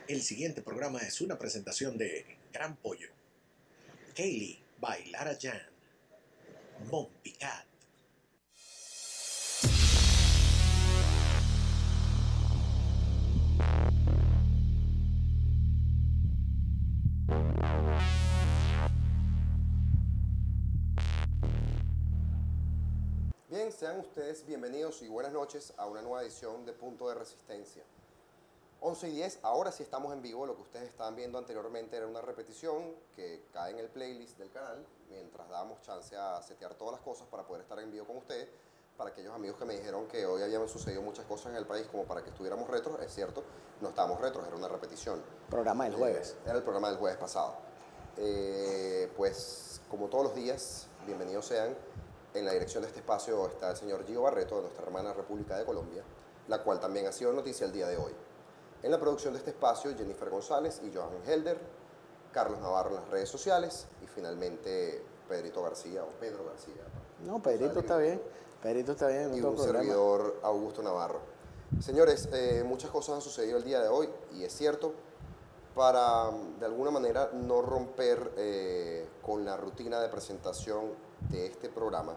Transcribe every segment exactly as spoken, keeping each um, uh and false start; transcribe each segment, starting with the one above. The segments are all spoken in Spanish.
El siguiente programa es una presentación de Gran Pollo, Kaylee by Lara Jan, Bumpy Cat. Bien, sean ustedes bienvenidos y buenas noches a una nueva edición de Punto de Resistencia. once y diez, ahora sí estamos en vivo. Lo que ustedes estaban viendo anteriormente era una repetición que cae en el playlist del canal mientras dábamos chance a setear todas las cosas para poder estar en vivo con ustedes. Para aquellos amigos que me dijeron que hoy habían sucedido muchas cosas en el país como para que estuviéramos retros, es cierto, no estábamos retros, era una repetición. Programa del jueves. Eh, era el programa del jueves pasado. Eh, pues, como todos los días, bienvenidos sean. En la dirección de este espacio está el señor Gio Barreto, de nuestra hermana República de Colombia, la cual también ha sido noticia el día de hoy. En la producción de este espacio, Jennifer González y Johan Helder, Carlos Navarro en las redes sociales y finalmente Pedrito García o Pedro García. No, Pedrito está bien, Pedrito está bien. Y no un problema. servidor, Augusto Navarro. Señores, eh, muchas cosas han sucedido el día de hoy y es cierto, para de alguna manera no romper eh, con la rutina de presentación de este programa,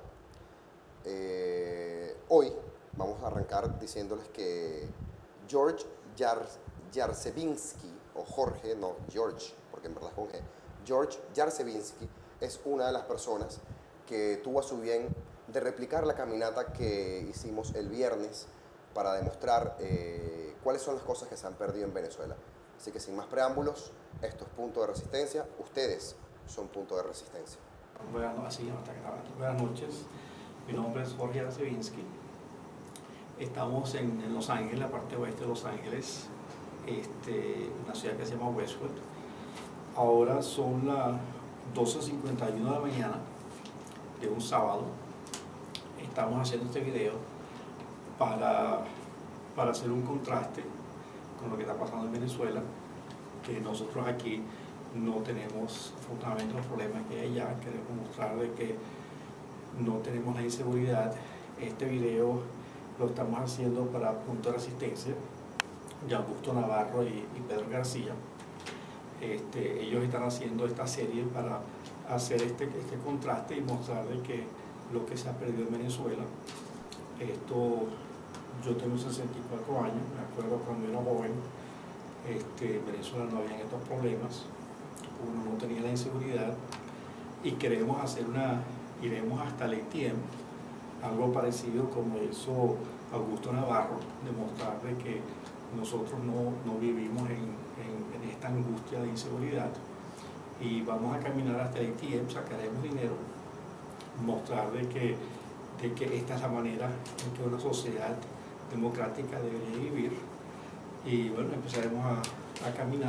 eh, hoy vamos a arrancar diciéndoles que George Jar, Jarsevinsky, o Jorge, no, George, porque en verdad es con G, George Jarsevinsky es una de las personas que tuvo a su bien de replicar la caminata que hicimos el viernes para demostrar eh, cuáles son las cosas que se han perdido en Venezuela. Así que sin más preámbulos, esto es Punto de Resistencia, ustedes son Punto de Resistencia. Buenas, así no está grabando. Buenas noches, mi nombre es Jorge Jarsevinsky. Estamos en, en Los Ángeles, la parte oeste de Los Ángeles, este, una ciudad que se llama Westwood. Ahora son las doce cincuenta y uno de la mañana de un sábado. Estamos haciendo este video para, para hacer un contraste con lo que está pasando en Venezuela, que nosotros aquí no tenemos afortunadamente los problemas que hay allá. Queremos mostrar de que no tenemos la inseguridad. Este video lo estamos haciendo para Punto de Resistencia, de Augusto Navarro y, y Pedro García. Este, ellos están haciendo esta serie para hacer este, este contraste y mostrar de que lo que se ha perdido en Venezuela. Esto, yo tengo sesenta y cuatro años, me acuerdo cuando era joven, este, en Venezuela no habían estos problemas, uno no tenía la inseguridad y queremos hacer una, iremos hasta el A T M, algo parecido como hizo Augusto Navarro, demostrar de que nosotros no, no vivimos en, en, en esta angustia de inseguridad, y vamos a caminar hasta el A T M, sacaremos dinero, mostrar de que, de que esta es la manera en que una sociedad democrática debería vivir, y bueno, empezaremos a, a caminar.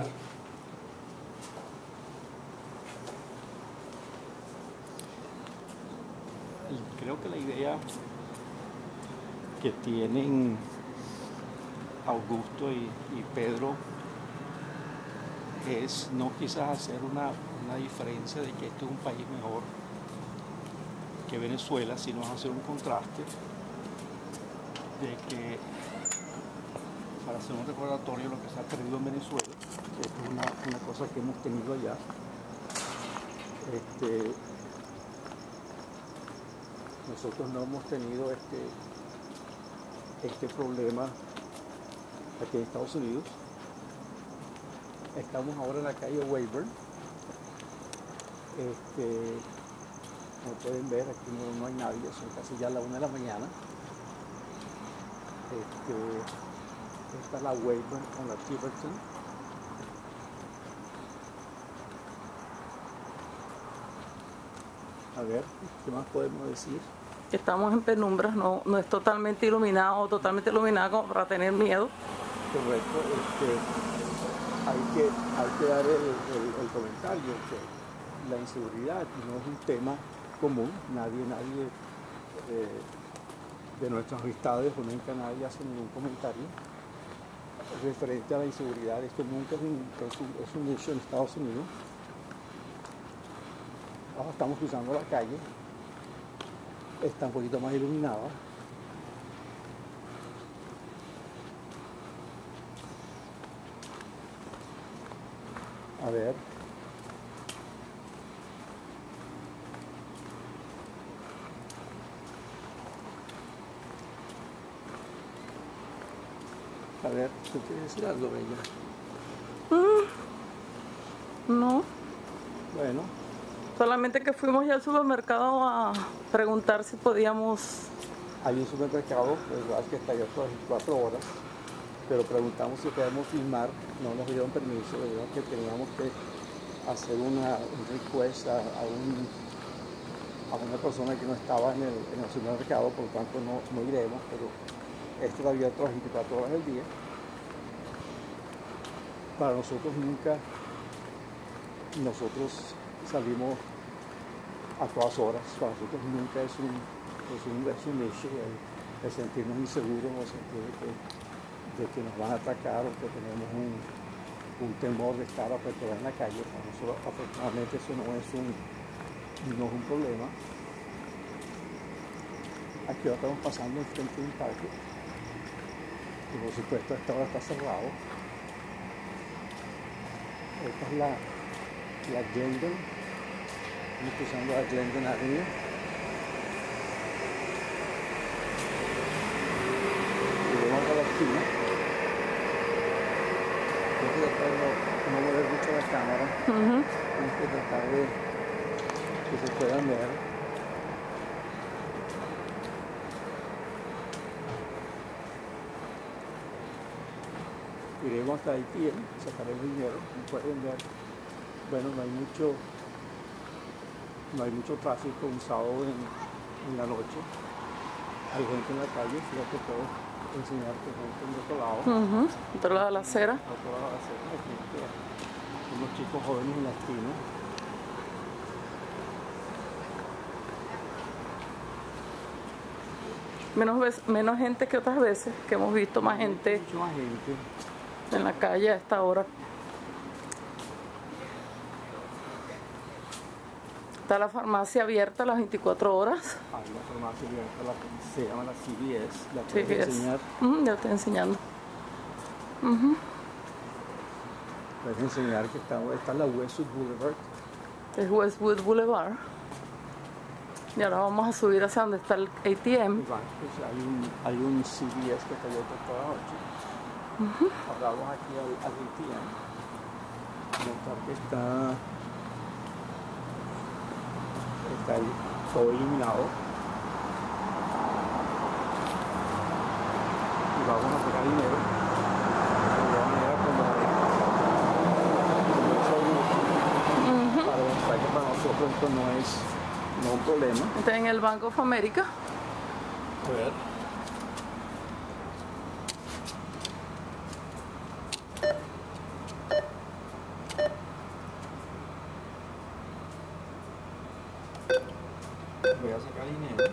Creo que la idea que tienen Augusto y, y Pedro es no quizás hacer una, una diferencia de que esto es un país mejor que Venezuela, sino hacer un contraste de que, para hacer un recordatorio de lo que se ha perdido en Venezuela, que es una, una cosa que hemos tenido allá. Este, nosotros no hemos tenido este, este problema aquí en Estados Unidos. Estamos ahora en la calle Weyburn. Este, como pueden ver, aquí no, no hay nadie, son casi ya las una de la mañana. Este, esta es la Weyburn con la Tiverton. A ver, ¿qué más podemos decir? Estamos en penumbras, no, no es totalmente iluminado o totalmente iluminado como para tener miedo. Correcto, este, hay, que, hay que dar el, el, el comentario que la inseguridad no es un tema común, nadie, nadie eh, de nuestras amistades o nunca nadie hace ningún comentario referente a la inseguridad. Esto nunca es un, es un, es un hecho en Estados Unidos. Ahora estamos cruzando la calle, está un poquito más iluminada. A ver. A ver, ¿tú quieres decir algo, Bella? Mm, no, Bueno, solamente que fuimos ya al supermercado a preguntar si podíamos. hay un supermercado, pues, verdad que está abierto las veinticuatro horas, pero preguntamos si podemos filmar, no nos dieron permiso, debido a que teníamos que hacer una, un request a, a, un, a una persona que no estaba en el, en el supermercado, por lo tanto no, no iremos, pero esto está abierto las veinticuatro horas del día. Para nosotros nunca, nosotros salimos a todas horas, para nosotros nunca es un, es un, es un issue el, el sentirnos inseguros o el sentir de que, de que nos van a atacar o que tenemos un, un temor de estar apertura en la calle. Para nosotros afortunadamente eso no es un, no es un problema. Aquí ahora estamos pasando enfrente de un parque y por supuesto a esta hora está cerrado. Esta es la, la Glendon, estamos cruzando la Glendon Avenue. Y vamos a la esquina. Tengo que tratar de no, no mover mucho la cámara, Ujú. tengo que tratar de que se puedan ver. Iremos hasta Haití, sacar el dinero, como pueden ver. Bueno, no hay mucho, no hay mucho tráfico un sábado en, en la noche. Hay gente en la calle, fíjate, puedo enseñarte gente en otro lado. Ujú. Otro lado de la acera. A otro lado de la acera, aquí, mira, unos chicos jóvenes en la esquina. Menos, vez- menos gente que otras veces, que hemos visto más gente Mucha más gente. en la calle a esta hora. Está la farmacia abierta las veinticuatro horas. Hay una farmacia abierta, la que se llama la C V S, la Sí, puedes que es. enseñar. Ujú, ya estoy enseñando. Ujú. Puedes enseñar que está, está en la Westwood Boulevard. Es Westwood Boulevard. Y ahora vamos a subir hacia donde está el A T M. Pues hay, un, hay un C V S que está abierto toda la noche. Hablamos aquí al, al A T M. Notar que está, está ahí, todo iluminado. Y vamos a sacar dinero. De alguna manera como, como eso, para demostrar que para nosotros esto no es, no es un problema. Está en el Bank of America. A ver. Voy a sacar dinero.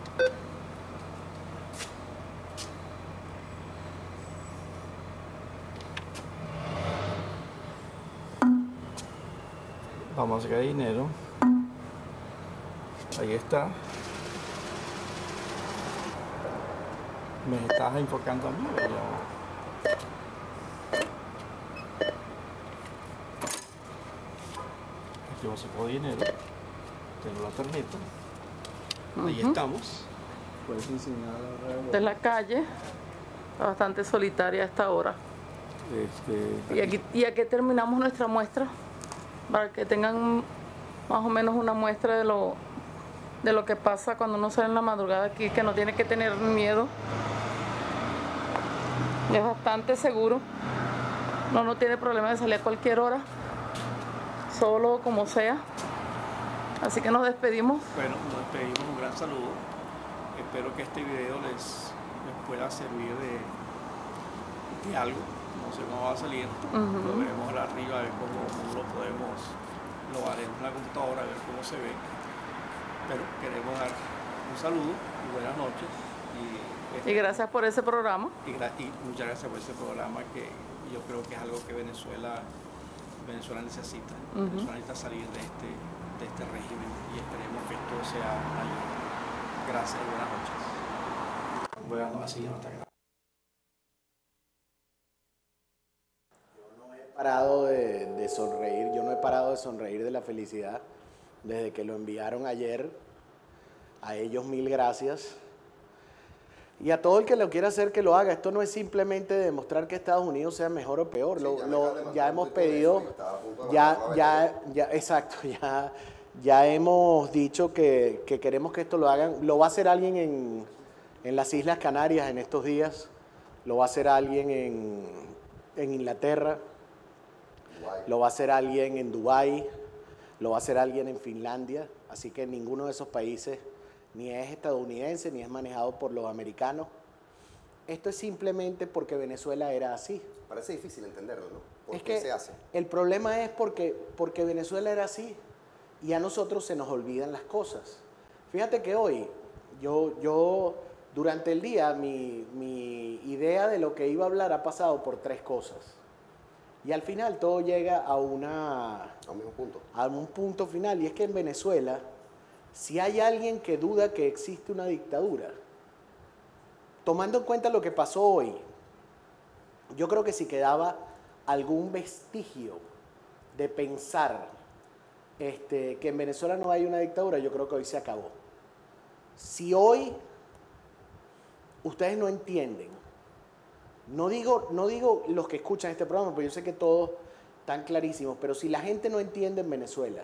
Vamos a sacar dinero. Ahí está. Me estás enfocando a mí, Bella. Aquí vamos a sacar dinero. Tengo la tarjeta. Ahí Ujú. estamos. Puedes enseñar alrededor. Esta es la calle. Está bastante solitaria a esta hora. Este, Y aquí, y aquí terminamos nuestra muestra. Para que tengan más o menos una muestra de lo, de lo que pasa cuando uno sale en la madrugada aquí, que no tiene que tener miedo. Es bastante seguro. No, no tiene problema de salir a cualquier hora, solo como sea. Así que nos despedimos. Bueno, nos despedimos, un gran saludo. Espero que este video les, les pueda servir de, de algo. No sé cómo va a salir. Ujú. Lo veremos arriba, a ver cómo lo podemos, lo haremos en la computadora, a ver cómo se ve. Pero queremos dar un saludo y buenas noches. Y, Y gracias por ese programa. y, gra- y muchas gracias por este programa que yo creo que es algo que Venezuela, Venezuela necesita. Ujú. Venezuela necesita salir de este, de este régimen y esperemos que esto sea una ayuda. Gracias y buenas noches. Bueno, así ya no está grabando. parado de, de sonreír, yo no he parado de sonreír de la felicidad desde que lo enviaron ayer. A ellos mil gracias. Y a todo el que lo quiera hacer, que lo haga. Esto no es simplemente demostrar que Estados Unidos sea mejor o peor. Sí, lo, ya me lo- acaban de mandar ya un hemos tuit de pedido, eso y estaba a punto de ya, mandarlo a ya, Venezuela. ya, exacto, ya, ya hemos dicho que, que queremos que esto lo hagan. Lo va a hacer alguien en, en las Islas Canarias en estos días. Lo va a hacer alguien en, en Inglaterra. Guay. Lo va a hacer alguien en Dubái. Lo va a hacer alguien en Finlandia. Así que ninguno de esos países ni es estadounidense ni es manejado por los americanos. Esto es simplemente porque Venezuela era así. Parece difícil entenderlo, ¿no? ¿Por Es qué que se hace? el problema es porque, porque Venezuela era así y a nosotros se nos olvidan las cosas. Fíjate que hoy, yo, yo durante el día, mi, mi idea de lo que iba a hablar ha pasado por tres cosas. Y al final todo llega a, una, A un mismo punto. a un punto final, y es que en Venezuela, si hay alguien que duda que existe una dictadura, tomando en cuenta lo que pasó hoy, yo creo que si quedaba algún vestigio de pensar este, que en Venezuela no hay una dictadura, yo creo que hoy se acabó. Si hoy ustedes no entienden, no digo, no digo los que escuchan este programa, porque yo sé que todos están clarísimos, pero si la gente no entiende en Venezuela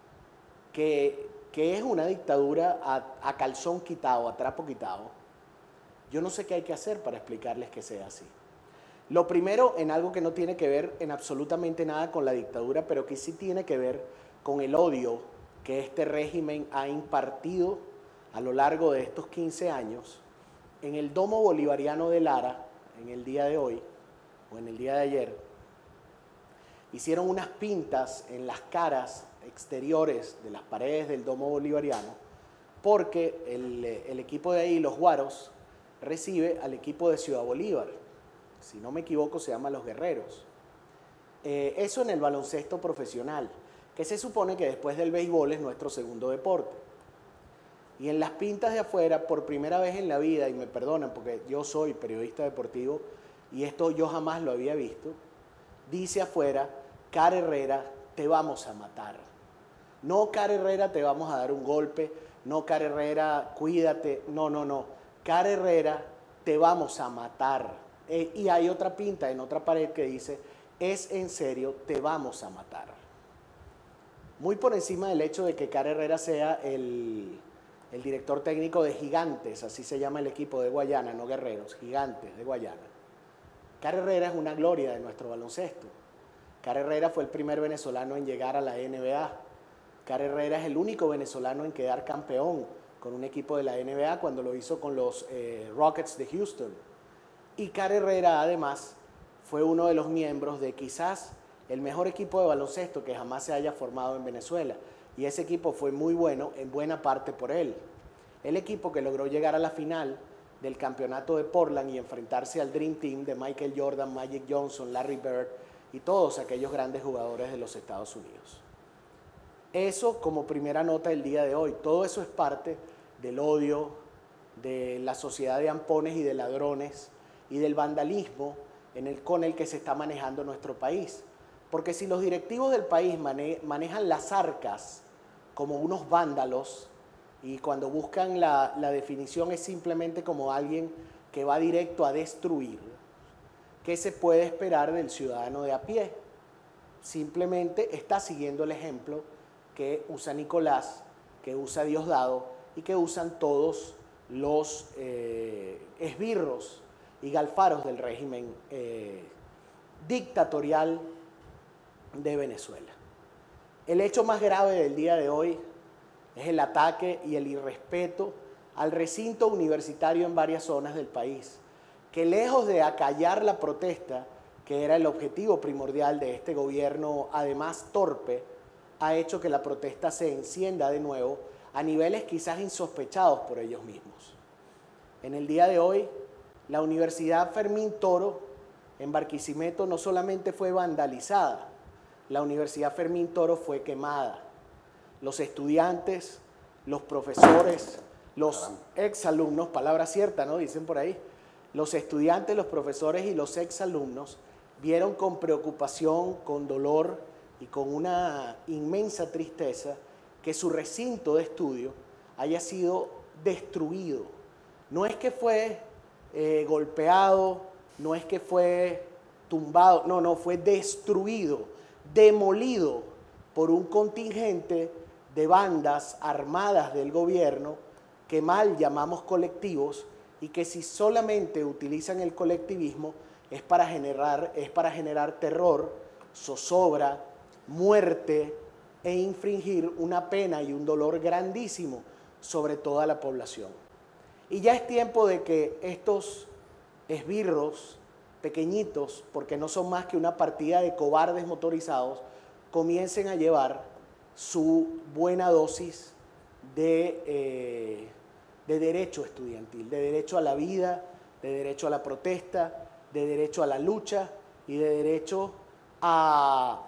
que, que es una dictadura a, a calzón quitado, a trapo quitado, yo no sé qué hay que hacer para explicarles que sea así. Lo primero, en algo que no tiene que ver en absolutamente nada con la dictadura, pero que sí tiene que ver con el odio que este régimen ha impartido a lo largo de estos quince años, en el Domo Bolivariano de Lara, en el día de hoy, o en el día de ayer, hicieron unas pintas en las caras exteriores de las paredes del Domo Bolivariano, porque el, el equipo de ahí, los Guaros, recibe al equipo de Ciudad Bolívar. Si no me equivoco, se llama Los Guerreros. Eh, eso en el baloncesto profesional, que se supone que después del béisbol es nuestro segundo deporte. Y en las pintas de afuera, por primera vez en la vida, y me perdonan porque yo soy periodista deportivo y esto yo jamás lo había visto, dice afuera, Cara Herrera, te vamos a matar. No, Cara Herrera, te vamos a dar un golpe. No, Cara Herrera, cuídate. No, no, no. Cara Herrera, te vamos a matar. Eh, y hay otra pinta en otra pared que dice, es en serio, te vamos a matar. Muy por encima del hecho de que Cara Herrera sea el, el director técnico de Gigantes, así se llama el equipo de Guayana, no Guerreros, Gigantes de Guayana. Cara Herrera es una gloria de nuestro baloncesto. Cara Herrera fue el primer venezolano en llegar a la N B A. Cara Herrera es el único venezolano en quedar campeón con un equipo de la N B A cuando lo hizo con los eh, Rockets de Houston. Y Cara Herrera además fue uno de los miembros de quizás el mejor equipo de baloncesto que jamás se haya formado en Venezuela. Y ese equipo fue muy bueno en buena parte por él. El equipo que logró llegar a la final del campeonato de Portland y enfrentarse al Dream Team de Michael Jordan, Magic Johnson, Larry Bird y todos aquellos grandes jugadores de los Estados Unidos. Eso como primera nota del día de hoy. Todo eso es parte del odio, de la sociedad de ampones y de ladrones y del vandalismo en el, con el que se está manejando nuestro país. Porque si los directivos del país mane, manejan las arcas como unos vándalos y cuando buscan la, la definición es simplemente como alguien que va directo a destruir, ¿qué se puede esperar del ciudadano de a pie? Simplemente está siguiendo el ejemplo que usa Nicolás, que usa Diosdado y que usan todos los eh, esbirros y galfaros del régimen eh, dictatorial de Venezuela. El hecho más grave del día de hoy es el ataque y el irrespeto al recinto universitario en varias zonas del país, que lejos de acallar la protesta, que era el objetivo primordial de este gobierno, además torpe, ha hecho que la protesta se encienda de nuevo a niveles quizás insospechados por ellos mismos. En el día de hoy, la Universidad Fermín Toro en Barquisimeto no solamente fue vandalizada, la Universidad Fermín Toro fue quemada. Los estudiantes, los profesores, los exalumnos, palabra cierta, ¿no? Dicen por ahí, los estudiantes, los profesores y los exalumnos vieron con preocupación, con dolor y con una inmensa tristeza que su recinto de estudio haya sido destruido. No es que fue eh, golpeado, no es que fue tumbado, no, no, fue destruido, demolido por un contingente de bandas armadas del gobierno que mal llamamos colectivos y que si solamente utilizan el colectivismo es para generar, es para generar terror, zozobra, muerte e infringir una pena y un dolor grandísimo sobre toda la población. Y ya es tiempo de que estos esbirros pequeñitos, porque no son más que una partida de cobardes motorizados, comiencen a llevar su buena dosis de, eh, de derecho estudiantil, de derecho a la vida, de derecho a la protesta, de derecho a la lucha y de derecho a,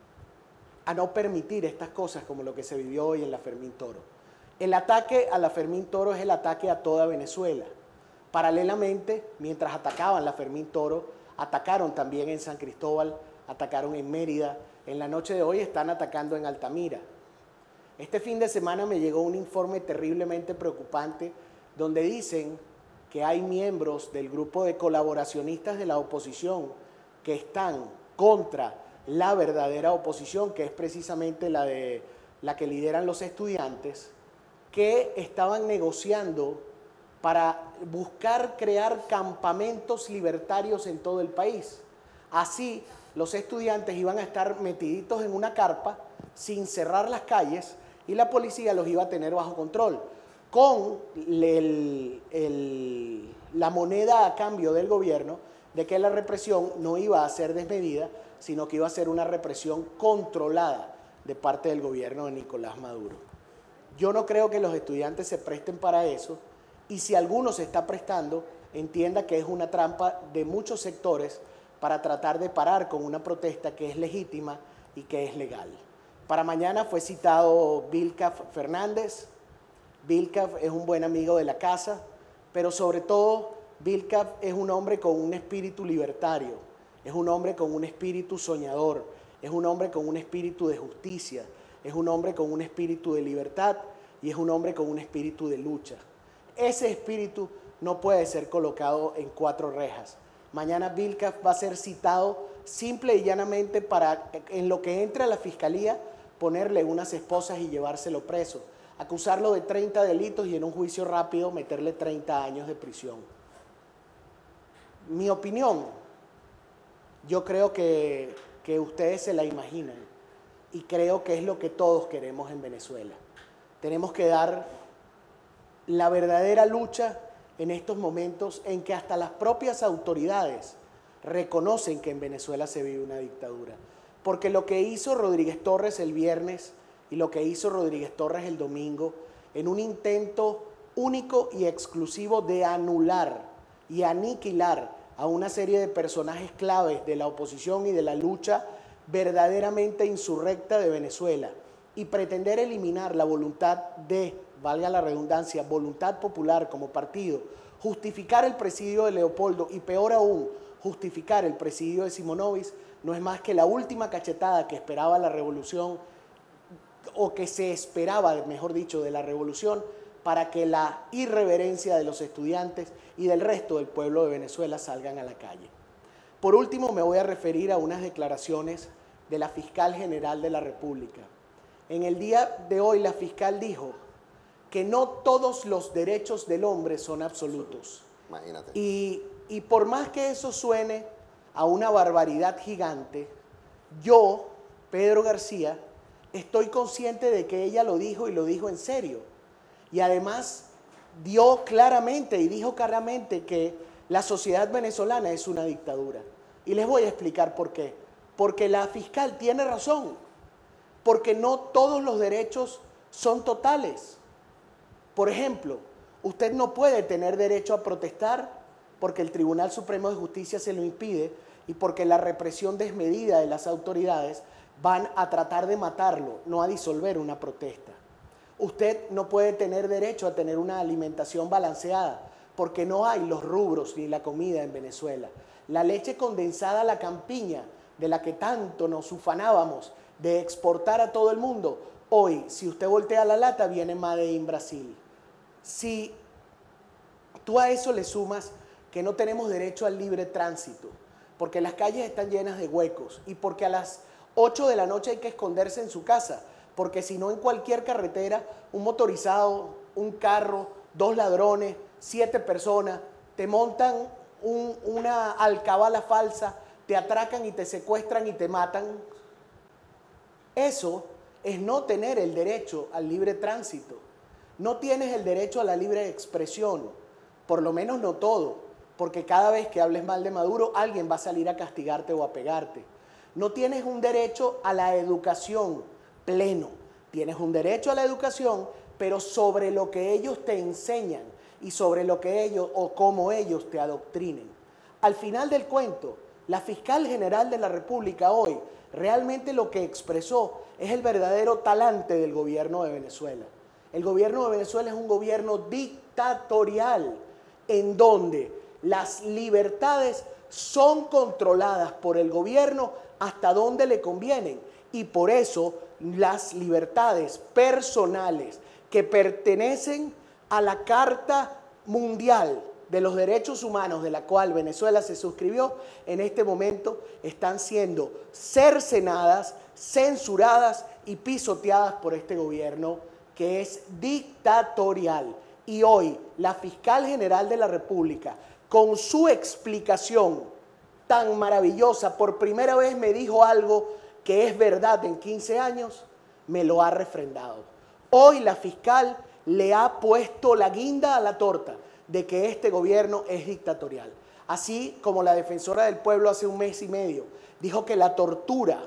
a no permitir estas cosas como lo que se vivió hoy en la Fermín Toro. El ataque a la Fermín Toro es el ataque a toda Venezuela. Paralelamente, mientras atacaban la Fermín Toro, atacaron también en San Cristóbal, atacaron en Mérida, en la noche de hoy están atacando en Altamira. Este fin de semana me llegó un informe terriblemente preocupante donde dicen que hay miembros del grupo de colaboracionistas de la oposición que están contra la verdadera oposición, que es precisamente la, de, la que lideran los estudiantes, que estaban negociando para buscar crear campamentos libertarios en todo el país. Así, los estudiantes iban a estar metiditos en una carpa sin cerrar las calles y la policía los iba a tener bajo control, con el, el, la moneda a cambio del gobierno de que la represión no iba a ser desmedida, sino que iba a ser una represión controlada de parte del gobierno de Nicolás Maduro. Yo no creo que los estudiantes se presten para eso, y si alguno se está prestando, entienda que es una trampa de muchos sectores para tratar de parar con una protesta que es legítima y que es legal. Para mañana fue citado Vilcaf Fernández. Vilcaf es un buen amigo de la casa, pero sobre todo Vilcaf es un hombre con un espíritu libertario, es un hombre con un espíritu soñador, es un hombre con un espíritu de justicia, es un hombre con un espíritu de libertad y es un hombre con un espíritu de lucha. Ese espíritu no puede ser colocado en cuatro rejas. Mañana Vilcaf va a ser citado simple y llanamente para, en lo que entre a la fiscalía, ponerle unas esposas y llevárselo preso, acusarlo de treinta delitos y en un juicio rápido meterle treinta años de prisión. Mi opinión, yo creo que, que ustedes se la imaginan y creo que es lo que todos queremos en Venezuela. Tenemos que dar la verdadera lucha en estos momentos en que hasta las propias autoridades reconocen que en Venezuela se vive una dictadura. Porque lo que hizo Rodríguez Torres el viernes y lo que hizo Rodríguez Torres el domingo, en un intento único y exclusivo de anular y aniquilar a una serie de personajes claves de la oposición y de la lucha verdaderamente insurrecta de Venezuela, y pretender eliminar la voluntad de, valga la redundancia, voluntad popular como partido, justificar el presidio de Leopoldo y peor aún, justificar el presidio de Simonovic, no es más que la última cachetada que esperaba la revolución, o que se esperaba, mejor dicho, de la revolución, para que la irreverencia de los estudiantes y del resto del pueblo de Venezuela salgan a la calle. Por último, me voy a referir a unas declaraciones de la Fiscal General de la República. En el día de hoy, la fiscal dijo que no todos los derechos del hombre son absolutos. Imagínate. Y, y por más que eso suene a una barbaridad gigante, yo, Pedro García, estoy consciente de que ella lo dijo y lo dijo en serio. Y además dio claramente y dijo claramente que la sociedad venezolana es una dictadura. Y les voy a explicar por qué. Porque la fiscal tiene razón. Porque no todos los derechos son totales. Por ejemplo, usted no puede tener derecho a protestar porque el Tribunal Supremo de Justicia se lo impide y porque la represión desmedida de las autoridades van a tratar de matarlo, no a disolver una protesta. Usted no puede tener derecho a tener una alimentación balanceada porque no hay los rubros ni la comida en Venezuela. la leche condensada a la campiña, de la que tanto nos ufanábamos de exportar a todo el mundo, hoy, si usted voltea la lata, viene Made in Brasil. Si tú a eso le sumas que no tenemos derecho al libre tránsito, porque las calles están llenas de huecos y porque a las ocho de la noche hay que esconderse en su casa, porque si no en cualquier carretera, un motorizado, un carro, dos ladrones, siete personas, te montan un, una alcabala falsa, te atracan y te secuestran y te matan. Eso es no tener el derecho al libre tránsito. No tienes el derecho a la libre expresión, por lo menos no todo, porque cada vez que hables mal de Maduro, alguien va a salir a castigarte o a pegarte. No tienes un derecho a la educación pleno. Tienes un derecho a la educación, pero sobre lo que ellos te enseñan y sobre lo que ellos o cómo ellos te adoctrinen. Al final del cuento, la fiscal general de la República hoy realmente lo que expresó es el verdadero talante del gobierno de Venezuela. El gobierno de Venezuela es un gobierno dictatorial en donde las libertades son controladas por el gobierno hasta donde le convienen y por eso las libertades personales que pertenecen a la Carta Mundial de los Derechos Humanos de la cual Venezuela se suscribió, en este momento están siendo cercenadas, censuradas y pisoteadas por este gobierno que es dictatorial. Y hoy la fiscal general de la República, con su explicación tan maravillosa, por primera vez me dijo algo que es verdad en quince años, me lo ha refrendado. Hoy la fiscal le ha puesto la guinda a la torta de que este gobierno es dictatorial. Así como la defensora del pueblo hace un mes y medio dijo que la tortura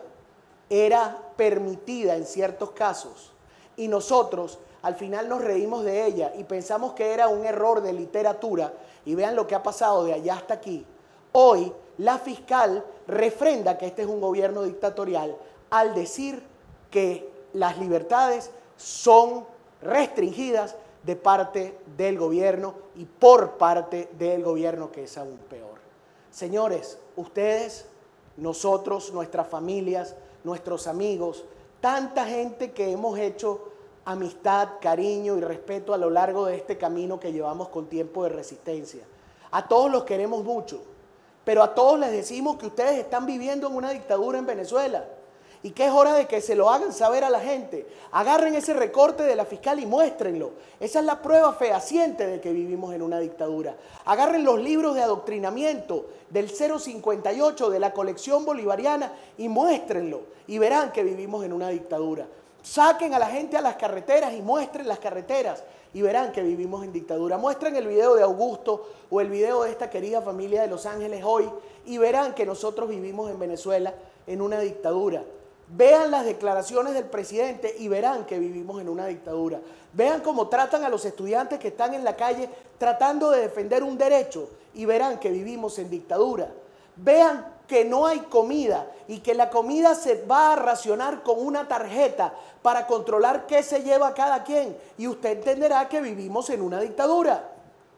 era permitida en ciertos casos y nosotros al final nos reímos de ella y pensamos que era un error de literatura y vean lo que ha pasado de allá hasta aquí. Hoy la fiscal refrenda que este es un gobierno dictatorial al decir que las libertades son restringidas de parte del gobierno y por parte del gobierno, que es aún peor. Señores, ustedes, nosotros, nuestras familias, nuestros amigos, tanta gente que hemos hecho amistad, cariño y respeto a lo largo de este camino que llevamos con tiempo de resistencia. A todos los queremos mucho, pero a todos les decimos que ustedes están viviendo en una dictadura en Venezuela y que es hora de que se lo hagan saber a la gente. Agarren ese recorte de la fiscal y muéstrenlo. Esa es la prueba fehaciente de que vivimos en una dictadura. Agarren los libros de adoctrinamiento del cero cincuenta y ocho de la colección bolivariana y muéstrenlo y verán que vivimos en una dictadura. Saquen a la gente a las carreteras y muestren las carreteras y verán que vivimos en dictadura. Muestren el video de Augusto o el video de esta querida familia de Los Ángeles hoy y verán que nosotros vivimos en Venezuela en una dictadura. Vean las declaraciones del presidente y verán que vivimos en una dictadura. Vean cómo tratan a los estudiantes que están en la calle tratando de defender un derecho y verán que vivimos en dictadura. Vean que no hay comida y que la comida se va a racionar con una tarjeta para controlar qué se lleva cada quien y usted entenderá que vivimos en una dictadura.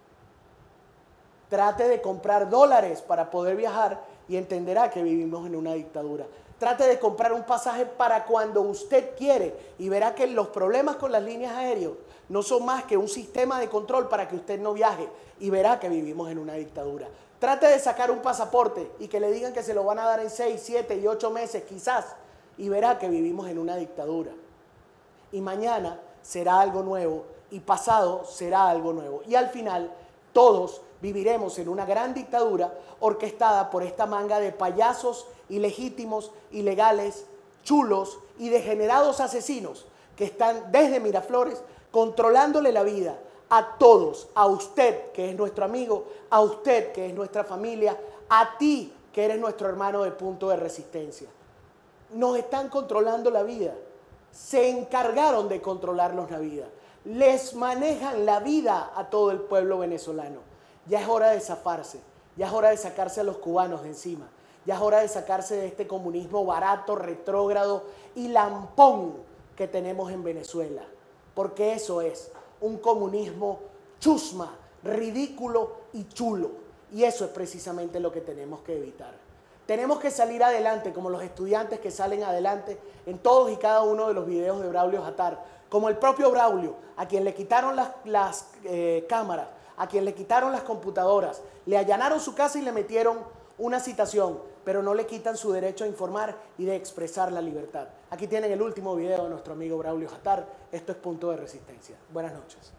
Trate de comprar dólares para poder viajar y entenderá que vivimos en una dictadura. Trate de comprar un pasaje para cuando usted quiere y verá que los problemas con las líneas aéreas no son más que un sistema de control para que usted no viaje y verá que vivimos en una dictadura. Trate de sacar un pasaporte y que le digan que se lo van a dar en seis, siete y ocho meses quizás y verá que vivimos en una dictadura. Y mañana será algo nuevo y pasado será algo nuevo. Y al final todos viviremos en una gran dictadura orquestada por esta manga de payasos ilegítimos, ilegales, chulos y degenerados asesinos que están desde Miraflores controlándole la vida a todos, a usted que es nuestro amigo, a usted que es nuestra familia, a ti que eres nuestro hermano de punto de resistencia. Nos están controlando la vida, se encargaron de controlarnos la vida, les manejan la vida a todo el pueblo venezolano. Ya es hora de zafarse, ya es hora de sacarse a los cubanos de encima. Ya es hora de sacarse de este comunismo barato, retrógrado y lampón que tenemos en Venezuela. Porque eso es un comunismo chusma, ridículo y chulo. Y eso es precisamente lo que tenemos que evitar. Tenemos que salir adelante, como los estudiantes que salen adelante en todos y cada uno de los videos de Braulio Jatar, como el propio Braulio, a quien le quitaron las, las eh, cámaras, a quien le quitaron las computadoras, le allanaron su casa y le metieron una citación, pero no le quitan su derecho a informar y de expresar la libertad. Aquí tienen el último video de nuestro amigo Braulio Jatar. Esto es Punto de Resistencia. Buenas noches.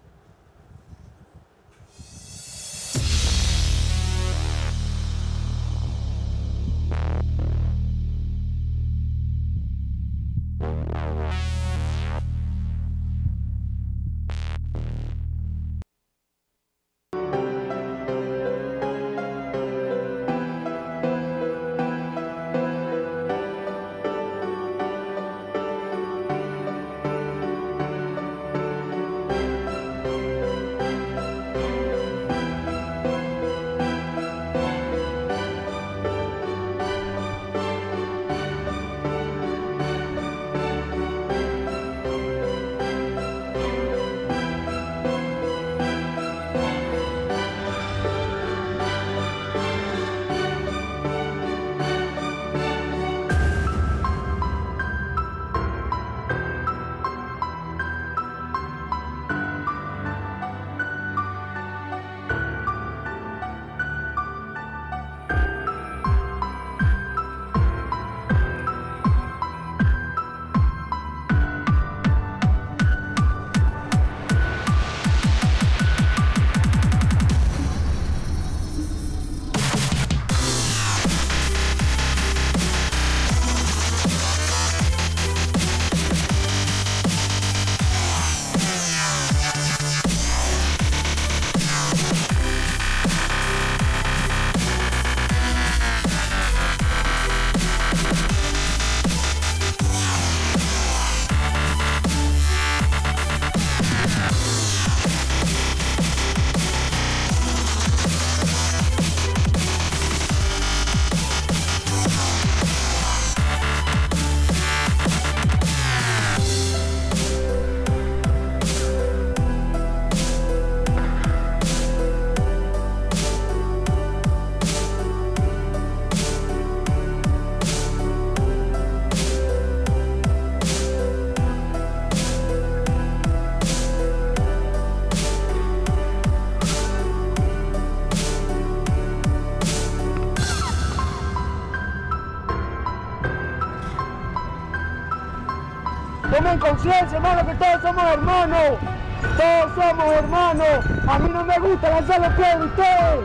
Tomen conciencia, hermano, que todos somos hermanos. Todos somos hermanos. A mí no me gusta lanzar los piedras a ustedes.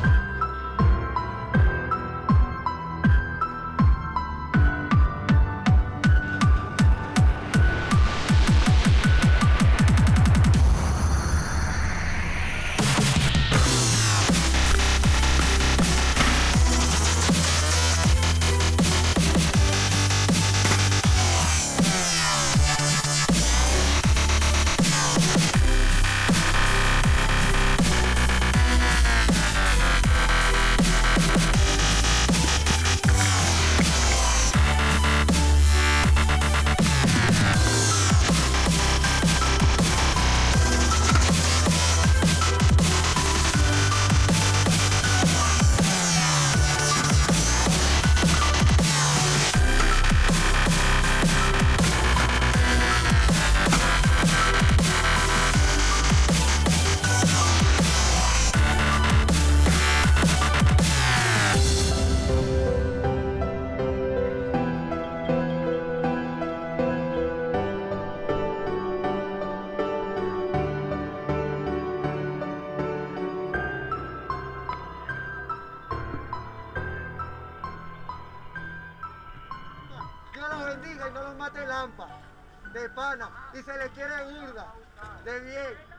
bendiga y no los mate Lampa, de pana, y se les quiere burda, de bien.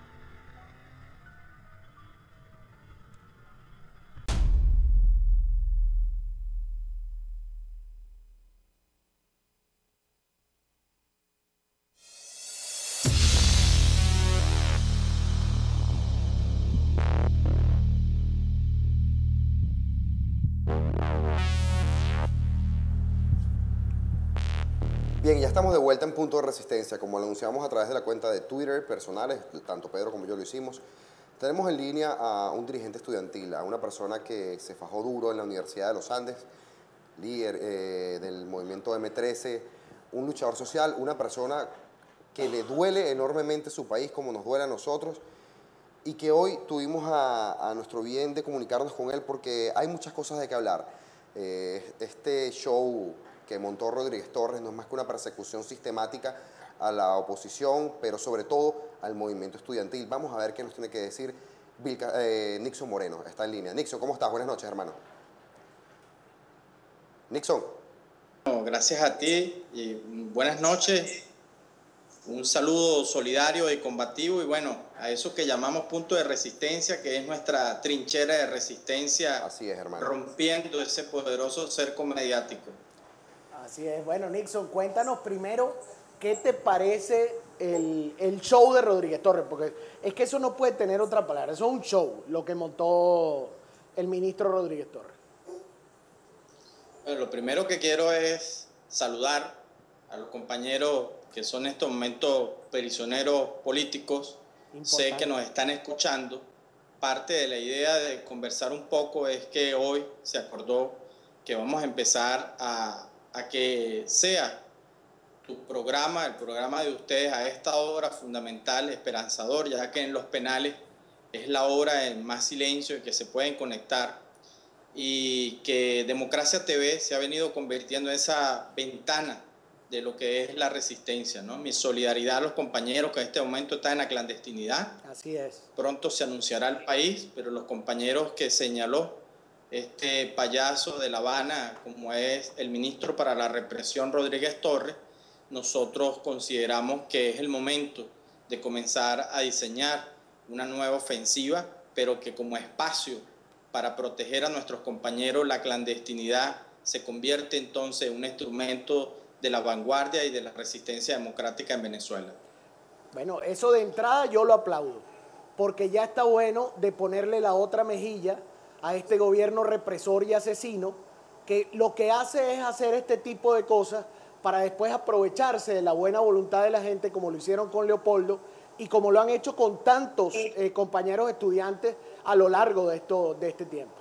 Bien, ya estamos de vuelta en Punto de Resistencia. Como lo anunciamos a través de la cuenta de Twitter personales, tanto Pedro como yo lo hicimos, Tenemos en línea a un dirigente estudiantil, a una persona que se fajó duro en la Universidad de los Andes, líder eh, del movimiento eme trece, un luchador social, una persona que le duele enormemente su país como nos duele a nosotros y que hoy tuvimos a, a nuestro bien de comunicarnos con él porque hay muchas cosas de qué hablar. Eh, este show que montó Rodríguez Torres no es más que una persecución sistemática a la oposición, pero sobre todo al movimiento estudiantil. Vamos a ver qué nos tiene que decir Vilca, eh, Nixon Moreno. Está en línea. Nixon, ¿cómo estás? Buenas noches, hermano. Nixon. Bueno, gracias a ti y buenas noches. Un saludo solidario y combativo y bueno, a eso que llamamos punto de resistencia, que es nuestra trinchera de resistencia. Así es, hermano. Rompiendo ese poderoso cerco mediático. Así es. Bueno, Nixon, cuéntanos primero qué te parece el, el show de Rodríguez Torres, porque es que eso no puede tener otra palabra, eso es un show, lo que montó el ministro Rodríguez Torres. Bueno, lo primero que quiero es saludar a los compañeros que son en estos momentos prisioneros políticos. Importante. Sé que nos están escuchando. Parte de la idea de conversar un poco es que hoy se acordó que vamos a empezar a, a que sea tu programa, el programa de ustedes a esta hora fundamental, esperanzador, ya que en los penales es la hora en más silencio en que se pueden conectar y que Democracia T V se ha venido convirtiendo en esa ventana de lo que es la resistencia, ¿no? Mi solidaridad a los compañeros que en este momento están en la clandestinidad. Así es. Pronto se anunciará el país, pero los compañeros que señaló este payaso de La Habana, como es el ministro para la represión Rodríguez Torres, nosotros consideramos que es el momento de comenzar a diseñar una nueva ofensiva, pero que como espacio para proteger a nuestros compañeros, la clandestinidad se convierte entonces en un instrumento de la vanguardia y de la resistencia democrática en Venezuela. Bueno, eso de entrada yo lo aplaudo, porque ya está bueno de ponerle la otra mejilla a este gobierno represor y asesino, que lo que hace es hacer este tipo de cosas para después aprovecharse de la buena voluntad de la gente, como lo hicieron con Leopoldo y como lo han hecho con tantos eh, compañeros estudiantes a lo largo de, esto, de este tiempo.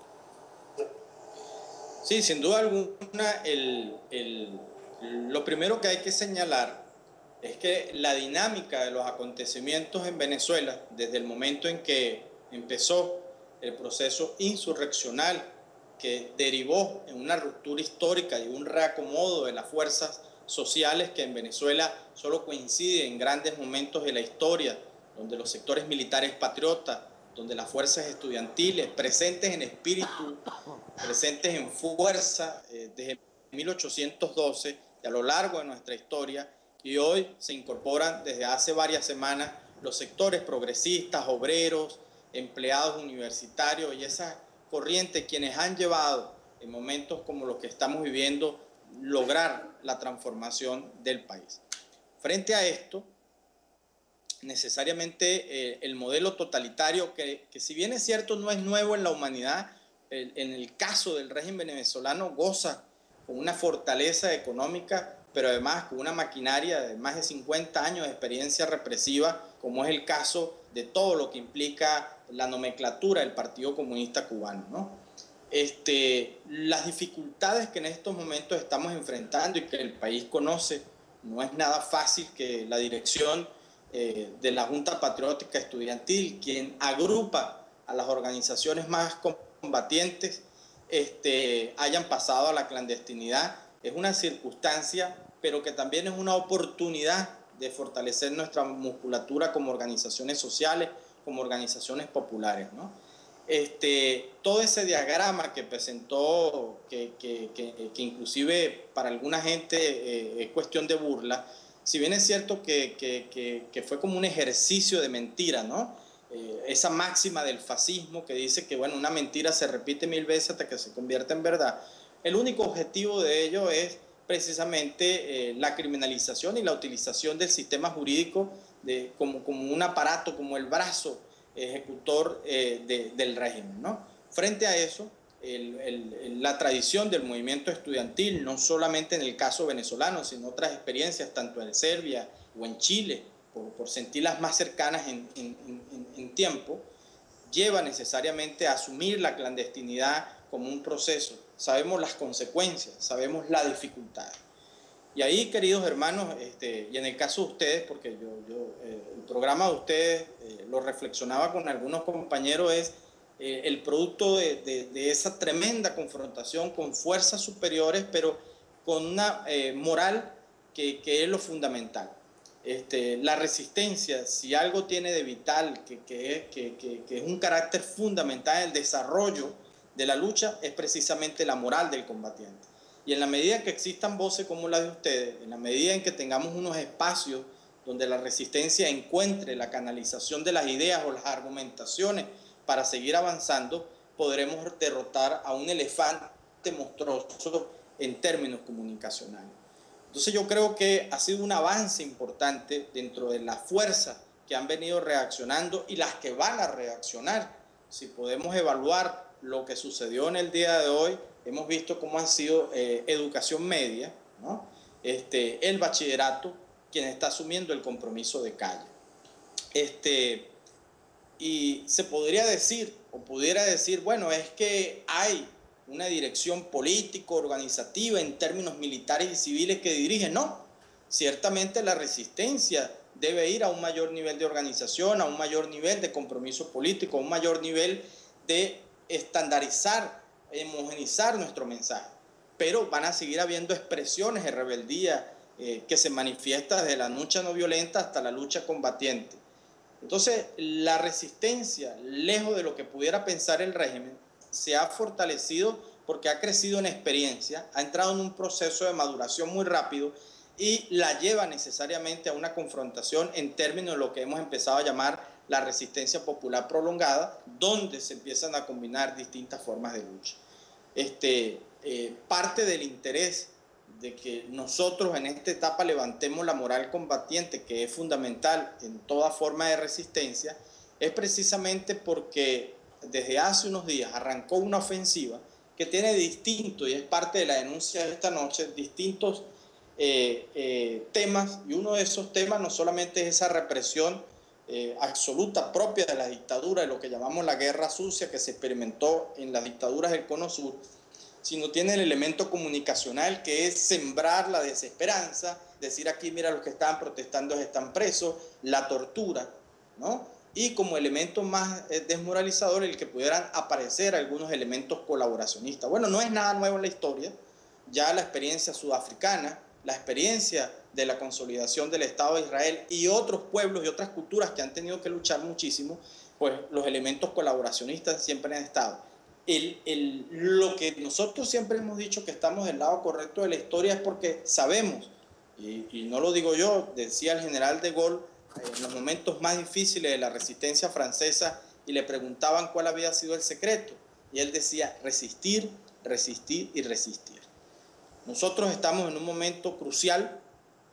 Sí, sin duda alguna, el, el, lo primero que hay que señalar es que la dinámica de los acontecimientos en Venezuela, desde el momento en que empezó el proceso insurreccional, que derivó en una ruptura histórica y un reacomodo de las fuerzas sociales que en Venezuela solo coincide en grandes momentos de la historia, donde los sectores militares patriotas, donde las fuerzas estudiantiles, presentes en espíritu, presentes en fuerza eh, desde mil ochocientos doce y a lo largo de nuestra historia, y hoy se incorporan desde hace varias semanas los sectores progresistas, obreros, empleados universitarios y esa corriente quienes han llevado en momentos como los que estamos viviendo lograr la transformación del país. Frente a esto, necesariamente eh, el modelo totalitario, que, que si bien es cierto no es nuevo en la humanidad, el, en el caso del régimen venezolano goza con una fortaleza económica, pero además con una maquinaria de más de cincuenta años de experiencia represiva, como es el caso de todo lo que implica la nomenclatura del Partido Comunista Cubano, ¿no? Este, las dificultades que en estos momentos estamos enfrentando y que el país conoce, no es nada fácil que la dirección eh, de la Junta Patriótica Estudiantil, quien agrupa a las organizaciones más combatientes, este, hayan pasado a la clandestinidad. Es una circunstancia, pero que también es una oportunidad de fortalecer nuestra musculatura como organizaciones sociales, como organizaciones populares, ¿no? Este, todo ese diagrama que presentó, que, que, que, que inclusive para alguna gente eh, es cuestión de burla, si bien es cierto que, que, que, que fue como un ejercicio de mentira, ¿no? Eh, esa máxima del fascismo que dice que bueno, una mentira se repite mil veces hasta que se convierte en verdad. El único objetivo de ello es precisamente eh, la criminalización y la utilización del sistema jurídico de, como, como un aparato, como el brazo ejecutor eh, de, del régimen, ¿no? Frente a eso, el, el, la tradición del movimiento estudiantil, no solamente en el caso venezolano, sino otras experiencias, tanto en Serbia o en Chile, por, por sentirlas más cercanas en, en, en, en tiempo, lleva necesariamente a asumir la clandestinidad como un proceso. Sabemos las consecuencias, sabemos la dificultad. Y ahí, queridos hermanos, este, y en el caso de ustedes, porque yo, yo eh, el programa de ustedes eh, lo reflexionaba con algunos compañeros, es eh, el producto de, de, de esa tremenda confrontación con fuerzas superiores, pero con una eh, moral que, que es lo fundamental. Este, la resistencia, si algo tiene de vital, que, que, que, que, que es un carácter fundamental en el desarrollo de la lucha, es precisamente la moral del combatiente. Y en la medida que existan voces como las de ustedes, en la medida en que tengamos unos espacios donde la resistencia encuentre la canalización de las ideas o las argumentaciones para seguir avanzando, podremos derrotar a un elefante monstruoso en términos comunicacionales. Entonces yo creo que ha sido un avance importante dentro de las fuerzas que han venido reaccionando y las que van a reaccionar. Si podemos evaluar lo que sucedió en el día de hoy, hemos visto cómo han sido eh, educación media, ¿no? este, el bachillerato, quien está asumiendo el compromiso de calle. Este, y se podría decir, o pudiera decir, bueno, es que hay una dirección político, organizativa, en términos militares y civiles que dirige. No, ciertamente la resistencia debe ir a un mayor nivel de organización, a un mayor nivel de compromiso político, a un mayor nivel de estandarizar, homogenizar nuestro mensaje. Pero van a seguir habiendo expresiones de rebeldía eh, que se manifiestan desde la lucha no violenta hasta la lucha combatiente. Entonces, la resistencia, lejos de lo que pudiera pensar el régimen, se ha fortalecido porque ha crecido en experiencia, ha entrado en un proceso de maduración muy rápido y la lleva necesariamente a una confrontación en términos de lo que hemos empezado a llamar la resistencia popular prolongada, donde se empiezan a combinar distintas formas de lucha. Este, eh, parte del interés de que nosotros en esta etapa levantemos la moral combatiente, que es fundamental en toda forma de resistencia, es precisamente porque desde hace unos días arrancó una ofensiva que tiene distintos, y es parte de la denuncia de esta noche, distintos eh, eh, temas, y uno de esos temas no solamente es esa represión eh, absoluta propia de la dictadura, de lo que llamamos la guerra sucia que se experimentó en las dictaduras del Cono Sur, sino tiene el elemento comunicacional, que es sembrar la desesperanza, decir aquí, mira, los que estaban protestando están presos, la tortura, ¿no? Y como elemento más desmoralizador, el que pudieran aparecer algunos elementos colaboracionistas. Bueno, no es nada nuevo en la historia, ya la experiencia sudafricana, la experiencia de la consolidación del Estado de Israel y otros pueblos y otras culturas que han tenido que luchar muchísimo, pues los elementos colaboracionistas siempre han estado. El, el, lo que nosotros siempre hemos dicho que estamos del lado correcto de la historia es porque sabemos, y, y no lo digo yo, decía el general de Gaulle, en los momentos más difíciles de la resistencia francesa, y le preguntaban cuál había sido el secreto, y él decía resistir, resistir y resistir. Nosotros estamos en un momento crucial,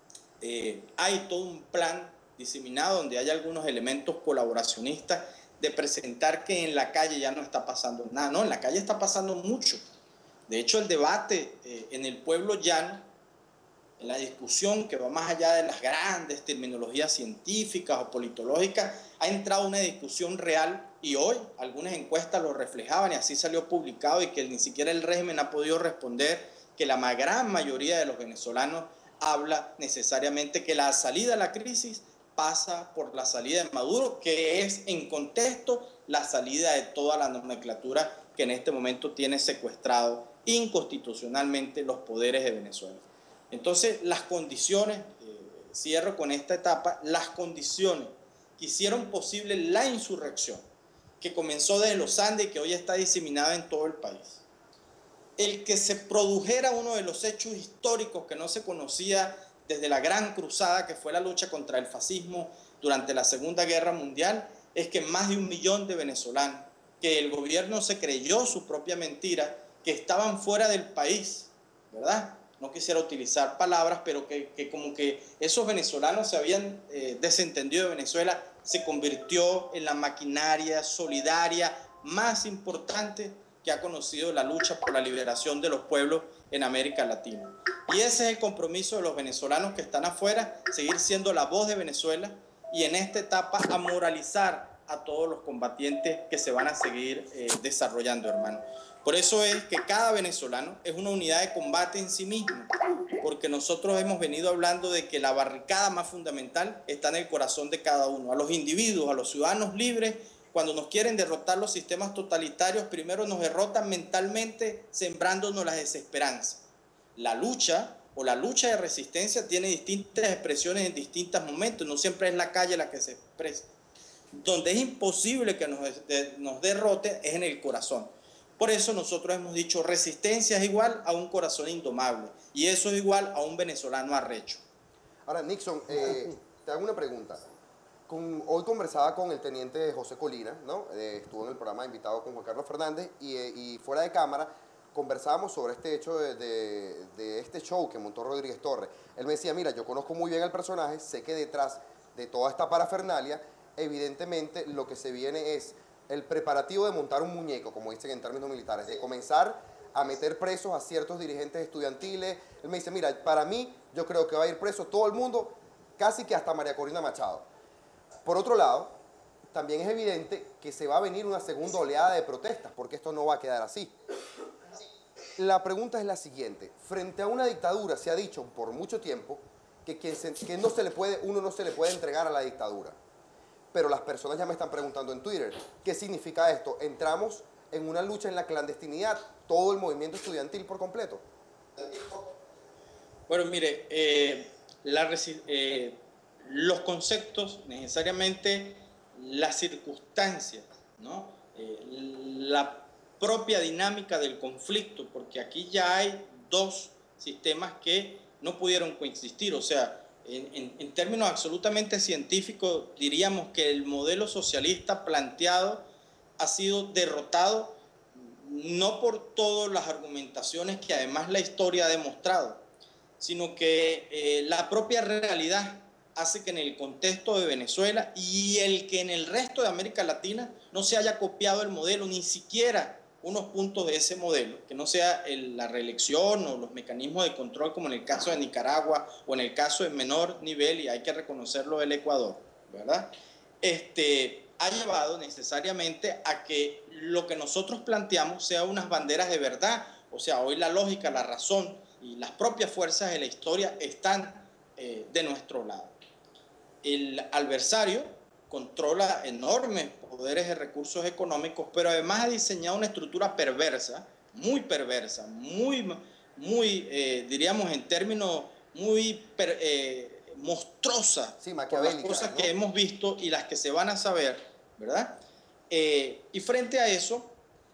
eh, hay todo un plan diseminado donde hay algunos elementos colaboracionistas de presentar que en la calle ya no está pasando nada. No, en la calle está pasando mucho. De hecho, el debate eh, en el pueblo llano, en la discusión que va más allá de las grandes terminologías científicas o politológicas, ha entrado una discusión real, y hoy algunas encuestas lo reflejaban y así salió publicado, y que ni siquiera el régimen ha podido responder, que la gran mayoría de los venezolanos habla necesariamente que la salida de la crisis pasa por la salida de Maduro, que es en contexto la salida de toda la nomenclatura que en este momento tiene secuestrado inconstitucionalmente los poderes de Venezuela. Entonces, las condiciones, eh, cierro con esta etapa, las condiciones que hicieron posible la insurrección, que comenzó desde los Andes y que hoy está diseminada en todo el país. El que se produjera uno de los hechos históricos que no se conocía desde la Gran Cruzada, que fue la lucha contra el fascismo durante la Segunda Guerra Mundial, es que más de un millón de venezolanos, que el gobierno se creyó su propia mentira, que estaban fuera del país, ¿verdad? No quisiera utilizar palabras, pero que, que como que esos venezolanos se habían eh, desentendido de Venezuela, se convirtió en la maquinaria solidaria más importante que ha conocido la lucha por la liberación de los pueblos en América Latina. Y ese es el compromiso de los venezolanos que están afuera, seguir siendo la voz de Venezuela, y en esta etapa a moralizar a todos los combatientes que se van a seguir eh, desarrollando, hermano. Por eso es que cada venezolano es una unidad de combate en sí mismo, porque nosotros hemos venido hablando de que la barricada más fundamental está en el corazón de cada uno. A los individuos, a los ciudadanos libres, cuando nos quieren derrotar los sistemas totalitarios, primero nos derrotan mentalmente, sembrándonos la desesperanza. La lucha o la lucha de resistencia tiene distintas expresiones en distintos momentos, no siempre es la calle la que se expresa. Donde es imposible que nos, de, nos derroten es en el corazón. Por eso nosotros hemos dicho, resistencia es igual a un corazón indomable, y eso es igual a un venezolano arrecho. Ahora, Nixon, eh, te hago una pregunta. Con, hoy conversaba con el teniente José Colina, ¿no? Eh, estuvo en el programa invitado con Juan Carlos Fernández, y, eh, y fuera de cámara conversábamos sobre este hecho de, de, de este show que montó Rodríguez Torres. Él me decía, mira, yo conozco muy bien al personaje, sé que detrás de toda esta parafernalia, evidentemente lo que se viene es el preparativo de montar un muñeco, como dicen en términos militares, de comenzar a meter presos a ciertos dirigentes estudiantiles. Él me dice, mira, para mí, yo creo que va a ir preso todo el mundo, casi que hasta María Corina Machado. Por otro lado, también es evidente que se va a venir una segunda oleada de protestas, porque esto no va a quedar así. La pregunta es la siguiente. Frente a una dictadura, se ha dicho por mucho tiempo que, quien se, que no se le puede, uno no se le puede entregar a la dictadura. Pero las personas ya me están preguntando en Twitter, ¿qué significa esto? ¿Entramos en una lucha en la clandestinidad, todo el movimiento estudiantil por completo? Bueno, mire, eh, la, eh, los conceptos, necesariamente las circunstancias, ¿no? Eh, la propia dinámica del conflicto, porque aquí ya hay dos sistemas que no pudieron coexistir, o sea, En, en, en términos absolutamente científicos, diríamos que el modelo socialista planteado ha sido derrotado no por todas las argumentaciones que además la historia ha demostrado, sino que eh, la propia realidad hace que en el contexto de Venezuela y el que en el resto de América Latina no se haya copiado el modelo, ni siquiera unos puntos de ese modelo, que no sea el, la reelección o los mecanismos de control como en el caso de Nicaragua o en el caso de menor nivel, y hay que reconocerlo, del Ecuador, ¿verdad? Este, ha llevado necesariamente a que lo que nosotros planteamos sea unas banderas de verdad, o sea, hoy la lógica, la razón y las propias fuerzas de la historia están eh, de nuestro lado. El adversario controla enormes poderes de recursos económicos, pero además ha diseñado una estructura perversa, muy perversa, muy, muy eh, diríamos en términos muy per, eh, monstruosa, sí, por las cosas, ¿no?, que hemos visto y las que se van a saber, ¿verdad? Eh, y frente a eso,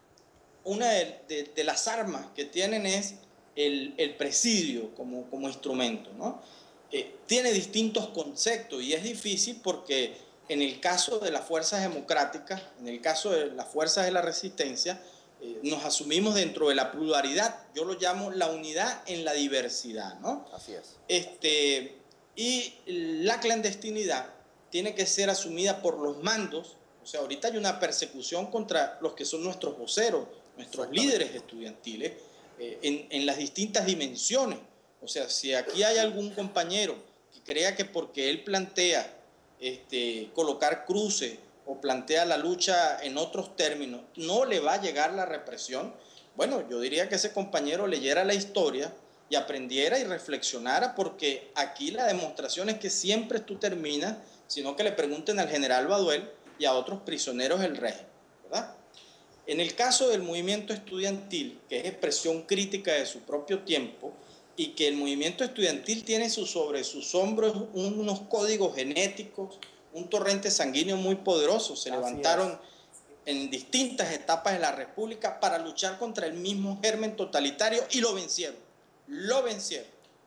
una de, de, de las armas que tienen es el, el presidio como, como instrumento, ¿no? Eh, tiene distintos conceptos y es difícil porque en el caso de las fuerzas democráticas, en el caso de las fuerzas de la resistencia, eh, nos asumimos dentro de la pluralidad. Yo lo llamo la unidad en la diversidad, ¿no? Así es. Este, y la clandestinidad tiene que ser asumida por los mandos. O sea, ahorita hay una persecución contra los que son nuestros voceros, nuestros líderes estudiantiles, eh, en, en las distintas dimensiones. O sea, si aquí hay algún compañero que crea que porque él plantea Este, colocar cruces o plantea la lucha en otros términos, no le va a llegar la represión, bueno, yo diría que ese compañero leyera la historia y aprendiera y reflexionara, porque aquí la demostración es que siempre tú terminas, sino que le pregunten al general Baduel y a otros prisioneros del régimen, ¿verdad? En el caso del movimiento estudiantil, que es expresión crítica de su propio tiempo, y que el movimiento estudiantil tiene sobre sus hombros unos códigos genéticos, un torrente sanguíneo muy poderoso. Se Así levantaron es. en distintas etapas de la República para luchar contra el mismo germen totalitario y lo vencieron, lo vencieron.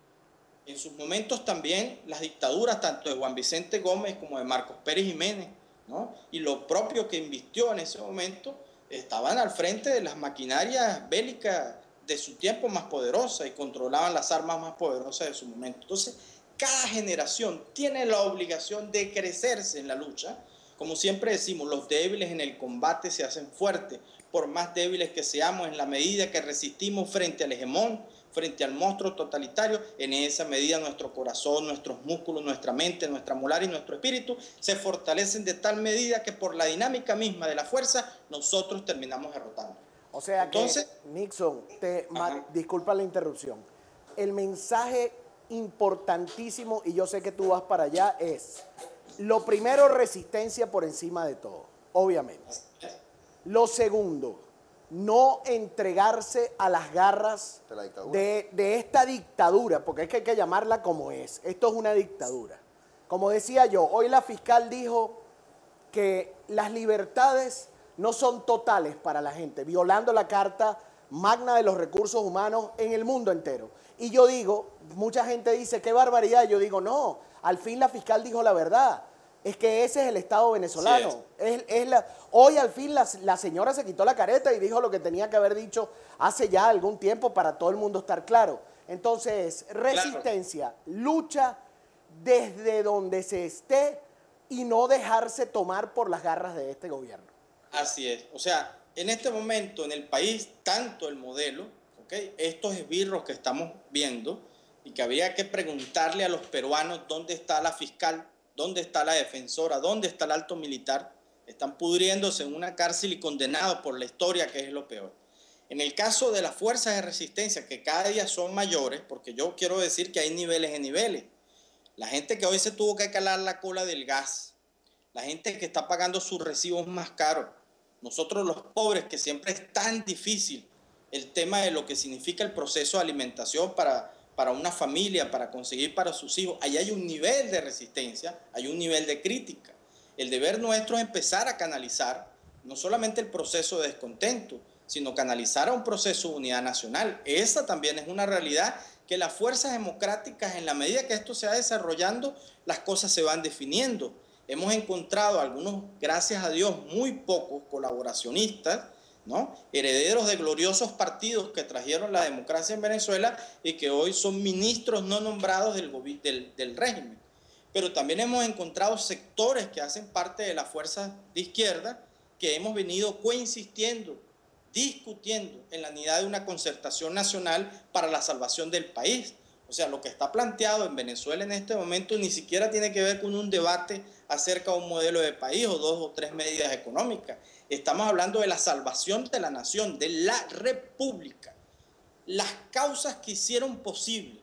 En sus momentos también las dictaduras, tanto de Juan Vicente Gómez como de Marcos Pérez Jiménez, ¿no?, y lo propio que invistió en ese momento, estaban al frente de las maquinarias bélicas de su tiempo más poderosa y controlaban las armas más poderosas de su momento. Entonces, cada generación tiene la obligación de crecerse en la lucha. Como siempre decimos, los débiles en el combate se hacen fuertes, por más débiles que seamos, en la medida que resistimos frente al hegemón, frente al monstruo totalitario, en esa medida nuestro corazón, nuestros músculos, nuestra mente, nuestra molar y nuestro espíritu se fortalecen de tal medida que por la dinámica misma de la fuerza nosotros terminamos derrotando. O sea Entonces, que, Nixon, te, ma, disculpa la interrupción, el mensaje importantísimo, y yo sé que tú vas para allá, es, lo primero, resistencia por encima de todo, obviamente. Lo segundo, no entregarse a las garras de, la dictadura. de, de esta dictadura, porque es que hay que llamarla como es. Esto es una dictadura. Como decía yo, hoy la fiscal dijo que las libertades no son totales para la gente, violando la Carta Magna de los Recursos Humanos en el mundo entero. Y yo digo, mucha gente dice, qué barbaridad. Yo digo, no, al fin la fiscal dijo la verdad. Es que ese es el Estado venezolano. Sí es. Es, es la, hoy al fin la, la señora se quitó la careta y dijo lo que tenía que haber dicho hace ya algún tiempo para todo el mundo estar claro. Entonces, resistencia, claro. Lucha desde donde se esté y no dejarse tomar por las garras de este gobierno. Así es. O sea, en este momento en el país, tanto el modelo, ¿okay? Estos esbirros que estamos viendo y que habría que preguntarle a los peruanos dónde está la fiscal, ¿dónde está la defensora? ¿Dónde está el alto militar? Están pudriéndose en una cárcel y condenados por la historia, que es lo peor. En el caso de las fuerzas de resistencia, que cada día son mayores, porque yo quiero decir que hay niveles de niveles. La gente que hoy se tuvo que calar la cola del gas, la gente que está pagando sus recibos más caros, nosotros los pobres, que siempre es tan difícil el tema de lo que significa el proceso de alimentación para... para una familia, para conseguir para sus hijos. Ahí hay un nivel de resistencia, hay un nivel de crítica. El deber nuestro es empezar a canalizar no solamente el proceso de descontento, sino canalizar a un proceso de unidad nacional. Esa también es una realidad que las fuerzas democráticas, en la medida que esto se va desarrollando, las cosas se van definiendo. Hemos encontrado algunos, gracias a Dios, muy pocos colaboracionistas, ¿no? Herederos de gloriosos partidos que trajeron la democracia en Venezuela y que hoy son ministros no nombrados del, del, del régimen. Pero también hemos encontrado sectores que hacen parte de las fuerzas de izquierda que hemos venido coinsistiendo, discutiendo en la unidad de una concertación nacional para la salvación del país. O sea, lo que está planteado en Venezuela en este momento ni siquiera tiene que ver con un debate acerca de un modelo de país o dos o tres medidas económicas. Estamos hablando de la salvación de la nación, de la república. Las causas que hicieron posible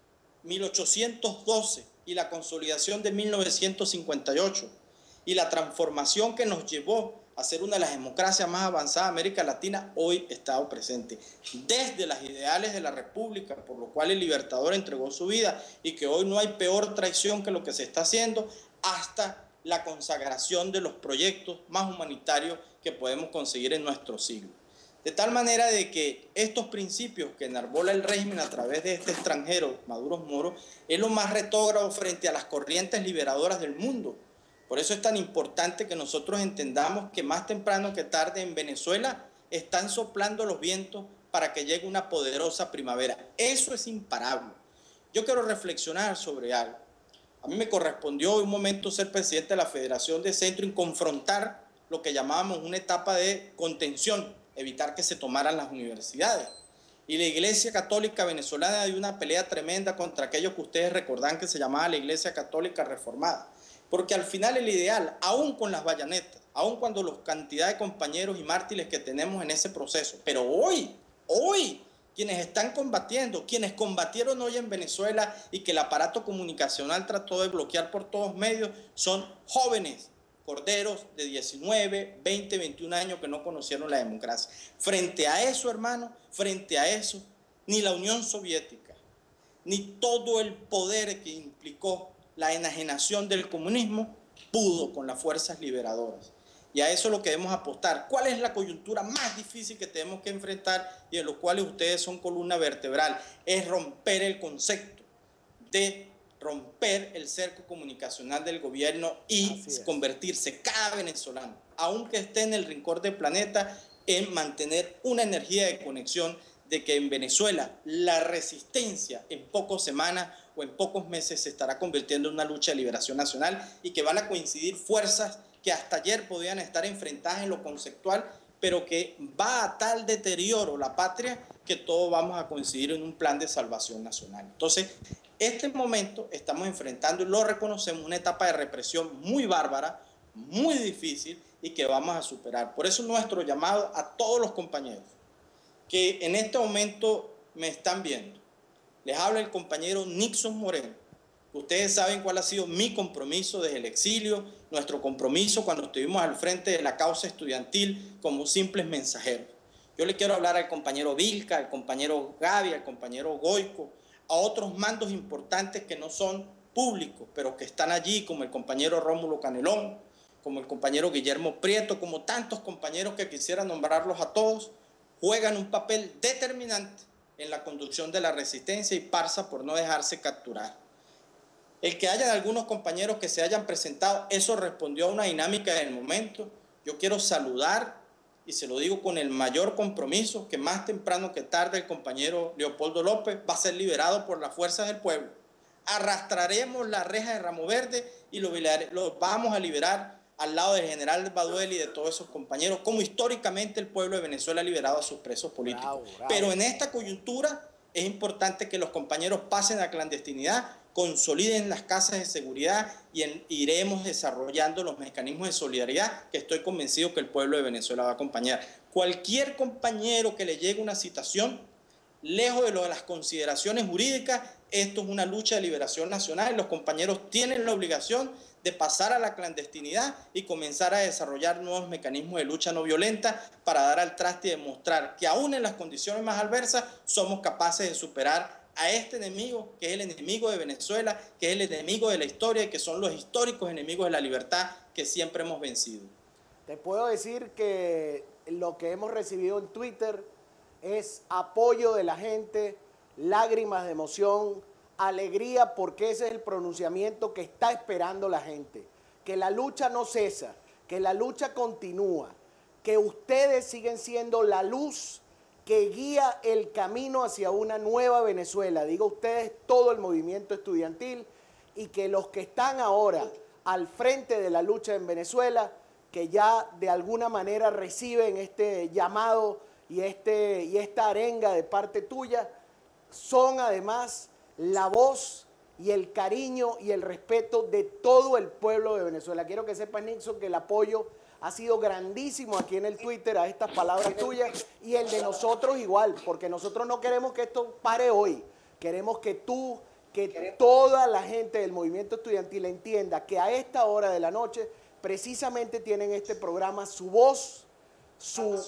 mil ochocientos doce y la consolidación de mil novecientos cincuenta y ocho y la transformación que nos llevó a ser una de las democracias más avanzadas de América Latina, hoy está presente. Desde las ideales de la república, por lo cual el Libertador entregó su vida y que hoy no hay peor traición que lo que se está haciendo, hasta la consagración de los proyectos más humanitarios que podemos conseguir en nuestro siglo. De tal manera de que estos principios que enarbola el régimen a través de este extranjero, Maduro Moro, es lo más retógrado frente a las corrientes liberadoras del mundo. Por eso es tan importante que nosotros entendamos que más temprano que tarde en Venezuela están soplando los vientos para que llegue una poderosa primavera. Eso es imparable. Yo quiero reflexionar sobre algo. A mí me correspondió en un momento ser presidente de la Federación de Centro y confrontar lo que llamábamos una etapa de contención, evitar que se tomaran las universidades. Y la Iglesia Católica Venezolana dio una pelea tremenda contra aquello que ustedes recordan que se llamaba la Iglesia Católica Reformada. Porque al final el ideal, aún con las bayonetas, aún cuando la cantidad de compañeros y mártires que tenemos en ese proceso, pero hoy, hoy, quienes están combatiendo, quienes combatieron hoy en Venezuela y que el aparato comunicacional trató de bloquear por todos medios, son jóvenes, corderos de diecinueve, veinte, veintiún años que no conocieron la democracia. Frente a eso, hermano, frente a eso, ni la Unión Soviética, ni todo el poder que implicó la enajenación del comunismo pudo con las fuerzas liberadoras. Y a eso es lo que debemos apostar. ¿Cuál es la coyuntura más difícil que tenemos que enfrentar y en los cuales ustedes son columna vertebral? Es romper el concepto de romper el cerco comunicacional del gobierno y convertirse cada venezolano, aunque esté en el rincón del planeta, en mantener una energía de conexión de que en Venezuela la resistencia en pocas semanas o en pocos meses se estará convirtiendo en una lucha de liberación nacional y que van a coincidir fuerzas que hasta ayer podían estar enfrentadas en lo conceptual, pero que va a tal deterioro la patria que todos vamos a coincidir en un plan de salvación nacional. Entonces, este momento estamos enfrentando, y lo reconocemos, una etapa de represión muy bárbara, muy difícil y que vamos a superar. Por eso nuestro llamado a todos los compañeros que en este momento me están viendo. Les habla el compañero Nixon Moreno. Ustedes saben cuál ha sido mi compromiso desde el exilio, nuestro compromiso cuando estuvimos al frente de la causa estudiantil como simples mensajeros. Yo le quiero hablar al compañero Vilca, al compañero Gaby, al compañero Goico, a otros mandos importantes que no son públicos, pero que están allí, como el compañero Rómulo Canelón, como el compañero Guillermo Prieto, como tantos compañeros que quisiera nombrarlos a todos, juegan un papel determinante en la conducción de la resistencia y parsa por no dejarse capturar. El que hayan algunos compañeros que se hayan presentado, eso respondió a una dinámica del momento. Yo quiero saludar, y se lo digo con el mayor compromiso, que más temprano que tarde el compañero Leopoldo López va a ser liberado por las fuerzas del pueblo. Arrastraremos la reja de Ramo Verde y lo, lo vamos a liberar al lado del general Baduel y de todos esos compañeros, como históricamente el pueblo de Venezuela ha liberado a sus presos políticos. Bravo, bravo. Pero en esta coyuntura es importante que los compañeros pasen a clandestinidad, consoliden las casas de seguridad y en, iremos desarrollando los mecanismos de solidaridad que estoy convencido que el pueblo de Venezuela va a acompañar. Cualquier compañero que le llegue una citación, lejos de lo de las consideraciones jurídicas, esto es una lucha de liberación nacional y los compañeros tienen la obligación de pasar a la clandestinidad y comenzar a desarrollar nuevos mecanismos de lucha no violenta para dar al traste y demostrar que aún en las condiciones más adversas somos capaces de superar a este enemigo, que es el enemigo de Venezuela, que es el enemigo de la historia y que son los históricos enemigos de la libertad que siempre hemos vencido. Te puedo decir que lo que hemos recibido en Twitter es apoyo de la gente, lágrimas de emoción, alegría, porque ese es el pronunciamiento que está esperando la gente. Que la lucha no cesa, que la lucha continúa, que ustedes siguen siendo la luz que guía el camino hacia una nueva Venezuela. Digo ustedes, todo el movimiento estudiantil, y que los que están ahora al frente de la lucha en Venezuela, que ya de alguna manera reciben este llamado y, este, y esta arenga de parte tuya, son además la voz y el cariño y el respeto de todo el pueblo de Venezuela. Quiero que sepas, Nixon, que el apoyo ha sido grandísimo aquí en el Twitter a estas palabras tuyas y el de nosotros igual, porque nosotros no queremos que esto pare hoy. Queremos que tú, que toda la gente del movimiento estudiantil entienda que a esta hora de la noche precisamente tienen este programa su voz, su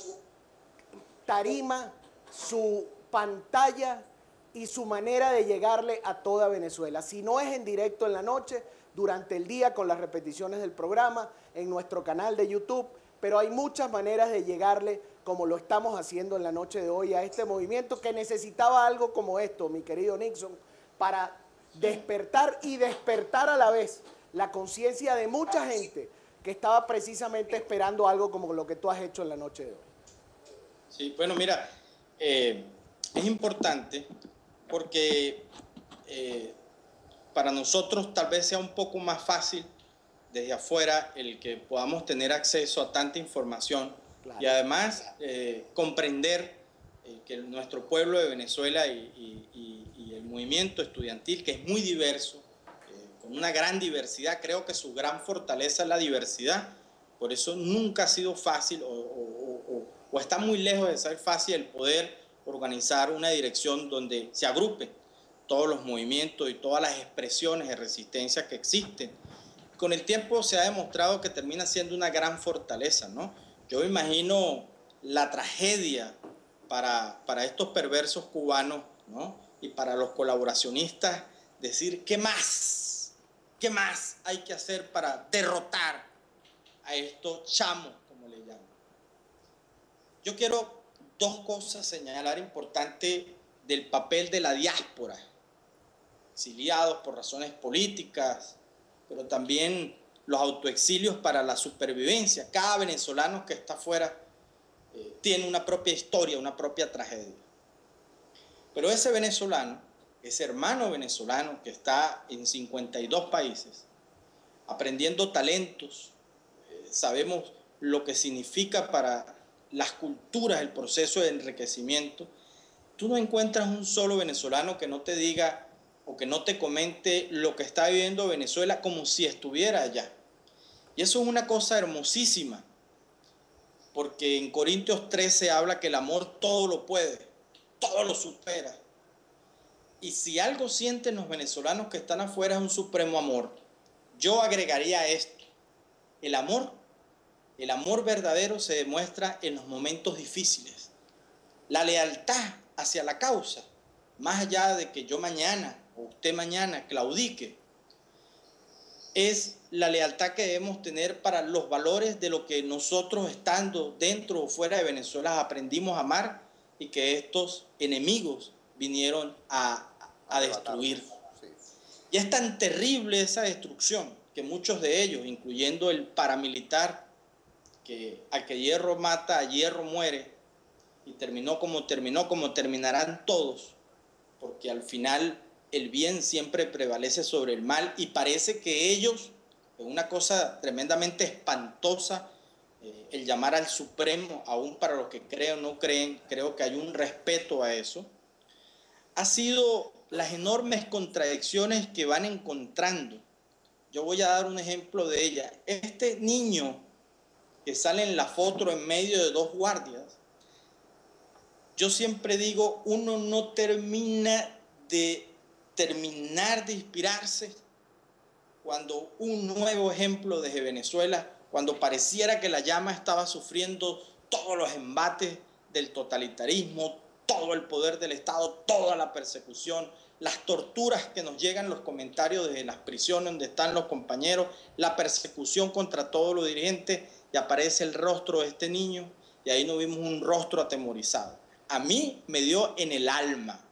tarima, su pantalla y su manera de llegarle a toda Venezuela. Si no es en directo en la noche, durante el día con las repeticiones del programa, en nuestro canal de YouTube, pero hay muchas maneras de llegarle, como lo estamos haciendo en la noche de hoy, a este movimiento que necesitaba algo como esto, mi querido Nixon, para despertar y despertar a la vez la conciencia de mucha gente que estaba precisamente esperando algo como lo que tú has hecho en la noche de hoy. Sí, bueno, mira, eh, es importante porque eh, para nosotros tal vez sea un poco más fácil desde afuera el que podamos tener acceso a tanta información, claro, y además eh, comprender eh, que nuestro pueblo de Venezuela y, y, y, y el movimiento estudiantil, que es muy diverso, eh, con una gran diversidad, creo que su gran fortaleza es la diversidad, por eso nunca ha sido fácil o, o, o, o está muy lejos de ser fácil el poder organizar una dirección donde se agrupen todos los movimientos y todas las expresiones de resistencia que existen. Con el tiempo se ha demostrado que termina siendo una gran fortaleza, ¿no? Yo imagino la tragedia para, para estos perversos cubanos, ¿no? Y para los colaboracionistas, decir, ¿qué más? ¿Qué más hay que hacer para derrotar a estos chamos, como le llaman? Yo quiero dos cosas señalar importantes del papel de la diáspora, exiliados por razones políticas, pero también los autoexilios para la supervivencia. Cada venezolano que está afuera eh, tiene una propia historia, una propia tragedia. Pero ese venezolano, ese hermano venezolano que está en cincuenta y dos países, aprendiendo talentos, eh, sabemos lo que significa para las culturas, el proceso de enriquecimiento, tú no encuentras un solo venezolano que no te diga o que no te comente lo que está viviendo Venezuela como si estuviera allá. Y eso es una cosa hermosísima, porque en Corintios trece habla que el amor todo lo puede, todo lo supera. Y si algo sienten los venezolanos que están afuera es un supremo amor, yo agregaría esto: el amor, el amor verdadero se demuestra en los momentos difíciles. La lealtad hacia la causa, más allá de que yo mañana o usted mañana claudique, es la lealtad que debemos tener para los valores de lo que nosotros, estando dentro o fuera de Venezuela, aprendimos a amar y que estos enemigos vinieron a, a destruir. Sí. Y es tan terrible esa destrucción que muchos de ellos, incluyendo el paramilitar, que a que hierro mata, a hierro muere, y terminó como terminó, como terminarán todos, porque al final el bien siempre prevalece sobre el mal, y parece que ellos, es una cosa tremendamente espantosa, eh, el llamar al Supremo, aún para los que creen o no creen, creo que hay un respeto a eso, ha sido las enormes contradicciones que van encontrando. Yo voy a dar un ejemplo de ella. Este niño que sale en la foto en medio de dos guardias, yo siempre digo, uno no termina de terminar de inspirarse cuando un nuevo ejemplo desde Venezuela, cuando pareciera que la llama estaba sufriendo todos los embates del totalitarismo, todo el poder del Estado, toda la persecución, las torturas que nos llegan, los comentarios desde las prisiones donde están los compañeros, la persecución contra todos los dirigentes, y aparece el rostro de este niño, y ahí nos vimos un rostro atemorizado. A mí me dio en el alma.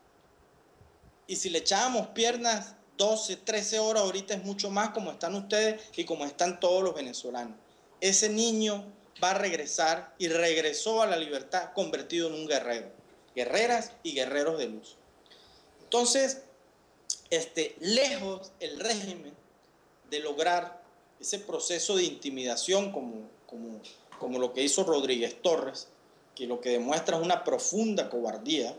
Y si le echábamos piernas doce, trece horas, ahorita es mucho más, como están ustedes y como están todos los venezolanos. Ese niño va a regresar, y regresó a la libertad convertido en un guerrero. Guerreras y guerreros de luz. Entonces, este, lejos el régimen de lograr ese proceso de intimidación como, como, como lo que hizo Rodríguez Torres, que lo que demuestra es una profunda cobardía,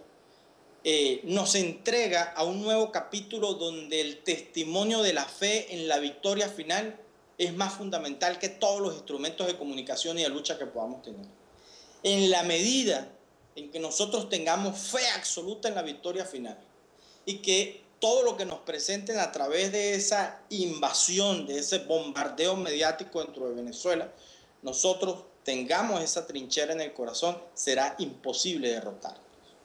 eh, nos entrega a un nuevo capítulo donde el testimonio de la fe en la victoria final es más fundamental que todos los instrumentos de comunicación y de lucha que podamos tener. En la medida en que nosotros tengamos fe absoluta en la victoria final, y que todo lo que nos presenten a través de esa invasión, de ese bombardeo mediático dentro de Venezuela, nosotros tengamos esa trinchera en el corazón, será imposible derrotarlos.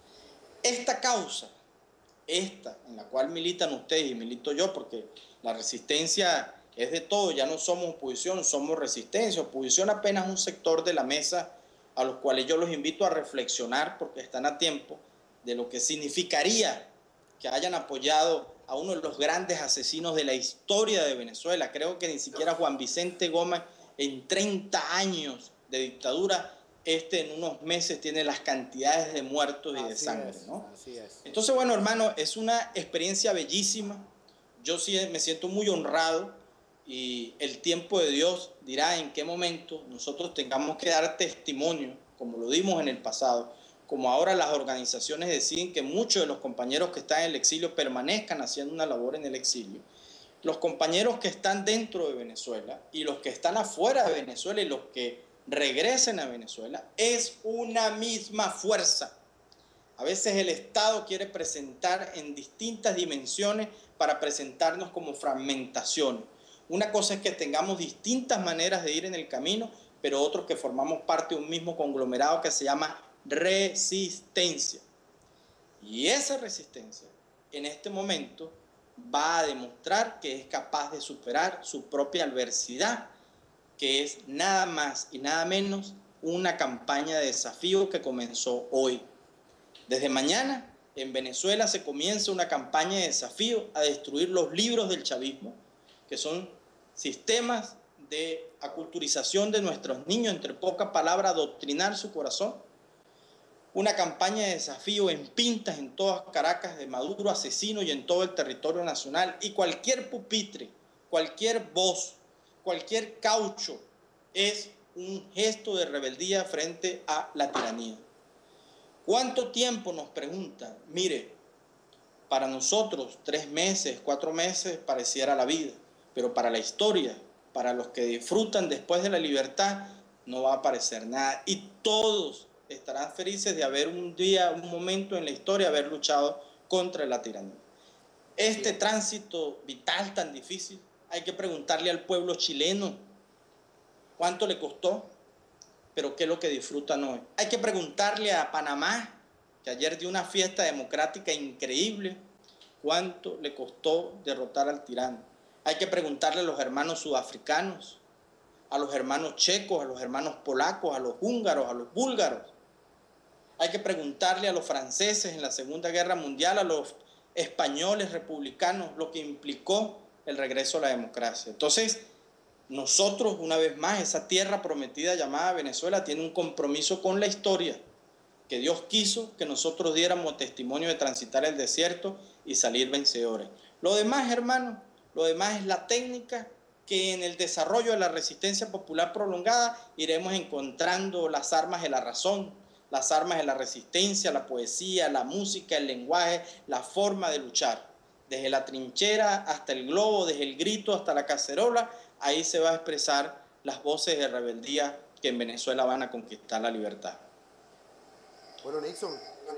Esta causa, esta en la cual militan ustedes y milito yo, porque la resistencia es de todo, ya no somos oposición, somos resistencia. Oposición apenas un sector de la mesa a los cuales yo los invito a reflexionar, porque están a tiempo, de lo que significaría que hayan apoyado a uno de los grandes asesinos de la historia de Venezuela. Creo que ni siquiera Juan Vicente Gómez, en treinta años de dictadura, este en unos meses tiene las cantidades de muertos y de Así sangre, es, ¿no? así es. Entonces, bueno, hermano, es una experiencia bellísima. Yo sí me siento muy honrado, y el tiempo de Dios dirá en qué momento nosotros tengamos que dar testimonio, como lo dimos en el pasado, como ahora las organizaciones deciden que muchos de los compañeros que están en el exilio permanezcan haciendo una labor en el exilio. Los compañeros que están dentro de Venezuela y los que están afuera de Venezuela y los que regresen a Venezuela, es una misma fuerza. A veces el Estado quiere presentar en distintas dimensiones para presentarnos como fragmentaciones. Una cosa es que tengamos distintas maneras de ir en el camino, pero otros que formamos parte de un mismo conglomerado que se llama resistencia. Y esa resistencia, en este momento, va a demostrar que es capaz de superar su propia adversidad, que es nada más y nada menos una campaña de desafío que comenzó hoy. Desde mañana, en Venezuela se comienza una campaña de desafío a destruir los libros del chavismo, que son sistemas de aculturización de nuestros niños, entre pocas palabras, adoctrinar su corazón. Una campaña de desafío en pintas en todas Caracas de Maduro asesino y en todo el territorio nacional, y cualquier pupitre, cualquier voz, cualquier caucho es un gesto de rebeldía frente a la tiranía. ¿Cuánto tiempo nos preguntan? Mire, para nosotros tres meses, cuatro meses pareciera la vida, pero para la historia, para los que disfrutan después de la libertad, no va a parecer nada. Y todos estarán felices de haber un día, un momento en la historia, haber luchado contra la tiranía. Este sí. Tránsito vital tan difícil, hay que preguntarle al pueblo chileno cuánto le costó, pero qué es lo que disfrutan hoy. Hay que preguntarle a Panamá, que ayer dio una fiesta democrática increíble, cuánto le costó derrotar al tirano. Hay que preguntarle a los hermanos sudafricanos, a los hermanos checos, a los hermanos polacos, a los húngaros, a los búlgaros. Hay que preguntarle a los franceses en la Segunda Guerra Mundial, a los españoles republicanos, lo que implicó el regreso a la democracia. Entonces, nosotros, una vez más, esa tierra prometida llamada Venezuela tiene un compromiso con la historia, que Dios quiso que nosotros diéramos testimonio de transitar el desierto y salir vencedores. Lo demás, hermano, lo demás es la técnica que en el desarrollo de la resistencia popular prolongada iremos encontrando las armas de la razón, las armas de la resistencia, la poesía, la música, el lenguaje, la forma de luchar. Desde la trinchera hasta el globo, desde el grito hasta la cacerola, ahí se va a expresar las voces de rebeldía que en Venezuela van a conquistar la libertad. Bueno, Nixon,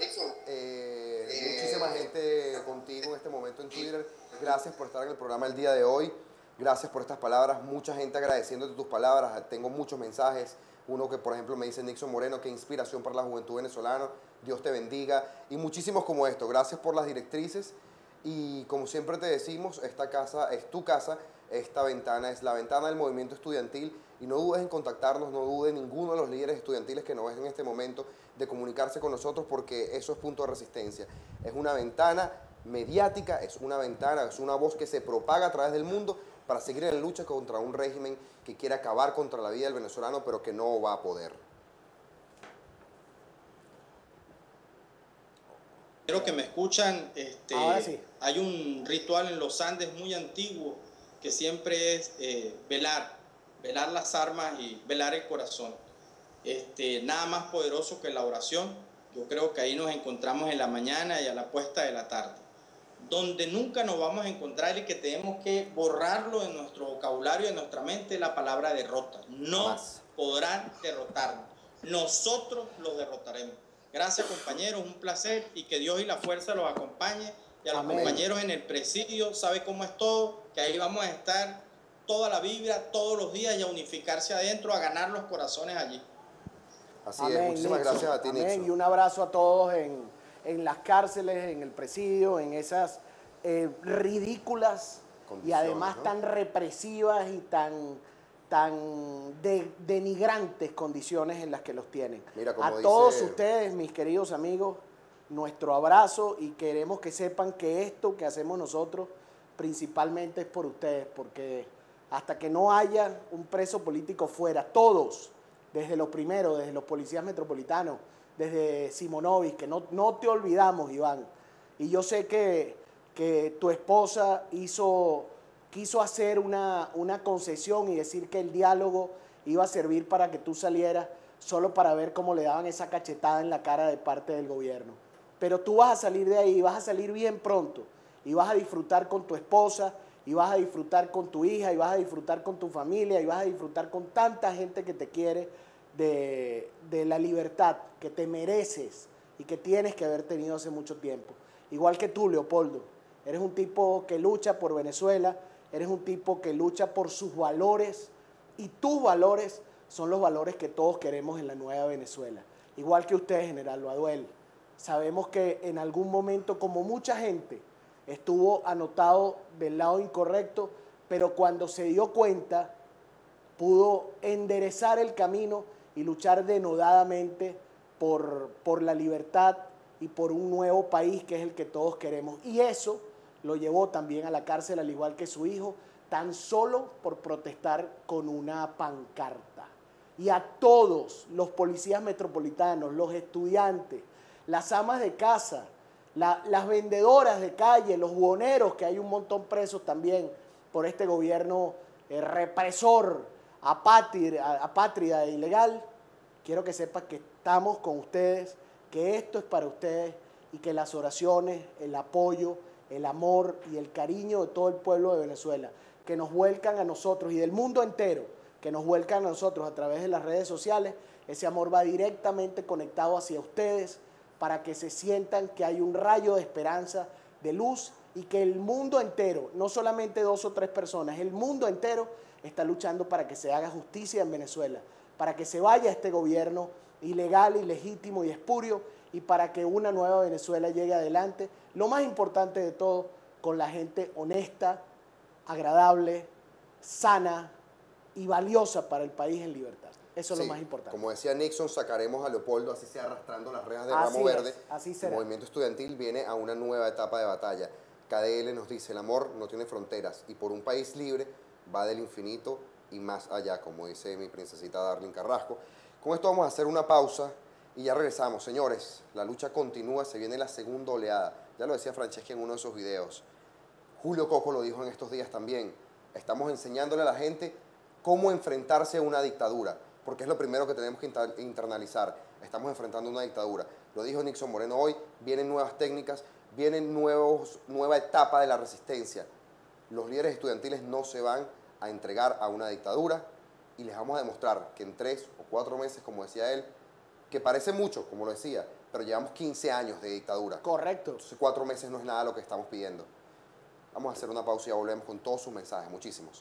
eh, eh, muchísima gente contigo en este momento en Twitter. Gracias por estar en el programa el día de hoy. Gracias por estas palabras. Mucha gente agradeciéndote tus palabras. Tengo muchos mensajes. Uno que, por ejemplo, me dice Nixon Moreno, qué inspiración para la juventud venezolana. Dios te bendiga. Y muchísimos como esto. Gracias por las directrices. Y como siempre te decimos, esta casa es tu casa. Esta ventana es la ventana del movimiento estudiantil. Y no dudes en contactarnos, no dude ninguno de los líderes estudiantiles que nos ven en este momento de comunicarse con nosotros, porque eso es Punto de Resistencia. Es una ventana mediática, es una ventana, es una voz que se propaga a través del mundo para seguir en lucha contra un régimen que quiere acabar contra la vida del venezolano, pero que no va a poder. Creo que me escuchan. Este, Ahora sí. Hay un ritual en los Andes muy antiguo que siempre es eh, velar, velar las armas y velar el corazón. Este, nada más poderoso que la oración. Yo creo que ahí nos encontramos en la mañana y a la puesta de la tarde. Donde nunca nos vamos a encontrar y que tenemos que borrarlo en nuestro vocabulario, en nuestra mente, la palabra derrota. No Más. podrán derrotarnos. Nosotros los derrotaremos. Gracias, compañeros, un placer y que Dios y la fuerza los acompañe. Y a los Amén. compañeros en el presidio, sabe cómo es todo, que ahí vamos a estar toda la vibra, todos los días y a unificarse adentro, a ganar los corazones allí. Así Amén, es, muchísimas Nixon. gracias a ti, Amén. Nixon. Y un abrazo a todos en, en las cárceles, en el presidio, en esas eh, ridículas y además ¿no? tan represivas y tan, tan de, denigrantes condiciones en las que los tienen. Mira, como a dice... todos ustedes, mis queridos amigos, nuestro abrazo, y queremos que sepan que esto que hacemos nosotros principalmente es por ustedes, porque hasta que no haya un preso político fuera, todos, desde los primeros, desde los policías metropolitanos, desde Simonovic, que no, no te olvidamos, Iván. Y yo sé que, que tu esposa hizo, quiso hacer una, una concesión y decir que el diálogo iba a servir para que tú salieras, solo para ver cómo le daban esa cachetada en la cara de parte del gobierno. Pero tú vas a salir de ahí, vas a salir bien pronto, y vas a disfrutar con tu esposa, y vas a disfrutar con tu hija, y vas a disfrutar con tu familia, y vas a disfrutar con tanta gente que te quiere de, de la libertad que te mereces y que tienes que haber tenido hace mucho tiempo. Igual que tú, Leopoldo, eres un tipo que lucha por Venezuela, eres un tipo que lucha por sus valores, y tus valores son los valores que todos queremos en la nueva Venezuela. Igual que usted, General Baduel. Sabemos que en algún momento, como mucha gente, estuvo anotado del lado incorrecto, pero cuando se dio cuenta, pudo enderezar el camino y luchar denodadamente por, por la libertad y por un nuevo país que es el que todos queremos. Y eso lo llevó también a la cárcel, al igual que su hijo, tan solo por protestar con una pancarta. Y a todos los policías metropolitanos, los estudiantes, las amas de casa, la, las vendedoras de calle, los buhoneros, que hay un montón presos también por este gobierno eh, represor, apátrida, apátrida e ilegal, quiero que sepas que estamos con ustedes, que esto es para ustedes y que las oraciones, el apoyo, el amor y el cariño de todo el pueblo de Venezuela, que nos vuelcan a nosotros y del mundo entero, que nos vuelcan a nosotros a través de las redes sociales, ese amor va directamente conectado hacia ustedes para que se sientan que hay un rayo de esperanza, de luz, y que el mundo entero, no solamente dos o tres personas, el mundo entero está luchando para que se haga justicia en Venezuela, para que se vaya este gobierno ilegal, ilegítimo y espurio, y para que una nueva Venezuela llegue adelante, lo más importante de todo, con la gente honesta, agradable, sana y valiosa para el país en libertad. Eso es Sí, lo más importante. Como decía Nixon, sacaremos a Leopoldo, así sea arrastrando las rejas del Así ramo es, verde. así El será. movimiento estudiantil viene a una nueva etapa de batalla. K D L nos dice, el amor no tiene fronteras y por un país libre va del infinito y más allá, como dice mi princesita Darlene Carrasco. Con esto vamos a hacer una pausa y ya regresamos. Señores, la lucha continúa, se viene la segunda oleada. Ya lo decía Franceschi en uno de sus videos. Julio Coco lo dijo en estos días también. Estamos enseñándole a la gente cómo enfrentarse a una dictadura, porque es lo primero que tenemos que internalizar. Estamos enfrentando una dictadura. Lo dijo Nixon Moreno hoy, vienen nuevas técnicas, vienen nuevos, nueva etapa de la resistencia. Los líderes estudiantiles no se van a entregar a una dictadura y les vamos a demostrar que en tres o cuatro meses, como decía él, que parece mucho, como lo decía, pero llevamos quince años de dictadura. Correcto. Entonces cuatro meses no es nada lo que estamos pidiendo. Vamos a hacer una pausa y ya volvemos con todos sus mensajes, muchísimos.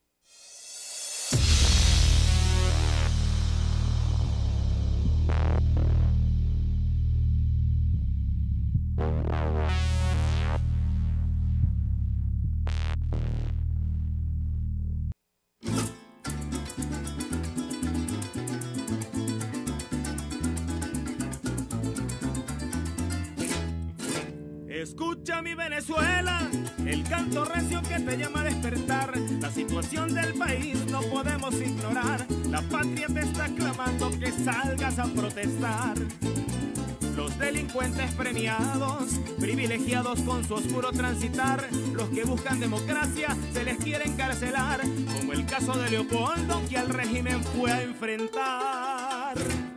Escucha mi Venezuela, el canto recio que te llama a despertar. La situación del país no podemos ignorar. La patria te está clamando que salgas a protestar. Los delincuentes premiados, privilegiados con su oscuro transitar. Los que buscan democracia se les quiere encarcelar, como el caso de Leopoldo que al régimen fue a enfrentar.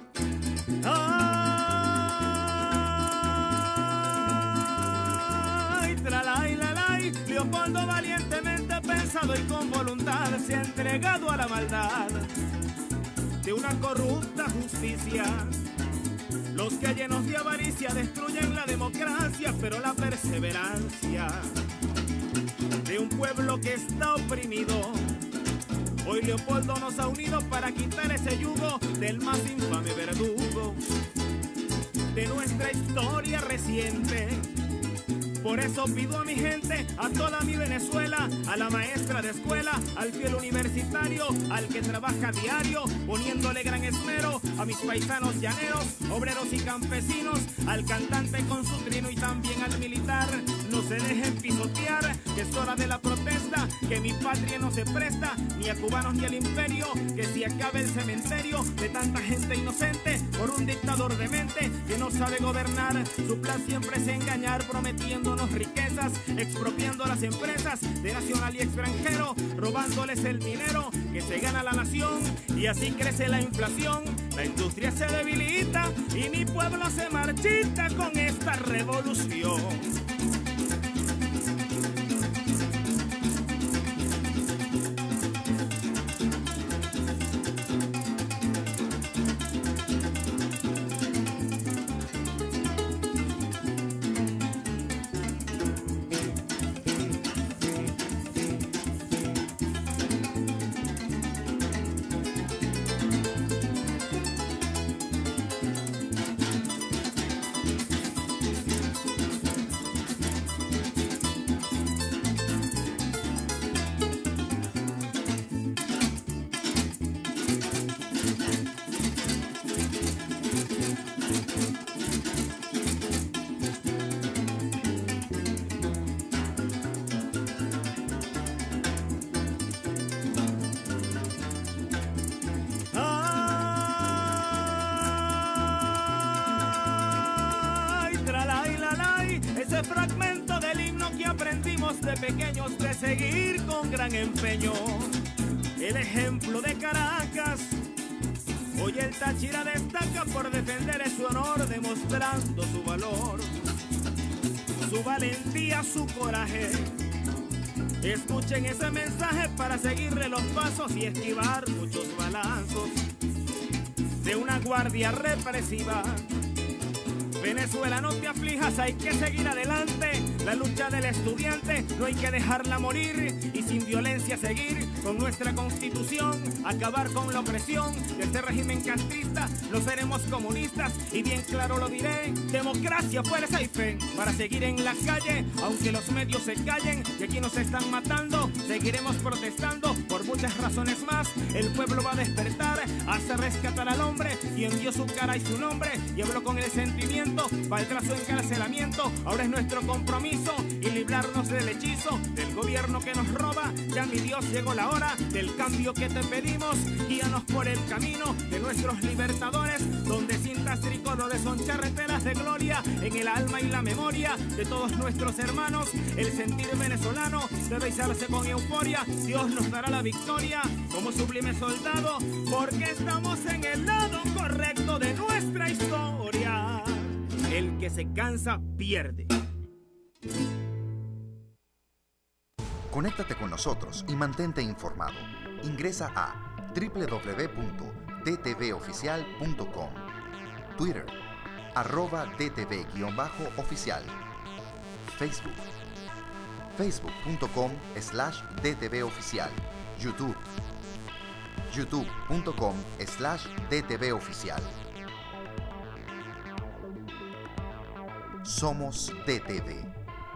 Leopoldo valientemente pensado y con voluntad se ha entregado a la maldad de una corrupta justicia. Los que llenos de avaricia destruyen la democracia, pero la perseverancia de un pueblo que está oprimido. Hoy Leopoldo nos ha unido para quitar ese yugo del más infame verdugo de nuestra historia reciente. Por eso pido a mi gente, a toda mi Venezuela, a la maestra de escuela, al fiel universitario, al que trabaja diario, poniéndole gran esmero, a mis paisanos llaneros, obreros y campesinos, al cantante con su trino y también al militar. No se dejen pisotear, que es hora de la protesta, que mi patria no se presta, ni a cubanos ni al imperio, que si acabe el cementerio de tanta gente inocente, por un dictador demente que no sabe gobernar. Su plan siempre es engañar, prometiendo riquezas, expropiando las empresas de nacional y extranjero, robándoles el dinero que se gana la nación, y así crece la inflación, la industria se debilita y mi pueblo se marchita con esta revolución. Ese fragmento del himno que aprendimos de pequeños de seguir con gran empeño. el ejemplo de Caracas. Hoy el Táchira destaca por defender su honor, demostrando su valor, su valentía, su coraje. Escuchen ese mensaje para seguirle los pasos y esquivar muchos balazos de una guardia represiva. Venezuela, no te aflijas, hay que seguir adelante. La lucha del estudiante no hay que dejarla morir, y sin violencia seguir con nuestra constitución, acabar con la opresión de este régimen castrista. No seremos comunistas y bien claro lo diré: democracia, fuerza y fe para seguir en la calle, aunque los medios se callen y aquí nos están matando. Seguiremos protestando por muchas razones más. El pueblo va a despertar hasta rescatar al hombre, y envió su cara y su nombre y habló con el sentimiento. Valdrá su encarcelamiento, ahora es nuestro compromiso y librarnos del hechizo del gobierno que nos roba. Ya mi Dios, llegó la hora del cambio que te pedimos. Guíanos por el camino de nuestros libertadores, donde cintas tricolores son charreteras de gloria en el alma y la memoria de todos nuestros hermanos. El sentir venezolano debe izarse con euforia. Dios nos dará la victoria como sublime soldado, porque estamos en el lado correcto de nuestra historia. El que se cansa pierde. Conéctate con nosotros y mantente informado. Ingresa a doble u doble u doble u punto d t v oficial punto com, Twitter, arroba d t v guión bajo oficial, Facebook, facebook punto com slash d t v oficial, YouTube, youtube punto com slash d t v oficial. Somos D T V.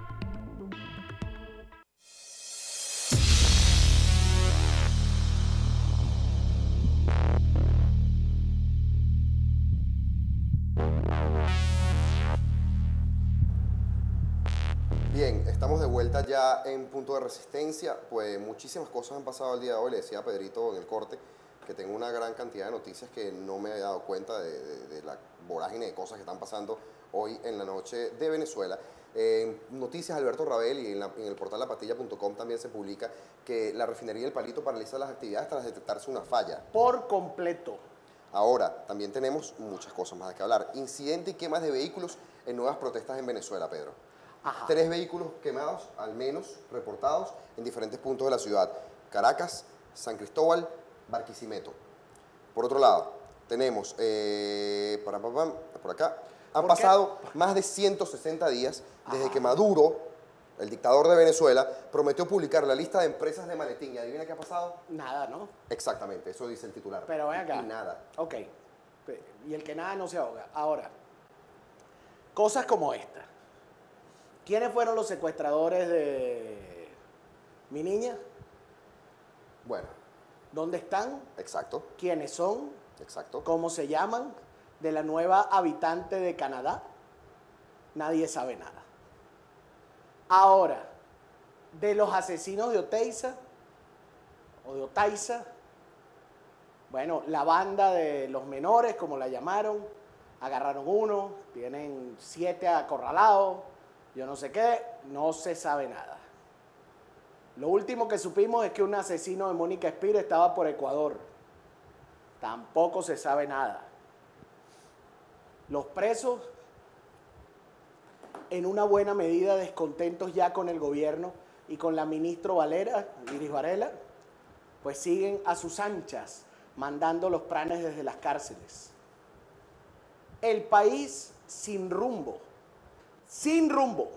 Bien, estamos de vuelta ya en Punto de Resistencia. Pues muchísimas cosas han pasado el día de hoy. Le decía a Pedrito en el corte que tengo una gran cantidad de noticias que no me he dado cuenta de, de, de la vorágine de cosas que están pasando hoy en la noche de Venezuela. En Noticias Alberto Rabel y en, la, en el portal la patilla punto com también se publica que la refinería del Palito paraliza las actividades tras detectarse una falla. Por completo. Ahora, también tenemos muchas cosas más de que hablar. Incidente y quemas de vehículos en nuevas protestas en Venezuela, Pedro. Ajá. Tres vehículos quemados, al menos, reportados en diferentes puntos de la ciudad. Caracas, San Cristóbal, Barquisimeto. Por otro lado, tenemos, eh, para, para, para, por acá, han pasado más de ciento sesenta días desde Ajá. que Maduro, el dictador de Venezuela, prometió publicar la lista de empresas de maletín. ¿Y adivina qué ha pasado? Nada, ¿no? Exactamente, eso dice el titular. Pero ven acá. Y nada. Ok. Y el que nada no se ahoga. Ahora, cosas como esta. ¿Quiénes fueron los secuestradores de mi niña? Bueno. ¿Dónde están? Exacto. ¿Quiénes son? Exacto. ¿Cómo se llaman? ¿De la nueva habitante de Canadá? Nadie sabe nada. Ahora, de los asesinos de Oteiza, o de Otaiza, bueno, la banda de los menores, como la llamaron, agarraron uno, tienen siete acorralados, yo no sé qué, no se sabe nada. Lo último que supimos es que un asesino de Mónica Espira estaba por Ecuador. Tampoco se sabe nada. Los presos, en una buena medida descontentos ya con el gobierno y con la ministra Valera, Iris Varela, pues siguen a sus anchas, mandando los planes desde las cárceles. El país sin rumbo, sin rumbo.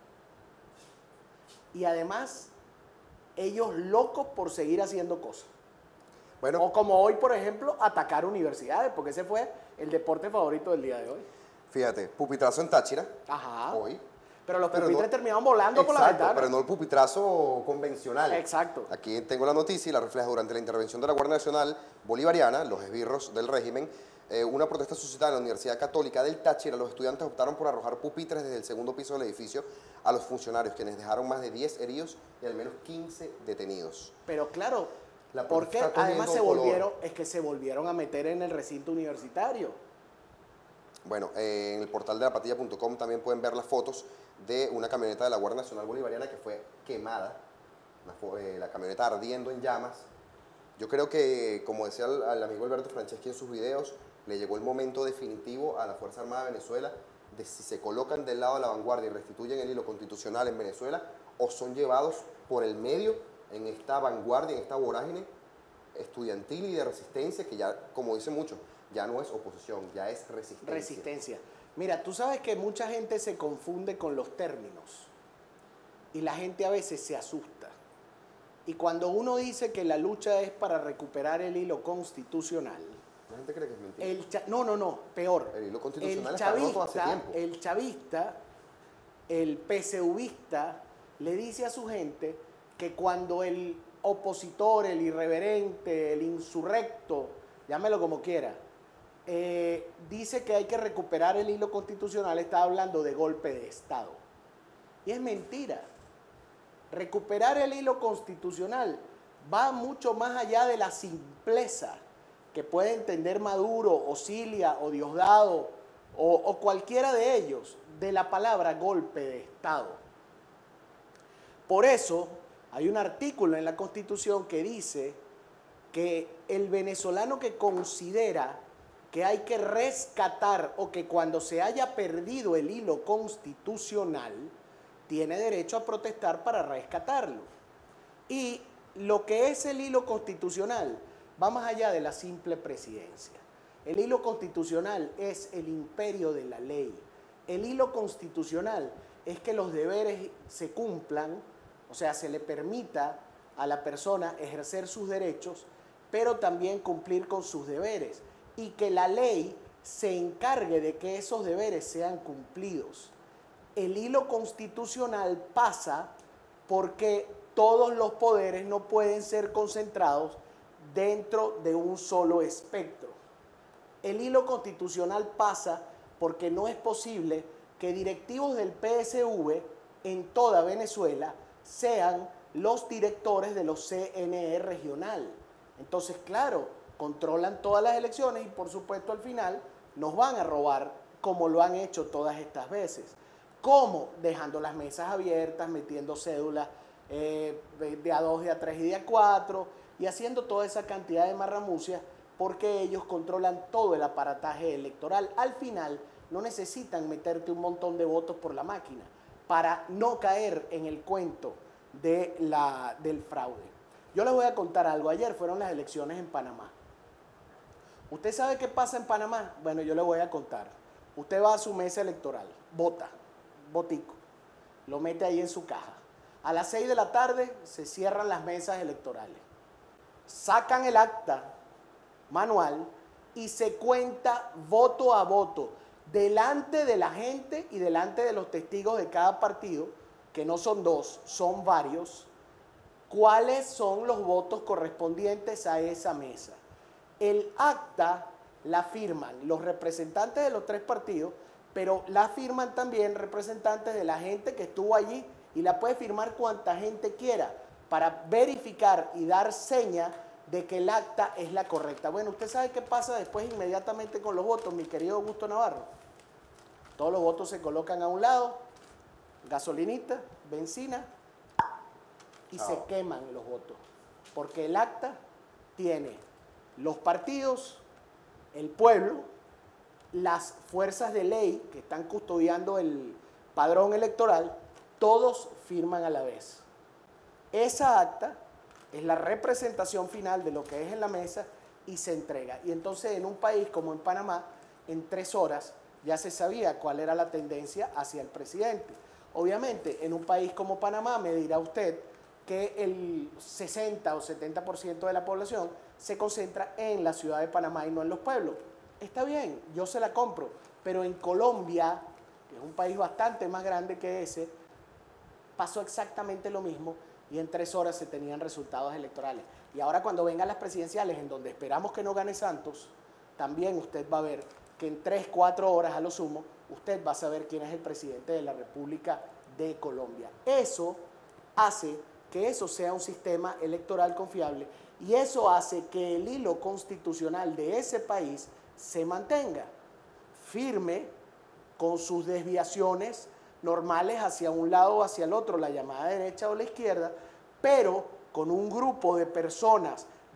Y además, ellos locos por seguir haciendo cosas. Bueno, o como hoy, por ejemplo, atacar universidades, porque ese fue el deporte favorito del día de hoy. Fíjate, pupitrazo en Táchira. Ajá. Hoy. Pero los pero pupitres no, terminaban volando exacto, por la ventana. pero no el pupitrazo convencional. Exacto. Aquí tengo la noticia y la refleja. Durante la intervención de la Guardia Nacional Bolivariana, los esbirros del régimen, eh, una protesta suscitada en la Universidad Católica del Táchira, los estudiantes optaron por arrojar pupitres desde el segundo piso del edificio a los funcionarios, quienes dejaron más de diez heridos y al menos quince detenidos. Pero claro, la porque además se volvieron, es que se volvieron a meter en el recinto universitario. Bueno, eh, en el portal de la patilla punto com también pueden ver las fotos de una camioneta de la Guardia Nacional Bolivariana que fue quemada, una, eh, la camioneta ardiendo en llamas, Yo creo que, como decía el, el amigo Alberto Franceschi en sus videos, le llegó el momento definitivo a la Fuerza Armada de Venezuela de si se colocan del lado de la vanguardia y restituyen el hilo constitucional en Venezuela o son llevados por el medio en esta vanguardia, en esta vorágine estudiantil y de resistencia que ya, como dicen muchos, ya no es oposición, ya es resistencia. Resistencia. Mira, tú sabes que mucha gente se confunde con los términos y la gente a veces se asusta. Y cuando uno dice que la lucha es para recuperar el hilo constitucional, la gente cree que es mentira. El cha- no, no, no, peor. El hilo constitucional el está roto chavista, hace tiempo. El chavista, el PSUvista, le dice a su gente que cuando el opositor, el irreverente, el insurrecto, llámelo como quiera, eh, dice que hay que recuperar el hilo constitucional, está hablando de golpe de Estado. Y es mentira. Recuperar el hilo constitucional va mucho más allá de la simpleza que puede entender Maduro o Cilia o Diosdado o, o cualquiera de ellos de la palabra golpe de Estado. Por eso hay un artículo en la Constitución que dice que el venezolano que considera que hay que rescatar o que cuando se haya perdido el hilo constitucional tiene derecho a protestar para rescatarlo. Y lo que es el hilo constitucional va más allá de la simple presidencia. El hilo constitucional es el imperio de la ley. El hilo constitucional es que los deberes se cumplan, o sea, se le permita a la persona ejercer sus derechos, pero también cumplir con sus deberes, y que la ley se encargue de que esos deberes sean cumplidos. El hilo constitucional pasa porque todos los poderes no pueden ser concentrados dentro de un solo espectro. El hilo constitucional pasa porque no es posible que directivos del P S V en toda Venezuela sean los directores de los C N E regional. Entonces, claro, controlan todas las elecciones y por supuesto al final nos van a robar como lo han hecho todas estas veces. ¿Cómo? Dejando las mesas abiertas, metiendo cédulas eh, de a dos, de a tres y de a cuatro y haciendo toda esa cantidad de marramucias porque ellos controlan todo el aparataje electoral. Al final no necesitan meterte un montón de votos por la máquina para no caer en el cuento de la, del fraude. Yo les voy a contar algo. Ayer fueron las elecciones en Panamá. ¿Usted sabe qué pasa en Panamá? Bueno, yo le voy a contar. Usted va a su mesa electoral, vota, botico, lo mete ahí en su caja. A las seis de la tarde se cierran las mesas electorales. Sacan el acta manual y se cuenta voto a voto delante de la gente y delante de los testigos de cada partido, que no son dos, son varios, cuáles son los votos correspondientes a esa mesa. El acta la firman los representantes de los tres partidos, pero la firman también representantes de la gente que estuvo allí y la puede firmar cuanta gente quiera para verificar y dar seña de que el acta es la correcta. Bueno, ¿usted sabe qué pasa después inmediatamente con los votos, mi querido Augusto Navarro? Todos los votos se colocan a un lado, gasolinita, benzina, y oh. se queman los votos. Porque el acta tiene los partidos, el pueblo, las fuerzas de ley que están custodiando el padrón electoral, todos firman a la vez. Esa acta es la representación final de lo que es en la mesa y se entrega. Y entonces en un país como en Panamá, en tres horas ya se sabía cuál era la tendencia hacia el presidente. Obviamente, en un país como Panamá, me dirá usted que el sesenta o setenta por ciento de la población se concentra en la ciudad de Panamá y no en los pueblos. Está bien, yo se la compro, pero en Colombia, que es un país bastante más grande que ese, pasó exactamente lo mismo y en tres horas se tenían resultados electorales. Y ahora cuando vengan las presidenciales, en donde esperamos que no gane Santos, también usted va a ver que en tres, cuatro horas a lo sumo, usted va a saber quién es el presidente de la República de Colombia. Eso hace que eso sea un sistema electoral confiable y eso hace que el hilo constitucional de ese país se mantenga firme con sus desviaciones normales hacia un lado o hacia el otro, la llamada derecha o la izquierda, pero con un grupo de personas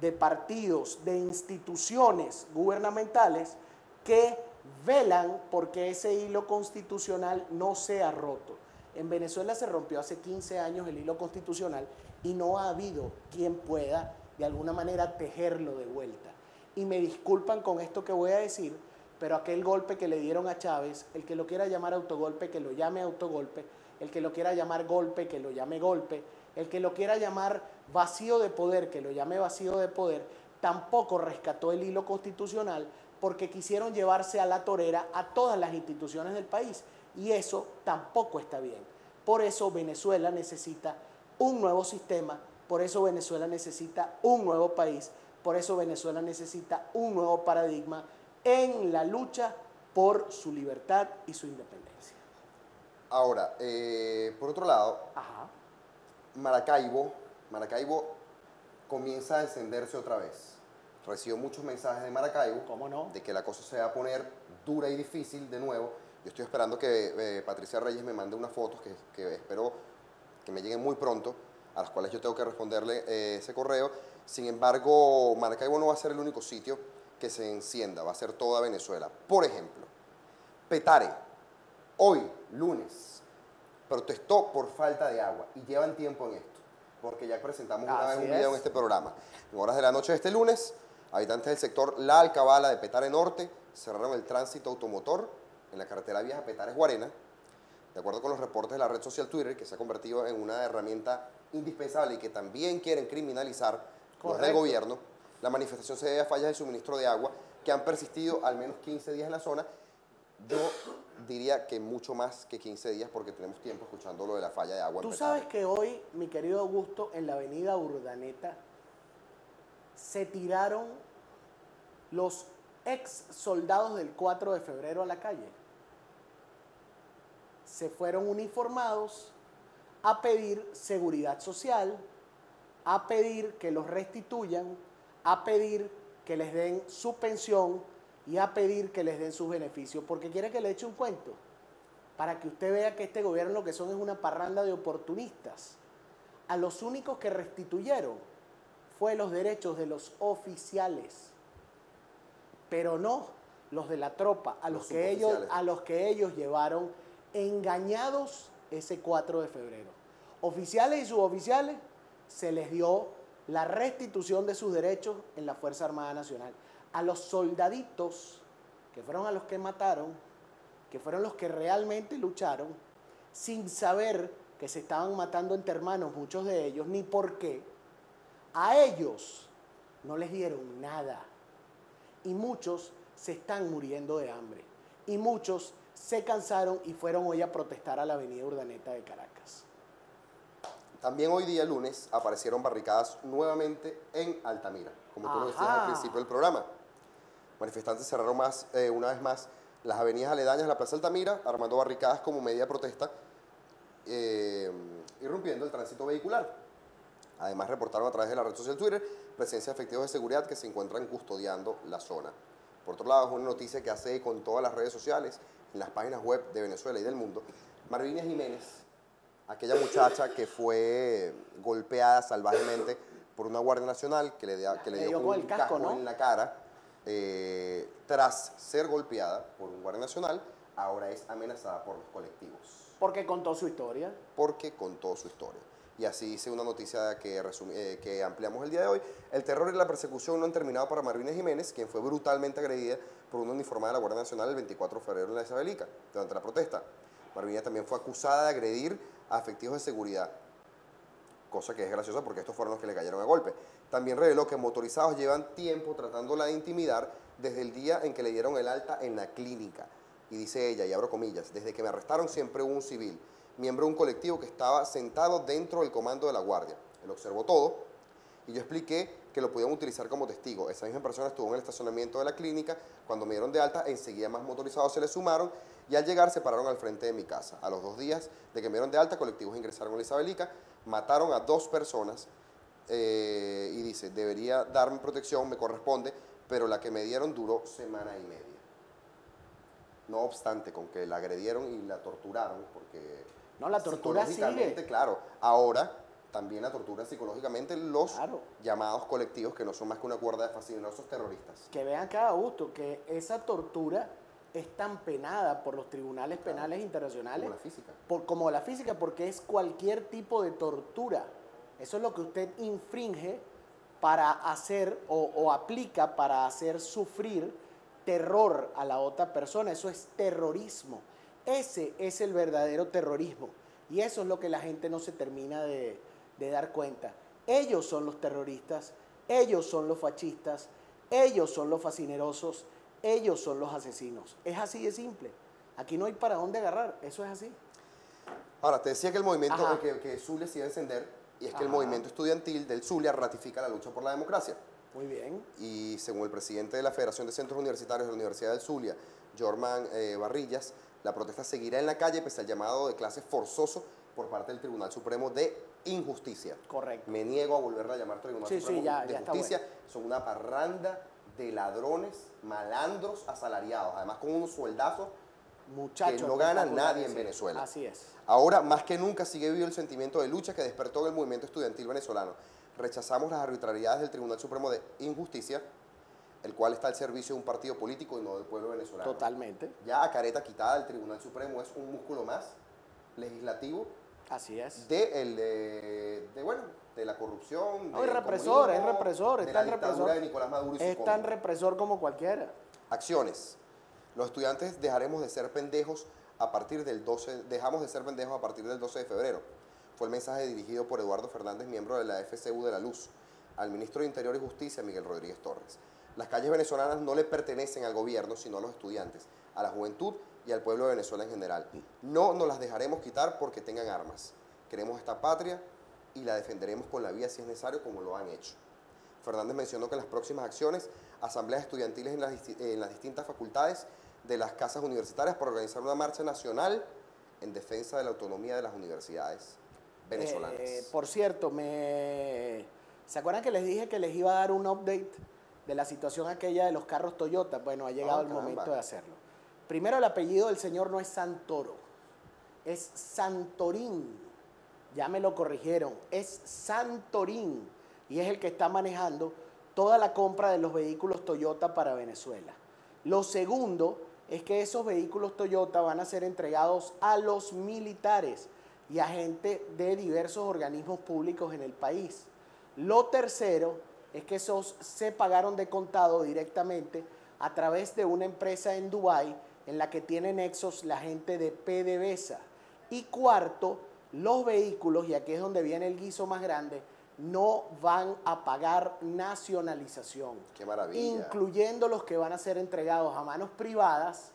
de partidos, de instituciones gubernamentales que velan porque ese hilo constitucional no sea roto. En Venezuela se rompió hace quince años el hilo constitucional y no ha habido quien pueda de alguna manera tejerlo de vuelta. Y me disculpan con esto que voy a decir, pero aquel golpe que le dieron a Chávez, el que lo quiera llamar autogolpe, que lo llame autogolpe, el que lo quiera llamar golpe, que lo llame golpe, el que lo quiera llamar vacío de poder, que lo llame vacío de poder, tampoco rescató el hilo constitucional porque quisieron llevarse a la torera a todas las instituciones del país y eso tampoco está bien. Por eso Venezuela necesita un nuevo sistema, por eso Venezuela necesita un nuevo país, por eso Venezuela necesita un nuevo paradigma en la lucha por su libertad y su independencia. Ahora, eh, por otro lado, Ajá. Maracaibo, Maracaibo comienza a encenderse otra vez. Recibo muchos mensajes de Maracaibo, ¿cómo no?, de que la cosa se va a poner dura y difícil de nuevo. Yo estoy esperando que eh, Patricia Reyes me mande unas fotos que, que espero que me lleguen muy pronto, a las cuales yo tengo que responderle eh, ese correo. Sin embargo, Maracaibo no va a ser el único sitio que se encienda, va a ser toda Venezuela. Por ejemplo, Petare, hoy, lunes, protestó por falta de agua y llevan tiempo en esto, porque ya presentamos una Así vez un es. video en este programa. En horas de la noche de este lunes, habitantes del sector La Alcabala de Petare Norte cerraron el tránsito automotor en la carretera vieja Petare-Guarena. De acuerdo con los reportes de la red social Twitter, que se ha convertido en una herramienta indispensable y que también quieren criminalizar los del gobierno, la manifestación se debe a fallas de suministro de agua que han persistido al menos quince días en la zona. Yo diría que mucho más que quince días porque tenemos tiempo escuchando lo de la falla de agua. Tú sabes que hoy, mi querido Augusto, en la avenida Urdaneta se tiraron los ex soldados del cuatro de febrero a la calle. Se fueron uniformados a pedir seguridad social, a pedir que los restituyan, a pedir que les den su pensión y a pedir que les den sus beneficios, porque quiere que le eche un cuento, para que usted vea que este gobierno lo que son es una parranda de oportunistas. A los únicos que restituyeron fue los derechos de los oficiales, pero no los de la tropa, a los, Los que ellos, suboficiales. a los que ellos llevaron engañados ese cuatro de febrero. Oficiales y suboficiales se les dio la restitución de sus derechos en la Fuerza Armada Nacional. A los soldaditos, que fueron a los que mataron, que fueron los que realmente lucharon, sin saber que se estaban matando entre hermanos muchos de ellos, ni por qué, a ellos no les dieron nada. Y muchos se están muriendo de hambre. Y muchos se cansaron y fueron hoy a protestar a la avenida Urdaneta de Caracas. También hoy día, lunes, aparecieron barricadas nuevamente en Altamira, como tú lo decías Ajá. al principio del programa. Manifestantes cerraron más, eh, una vez más las avenidas aledañas a la Plaza Altamira, armando barricadas como medida de protesta, eh, irrumpiendo el tránsito vehicular. Además, reportaron a través de la red social Twitter presencia de efectivos de seguridad que se encuentran custodiando la zona. Por otro lado, es una noticia que hace con todas las redes sociales, en las páginas web de Venezuela y del mundo. Marvinia Jiménez, aquella muchacha que fue golpeada salvajemente por una Guardia Nacional que le, de, que le dio, Le dio con con un el casco, ¿no? en la cara, eh, tras ser golpeada por un Guardia Nacional, ahora es amenazada por los colectivos. Porque contó su historia. Porque contó su historia. Y así dice una noticia que, resumi- eh, que ampliamos el día de hoy. El terror y la persecución no han terminado para Marvinia Jiménez, quien fue brutalmente agredida por una uniformada de la Guardia Nacional el veinticuatro de febrero en la Isabelica, durante la protesta. Marvinia también fue acusada de agredir a efectivos de seguridad, cosa que es graciosa porque estos fueron los que le cayeron a golpe. También reveló que motorizados llevan tiempo tratándola de intimidar desde el día en que le dieron el alta en la clínica. Y dice ella, y abro comillas, desde que me arrestaron siempre hubo un civil, miembro de un colectivo que estaba sentado dentro del comando de la guardia. Él observó todo y yo expliqué que lo podían utilizar como testigo. Esa misma persona estuvo en el estacionamiento de la clínica. Cuando me dieron de alta, enseguida más motorizados se le sumaron y al llegar se pararon al frente de mi casa. A los dos días de que me dieron de alta, colectivos ingresaron a la Isabelica, mataron a dos personas eh, y dice, debería darme protección, me corresponde, pero la que me dieron duró semana y media. No obstante, con que la agredieron y la torturaron, porque No, la tortura psicológicamente, sigue. claro, ahora también la torturan psicológicamente los Claro. llamados colectivos, que no son más que una cuerda de fascinerosos terroristas. Que vean cada gusto que esa tortura es tan penada por los tribunales penales internacionales Como la física. por, como la física, porque es cualquier tipo de tortura. Eso es lo que usted infringe para hacer o, o aplica para hacer sufrir terror a la otra persona. Eso es terrorismo. Ese es el verdadero terrorismo. Y eso es lo que la gente no se termina de, de dar cuenta. Ellos son los terroristas, ellos son los fascistas, ellos son los fascinerosos, ellos son los asesinos. Es así de simple. Aquí no hay para dónde agarrar. Eso es así. Ahora, te decía que el movimiento Ajá. que, que Zulia se iba a encender, y es que Ajá. el movimiento estudiantil del Zulia ratifica la lucha por la democracia. Muy bien. Y según el presidente de la Federación de Centros Universitarios de la Universidad del Zulia, Jorman eh, Barrillas, la protesta seguirá en la calle pese al llamado de clase forzoso por parte del Tribunal Supremo de Injusticia. Correcto. Me niego a volverla a llamar Tribunal Sí, sí, Supremo ya- de ya está Justicia. Son una parranda de ladrones, malandros, asalariados, además con unos sueldazos Muchachos. que no gana espectaculares, nadie en sí. Venezuela. Así es. Ahora, más que nunca, sigue vivo el sentimiento de lucha que despertó en el movimiento estudiantil venezolano. Rechazamos las arbitrariedades del Tribunal Supremo de Injusticia, el cual está al servicio de un partido político y no del pueblo venezolano. Totalmente. Ya a careta quitada, el Tribunal Supremo es un músculo más legislativo Así es. de, el, de, de, bueno, de la corrupción. No, del es represor, es comunismo, represor, es de tan la dictadura represor. de Nicolás Maduro y su Es combo. tan represor como cualquiera. Acciones. Los estudiantes dejaremos de ser pendejos a partir del doce, dejamos de ser pendejos a partir del doce de febrero. Fue el mensaje dirigido por Eduardo Fernández, miembro de la F C U de la Luz, al ministro de Interior y Justicia, Miguel Rodríguez Torres. Las calles venezolanas no le pertenecen al gobierno, sino a los estudiantes, a la juventud y al pueblo de Venezuela en general. No nos las dejaremos quitar porque tengan armas. Queremos esta patria y la defenderemos con la vida si es necesario, como lo han hecho. Fernández mencionó que en las próximas acciones, asambleas estudiantiles en las, en las distintas facultades de las casas universitarias para organizar una marcha nacional en defensa de la autonomía de las universidades venezolanas. Eh, por cierto, me... ¿se acuerdan que les dije que les iba a dar un update de la situación aquella de los carros Toyota? Bueno, ha llegado Oh, el caramba. momento de hacerlo. Primero, el apellido del señor no es Santoro, es Santorín. Ya me lo corrigieron, es Santorín. Y es el que está manejando toda la compra de los vehículos Toyota para Venezuela. Lo segundo es que esos vehículos Toyota van a ser entregados a los militares y a gente de diversos organismos públicos en el país. Lo tercero es que esos se pagaron de contado directamente a través de una empresa en Dubái en la que tiene nexos la gente de PDVSA. Y cuarto, los vehículos, y aquí es donde viene el guiso más grande, no van a pagar nacionalización. ¡Qué maravilla! Incluyendo los que van a ser entregados a manos privadas,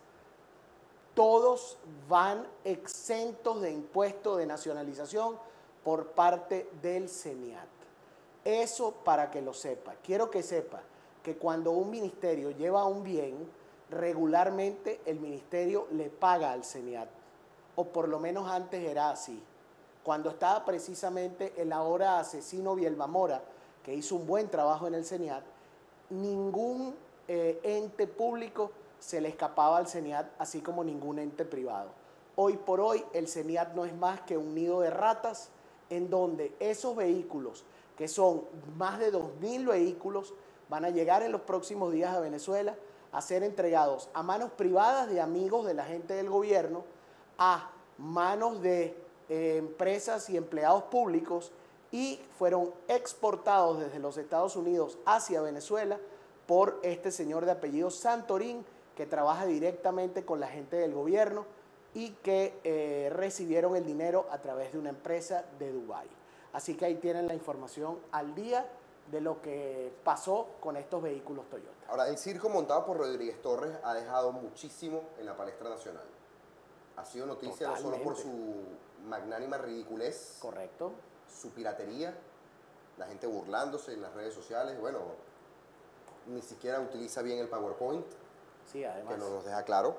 todos van exentos de impuesto de nacionalización por parte del CENIAT. Eso para que lo sepa. Quiero que sepa que cuando un ministerio lleva un bien, regularmente el ministerio le paga al CENIAT, o por lo menos antes era así. Cuando estaba precisamente el ahora asesino Bielba Mora, que hizo un buen trabajo en el CENIAT, ningún eh, ente público se le escapaba al CENIAT, así como ningún ente privado. Hoy por hoy el CENIAT no es más que un nido de ratas en donde esos vehículos, que son más de dos mil vehículos, van a llegar en los próximos días a Venezuela a ser entregados a manos privadas de amigos de la gente del gobierno, a manos de eh, empresas y empleados públicos, y fueron exportados desde los Estados Unidos hacia Venezuela por este señor de apellido Santorín, que trabaja directamente con la gente del gobierno y que eh, recibieron el dinero a través de una empresa de Dubái. Así que ahí tienen la información al día de lo que pasó con estos vehículos Toyota. Ahora, el circo montado por Rodríguez Torres ha dejado muchísimo en la palestra nacional. Ha sido noticia no solo por su magnánima ridiculez, correcto, su piratería, la gente burlándose en las redes sociales, bueno, ni siquiera utiliza bien el PowerPoint, sí, además, que no nos deja claro,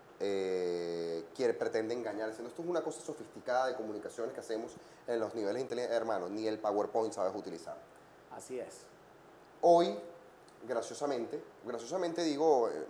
eh, quiere, pretende engañar, diciendo esto es una cosa sofisticada de comunicaciones que hacemos en los niveles de inteligencia, hermano, ni el PowerPoint sabes utilizar. Así es. Hoy, graciosamente, graciosamente digo, eh,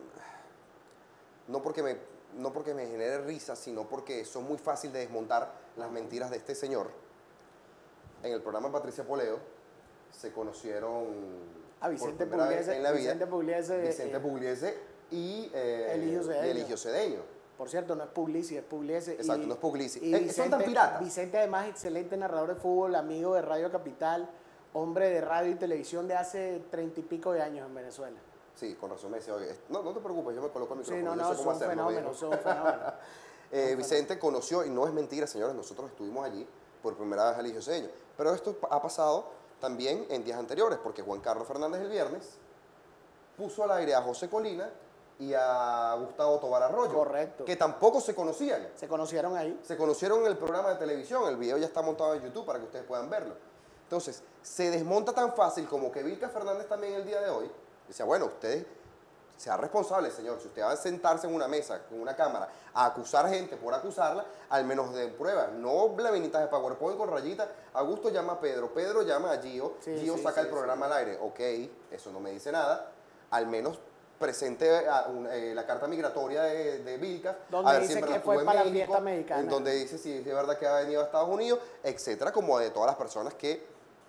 no, porque me, no porque me genere risa, sino porque son muy fácil de desmontar las mentiras de este señor. en el programa de Patricia Poleo, se conocieron a Vicente por primera vez Pugliese, en la vida. Vicente Pugliese, Vicente eh, Pugliese y, eh, Eligio Cedeño. y Eligio Cedeño. Por cierto, no es Puglisi, es Pugliese. Exacto, y, no es Puglisi. y Eh, Vicente, son tan piratas. Vicente además excelente narrador de fútbol, amigo de Radio Capital, hombre de radio y televisión de hace treinta y pico de años en Venezuela. Sí, con razón me decía, oye, no, no te preocupes, yo me coloco el micrófono. Sí, no, yo no, sé cómo son hacerlo, fenómenos, viejo. son fenómenos. eh, Vicente conoció, y no es mentira, señores, nosotros estuvimos allí por primera vez a Eligio Cedeño. Pero esto ha pasado también en días anteriores, porque Juan Carlos Fernández el viernes puso al aire a José Colina y a Gustavo Tobar Arroyo. Correcto. Que tampoco se conocían. Se conocieron ahí. Se conocieron en el programa de televisión, el video ya está montado en YouTube para que ustedes puedan verlo. Entonces, se desmonta tan fácil como que Vilca Fernández también el día de hoy decía, bueno, ustedes, sea responsable, señor, si usted va a sentarse en una mesa, en una cámara, a acusar gente por acusarla, al menos den pruebas, no laminitas de PowerPoint con rayitas, Augusto llama a Pedro, Pedro llama a Gio, Sí, Gio sí, saca sí, el programa sí. al aire, ok, eso no me dice nada, al menos presente a un- eh, la carta migratoria de, de Vilca, Donde a ver dice si en que verdad fue estuvo en para la México, fiesta mexicana. en donde dice si es de verdad que ha venido a Estados Unidos, etcétera, como de todas las personas que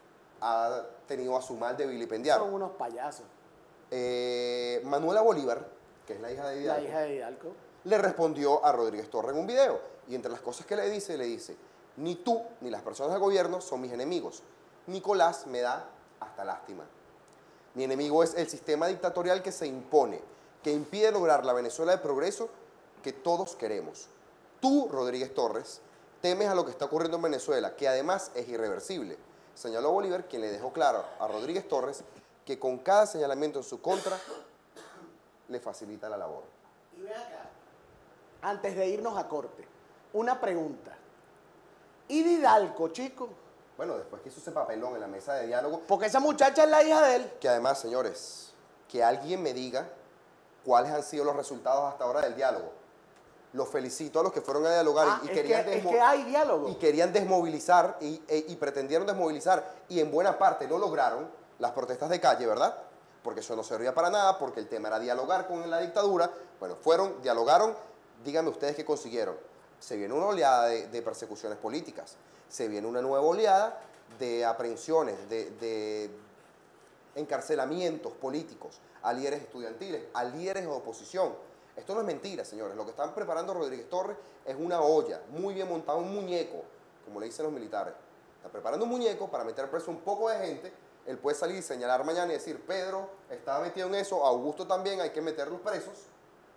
ha tenido a su mal de vilipendiar. Son unos payasos. Eh, Manuela Bolívar, que es la hija de La Hidalgo, hija de Hidalgo. le respondió a Rodríguez Torre en un video. Y entre las cosas que le dice, le dice, ni tú ni las personas del gobierno son mis enemigos. Nicolás me da hasta lástima. Mi enemigo es el sistema dictatorial que se impone, que impide lograr la Venezuela de progreso que todos queremos. Tú, Rodríguez Torres, temes a lo que está ocurriendo en Venezuela, que además es irreversible. Señaló Bolívar, quien le dejó claro a Rodríguez Torres que con cada señalamiento en su contra le facilita la labor. Y ve acá, antes de irnos a corte, una pregunta. ¿Y de Hidalgo, chico? Bueno, después que hizo ese papelón en la mesa de diálogo, Porque esa muchacha es la hija de él. que además, señores, que alguien me diga cuáles han sido los resultados hasta ahora del diálogo. Los felicito a los que fueron a dialogar Ah, y, y es, querían que, es desmo- que hay diálogo. y querían desmovilizar y, e- y pretendieron desmovilizar y en buena parte lo lograron las protestas de calle, ¿verdad? Porque eso no servía para nada, porque el tema era dialogar con la dictadura. Bueno, fueron, dialogaron, díganme ustedes qué consiguieron. Se viene una oleada de, de persecuciones políticas, se viene una nueva oleada de aprehensiones, de, de encarcelamientos políticos a líderes estudiantiles, a líderes de oposición. Esto no es mentira, señores. Lo que están preparando Rodríguez Torres es una olla, muy bien montada, un muñeco, como le dicen los militares. Está preparando un muñeco para meter preso un poco de gente. Él puede salir y señalar mañana y decir, Pedro estaba metido en eso, Augusto también, hay que meterlos presos,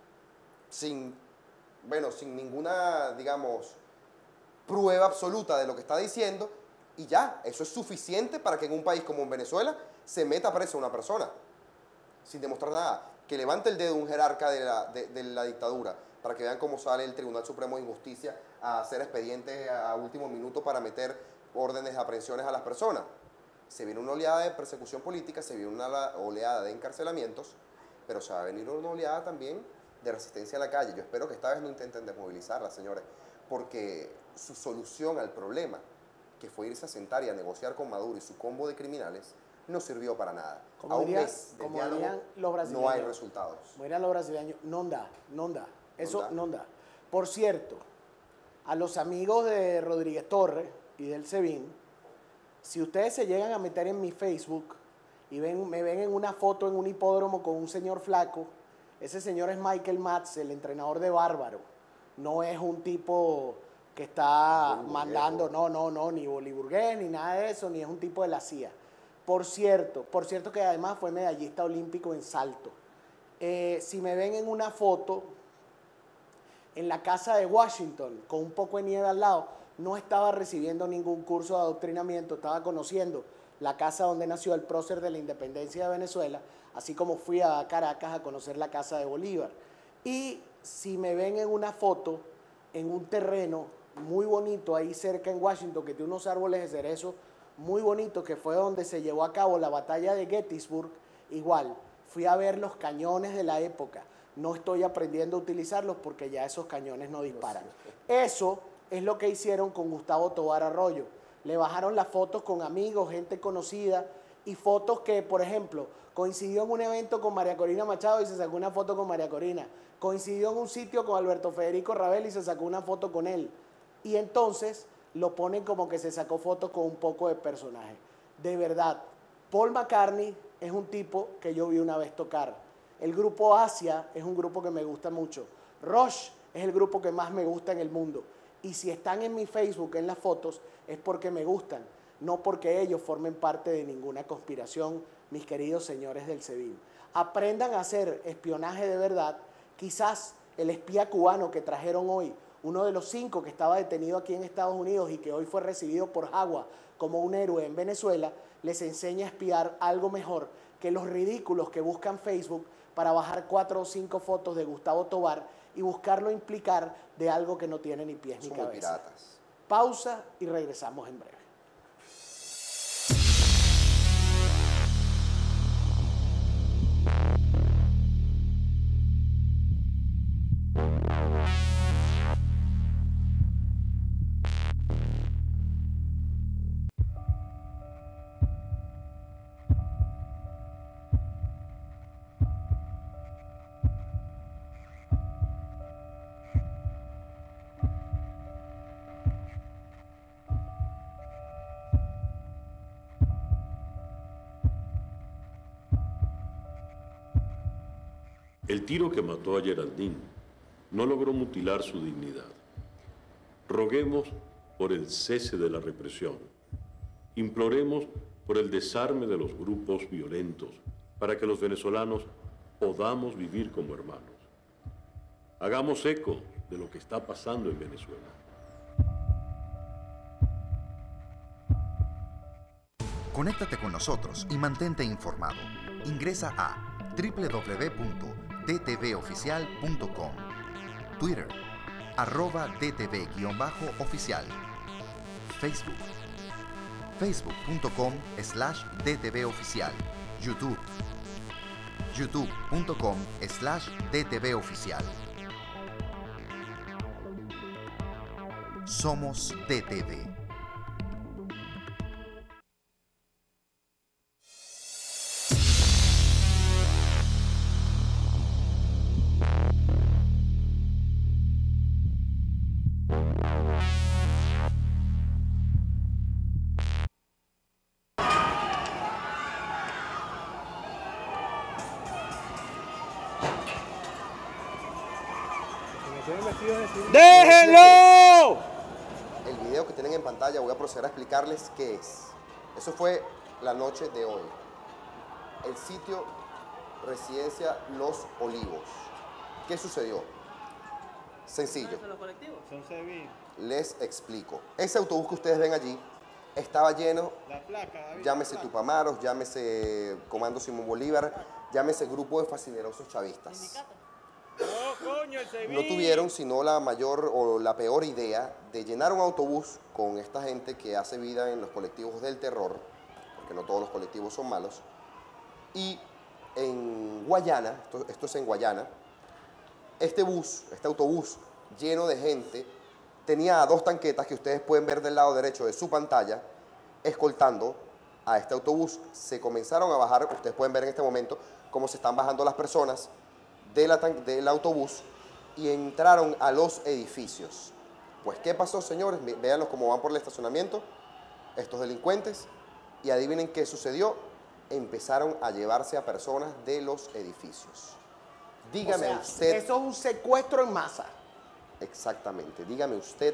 sin, bueno, sin ninguna, digamos, prueba absoluta de lo que está diciendo, y ya, eso es suficiente para que en un país como en Venezuela se meta preso a una persona, sin demostrar nada. Que levante el dedo un jerarca de la, de, de la dictadura, para que vean cómo sale el Tribunal Supremo de Justicia a hacer expedientes a, a último minuto para meter órdenes de aprehensiones a las personas. Se viene una oleada de persecución política, se viene una la- oleada de encarcelamientos, pero se va a venir una oleada también de resistencia a la calle. Yo espero que esta vez no intenten desmovilizarla, señores, porque su solución al problema, que fue irse a sentar y a negociar con Maduro y su combo de criminales, no sirvió para nada. Como a un dirían- mes del como diálogo dirían los brasileños. no hay resultados. Como eran los brasileños, no da, no da. Eso da. no da. Por cierto, a los amigos de Rodríguez Torres y del SEBIN, si ustedes se llegan a meter en mi Facebook y ven, me ven en una foto en un hipódromo con un señor flaco, ese señor es Michael Matz, el entrenador de Bárbaro. No es un tipo que está Boliburgués, mandando, no, no, no, ni boliburgués, ni nada de eso, ni es un tipo de la C I A. Por cierto, por cierto que además fue medallista olímpico en salto. Eh, si me ven en una foto en la casa de Washington con un poco de nieve al lado, no estaba recibiendo ningún curso de adoctrinamiento, estaba conociendo la casa donde nació el prócer de la independencia de Venezuela, así como fui a Caracas a conocer la casa de Bolívar. Y si me ven en una foto en un terreno muy bonito ahí cerca en Washington, que tiene unos árboles de cerezo muy bonitos, que fue donde se llevó a cabo la batalla de Gettysburg, igual, fui a ver los cañones de la época. No estoy aprendiendo a utilizarlos porque ya esos cañones no disparan. Eso es lo que hicieron con Gustavo Tobar Arroyo. Le bajaron las fotos con amigos, gente conocida, y fotos que, por ejemplo, coincidió en un evento con María Corina Machado y se sacó una foto con María Corina. Coincidió en un sitio con Alberto Federico Rabel y se sacó una foto con él. Y entonces lo ponen como que se sacó fotos con un poco de personaje. De verdad, Paul McCartney es un tipo que yo vi una vez tocar. El grupo Asia es un grupo que me gusta mucho. Rush es el grupo que más me gusta en el mundo. Y si están en mi Facebook, en las fotos, es porque me gustan, no porque ellos formen parte de ninguna conspiración, mis queridos señores del SEBIN. Aprendan a hacer espionaje de verdad. Quizás el espía cubano que trajeron hoy, uno de los cinco que estaba detenido aquí en Estados Unidos y que hoy fue recibido por Jagua como un héroe en Venezuela, les enseña a espiar algo mejor que los ridículos que buscan Facebook para bajar cuatro o cinco fotos de Gustavo Tobar y buscarlo implicar de algo que no tiene ni pies ni cabeza. Piratas. Pausa y regresamos en breve. El tiro que mató a Geraldine no logró mutilar su dignidad. Roguemos por el cese de la represión. Imploremos por el desarme de los grupos violentos para que los venezolanos podamos vivir como hermanos. Hagamos eco de lo que está pasando en Venezuela. Conéctate con nosotros y mantente informado. Ingresa a doble u doble u doble u punto d t v oficial punto com, Twitter, arroba D T V guión bajo oficial, Facebook, facebook punto com slash D T V oficial, YouTube, youtube punto com slash D T V oficial. Somos D T V. ¡Déjenlo! El video que tienen en pantalla voy a proceder a explicarles qué es. Eso fue la noche de hoy. El sitio Residencia Los Olivos. ¿Qué sucedió? Sencillo. Les explico. Ese autobús que ustedes ven allí estaba lleno, llámese Tupamaros, llámese Comando Simón Bolívar, llámese grupo de fascinerosos chavistas. No tuvieron sino la mayor o la peor idea de llenar un autobús con esta gente que hace vida en los colectivos del terror, porque no todos los colectivos son malos, y en Guayana, esto, esto es en Guayana, este bus, este autobús lleno de gente, tenía dos tanquetas que ustedes pueden ver del lado derecho de su pantalla, escoltando a este autobús. Se comenzaron a bajar, ustedes pueden ver en este momento cómo se están bajando las personas de la, del autobús y entraron a los edificios. Pues, ¿qué pasó, señores? Véanlos cómo van por el estacionamiento, estos delincuentes, y adivinen qué sucedió. Empezaron a llevarse a personas de los edificios. Dígame O sea, usted... eso es un secuestro en masa. Exactamente. Dígame usted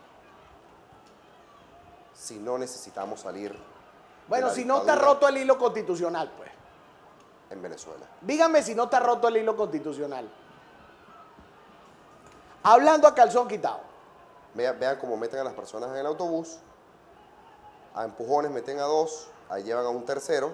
si no necesitamos salir... Bueno, si no está roto el hilo constitucional, pues. En Venezuela. Díganme si no está roto el hilo constitucional. Hablando a calzón quitado. Vean, vean cómo meten a las personas en el autobús. A empujones meten a dos. Ahí llevan a un tercero.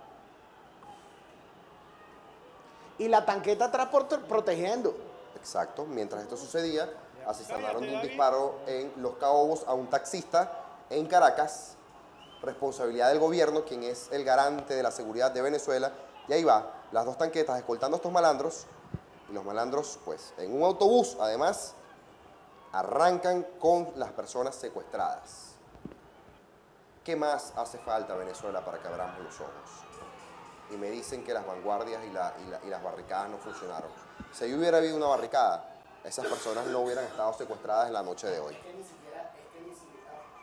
Y la tanqueta atrás protegiendo. Exacto. Mientras esto sucedía, asesinaron de un disparo en Los Caobos a un taxista en Caracas. Responsabilidad del gobierno, quien es el garante de la seguridad de Venezuela. Y ahí va, las dos tanquetas escoltando a estos malandros. Y los malandros, pues, en un autobús, además, arrancan con las personas secuestradas. ¿Qué más hace falta a Venezuela para que abramos los ojos? Y me dicen que las vanguardias y, la, y, la, y las barricadas no funcionaron. Si hubiera habido una barricada, esas personas no hubieran estado secuestradas en la noche de hoy.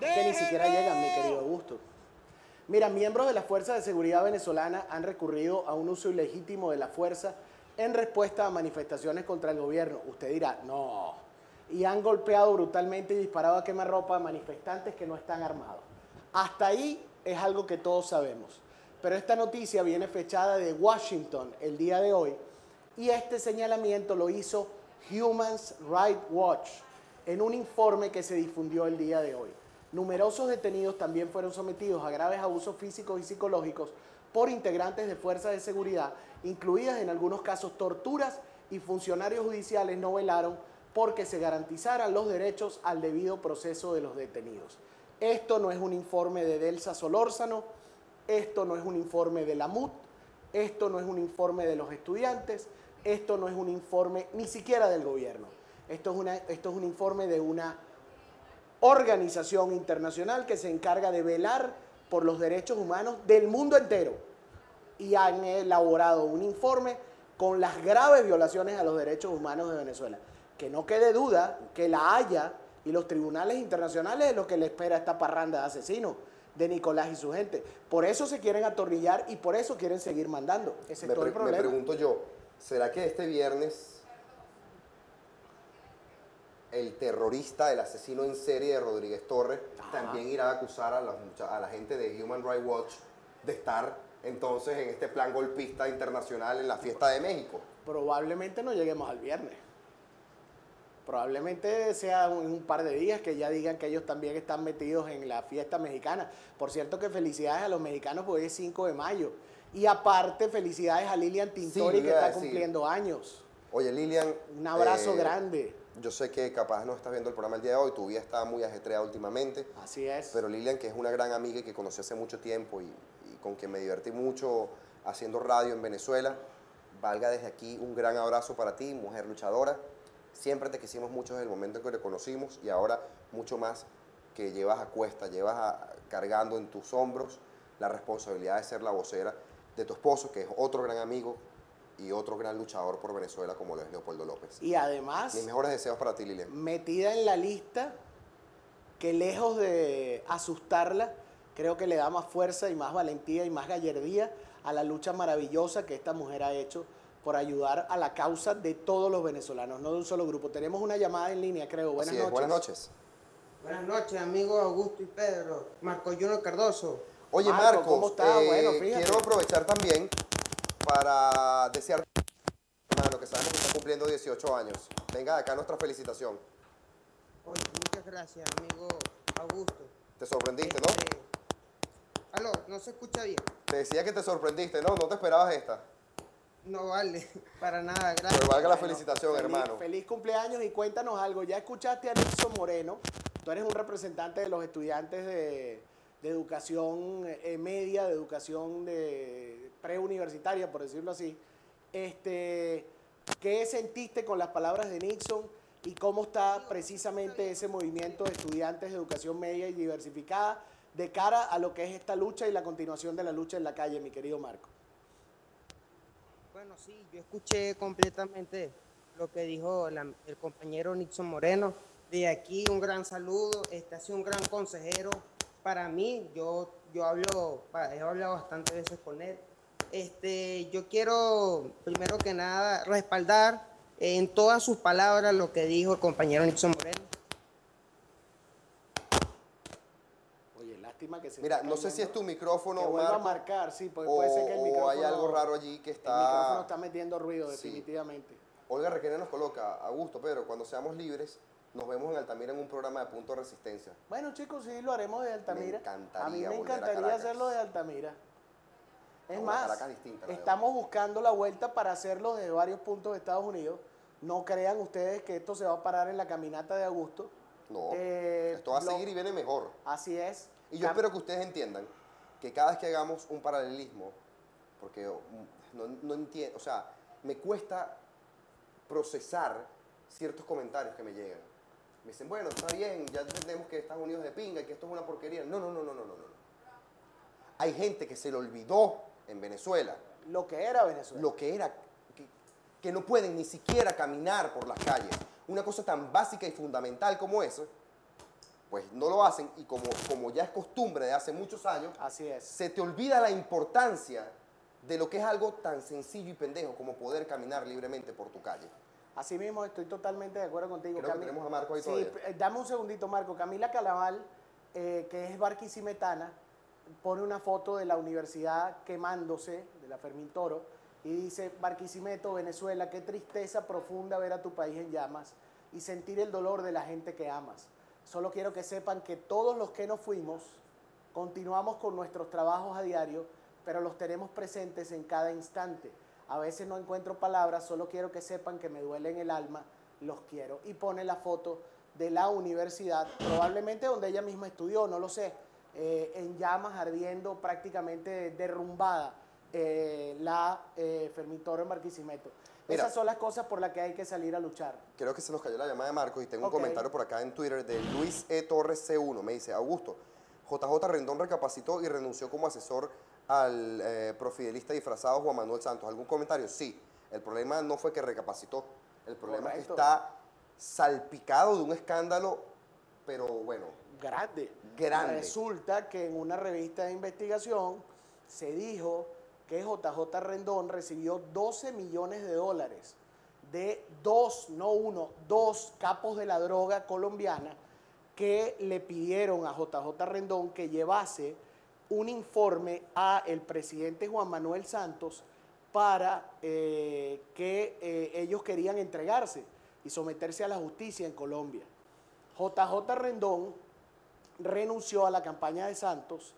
que ni siquiera llegan, mi querido Augusto. Mira, miembros de las Fuerzas de Seguridad venezolana han recurrido a un uso ilegítimo de la fuerza en respuesta a manifestaciones contra el gobierno. Usted dirá, no. Y han golpeado brutalmente y disparado a quemarropa a manifestantes que no están armados. Hasta ahí es algo que todos sabemos. Pero esta noticia viene fechada de Washington el día de hoy y este señalamiento lo hizo Human Rights Watch en un informe que se difundió el día de hoy. Numerosos detenidos también fueron sometidos a graves abusos físicos y psicológicos por integrantes de fuerzas de seguridad, incluidas en algunos casos torturas, y funcionarios judiciales no velaron porque se garantizaran los derechos al debido proceso de los detenidos. Esto no es un informe de Delsa Solórzano, esto no es un informe de la M U T, esto no es un informe de los estudiantes, esto no es un informe ni siquiera del gobierno. Esto es, una, esto es un informe de una organización internacional que se encarga de velar por los derechos humanos del mundo entero y han elaborado un informe con las graves violaciones a los derechos humanos de Venezuela. Que no quede duda que la Haya y los tribunales internacionales es lo que le espera a esta parranda de asesinos de Nicolás y su gente. Por eso se quieren atornillar y por eso quieren seguir mandando. Ese es todo el problema. Me pregunto yo, ¿será que este viernes el terrorista, el asesino en serie de Rodríguez Torres, Ajá. también irá a acusar a la, a la gente de Human Rights Watch de estar entonces en este plan golpista internacional en la fiesta de México? Probablemente no lleguemos al viernes. Probablemente sea en un par de días que ya digan que ellos también están metidos en la fiesta mexicana. Por cierto que felicidades a los mexicanos porque hoy es cinco de mayo. Y aparte felicidades a Lilian Tintori sí, que está cumpliendo años. Oye Lilian. Un abrazo eh, grande. Yo sé que capaz no estás viendo el programa el día de hoy, tu vida está muy ajetreada últimamente. Así es. Pero Lilian, que es una gran amiga y que conocí hace mucho tiempo y, y con quien me divertí mucho haciendo radio en Venezuela, valga desde aquí un gran abrazo para ti, mujer luchadora. Siempre te quisimos mucho desde el momento en que te conocimos y ahora mucho más que llevas a cuesta, llevas a, cargando en tus hombros la responsabilidad de ser la vocera de tu esposo, que es otro gran amigo y otro gran luchador por Venezuela como lo es Leopoldo López. Y además, mis mejores deseos para ti, Lilian. Metida en la lista que lejos de asustarla, creo que le da más fuerza y más valentía y más gallardía a la lucha maravillosa que esta mujer ha hecho por ayudar a la causa de todos los venezolanos, no de un solo grupo. Tenemos una llamada en línea, creo. Buenas Así es, noches. Buenas noches. Buenas noches, amigos Augusto y Pedro. Marco Junior Cardoso. Oye, Marco, Marcos, ¿cómo está? Eh, Bueno, fíjate. quiero aprovechar también para desearte, hermano, que sabemos que está cumpliendo dieciocho años. Venga acá nuestra felicitación. Oye, muchas gracias, amigo Augusto. Te sorprendiste, Este... Aló, no se escucha bien. Te decía que te sorprendiste, ¿no? No te esperabas esta. No vale, para nada, gracias. Pero valga la Bueno, felicitación, feliz, hermano. Feliz cumpleaños y cuéntanos algo. Ya escuchaste a Nixon Moreno. Tú eres un representante de los estudiantes de, de educación eh, media, de educación de preuniversitaria, por decirlo así. Este, ¿qué sentiste con las palabras de Nixon y cómo está precisamente ese movimiento de estudiantes de educación media y diversificada de cara a lo que es esta lucha y la continuación de la lucha en la calle, mi querido Marco? Bueno, sí, yo escuché completamente lo que dijo la, el compañero Nixon Moreno. De aquí un gran saludo, este ha sido un gran consejero para mí. Yo, yo hablo, he hablado bastantes veces con él. Este, yo quiero, primero que nada, respaldar en todas sus palabras lo que dijo el compañero Nixon Moreno. Oye, lástima que se Mira, no sé si es tu micrófono, que vuelva Marco, a marcar, sí, porque o, puede ser que el micrófono... o hay algo raro allí que está... El micrófono está metiendo ruido, Sí. definitivamente. Olga Requena nos coloca, Augusto, Pedro, cuando seamos libres, nos vemos en Altamira en un programa de Punto de Resistencia. Bueno, chicos, sí, lo haremos de Altamira. Me encantaría a mí me volver a encantaría Caracas. hacerlo de Altamira. Es Una más, Caracas distinta, la estamos buscando la vuelta para hacerlo desde varios puntos de Estados Unidos. No crean ustedes que esto se va a parar en la caminata de Augusto. No, Eh, esto va a lo- seguir y viene mejor. Así es. Y yo Cam- espero que ustedes entiendan que cada vez que hagamos un paralelismo, porque mm, no, no entiendo, o sea, me cuesta procesar ciertos comentarios que me llegan. Me dicen, bueno, está bien, ya entendemos que Estados Unidos es de pinga y que esto es una porquería. No, no, no, no, no, no, no. Hay gente que se le olvidó en Venezuela Lo que era Venezuela. lo que era, que, que no pueden ni siquiera caminar por las calles. Una cosa tan básica y fundamental como eso. pues no lo hacen y como, como ya es costumbre de hace muchos años, Así es. se te olvida la importancia de lo que es algo tan sencillo y pendejo como poder caminar libremente por tu calle. Así mismo, estoy totalmente de acuerdo contigo. Creo que Cami- tenemos a Marco ahí Sí, todavía. eh, dame un segundito, Marco. Camila Calaval, eh, que es barquisimetana, pone una foto de la universidad quemándose, de la Fermín Toro, y dice: Barquisimeto, Venezuela, qué tristeza profunda ver a tu país en llamas y sentir el dolor de la gente que amas. Solo quiero que sepan que todos los que nos fuimos continuamos con nuestros trabajos a diario, pero los tenemos presentes en cada instante. A veces no encuentro palabras, solo quiero que sepan que me duele en el alma, los quiero. Y pone la foto de la universidad, probablemente donde ella misma estudió, no lo sé, eh, en llamas, ardiendo, prácticamente derrumbada, eh, la eh, Fermín Toro en Barquisimeto. Mira. Esas son las cosas por las que hay que salir a luchar. Creo que se nos cayó la llamada de Marcos y tengo Ok. un comentario por acá en Twitter de Luis E. Torres C uno. Me dice: Augusto, J J Rendón recapacitó y renunció como asesor al eh, profidelista disfrazado Juan Manuel Santos. ¿Algún comentario? Sí. El problema no fue que recapacitó. El problema Correcto. es que está salpicado de un escándalo, pero bueno, Grande. grande. Resulta que en una revista de investigación se dijo que J J Rendón recibió doce millones de dólares de dos, no uno, dos capos de la droga colombiana que le pidieron a J J Rendón que llevase un informe a el presidente Juan Manuel Santos para eh, que eh, ellos querían entregarse y someterse a la justicia en Colombia. J J Rendón renunció a la campaña de Santos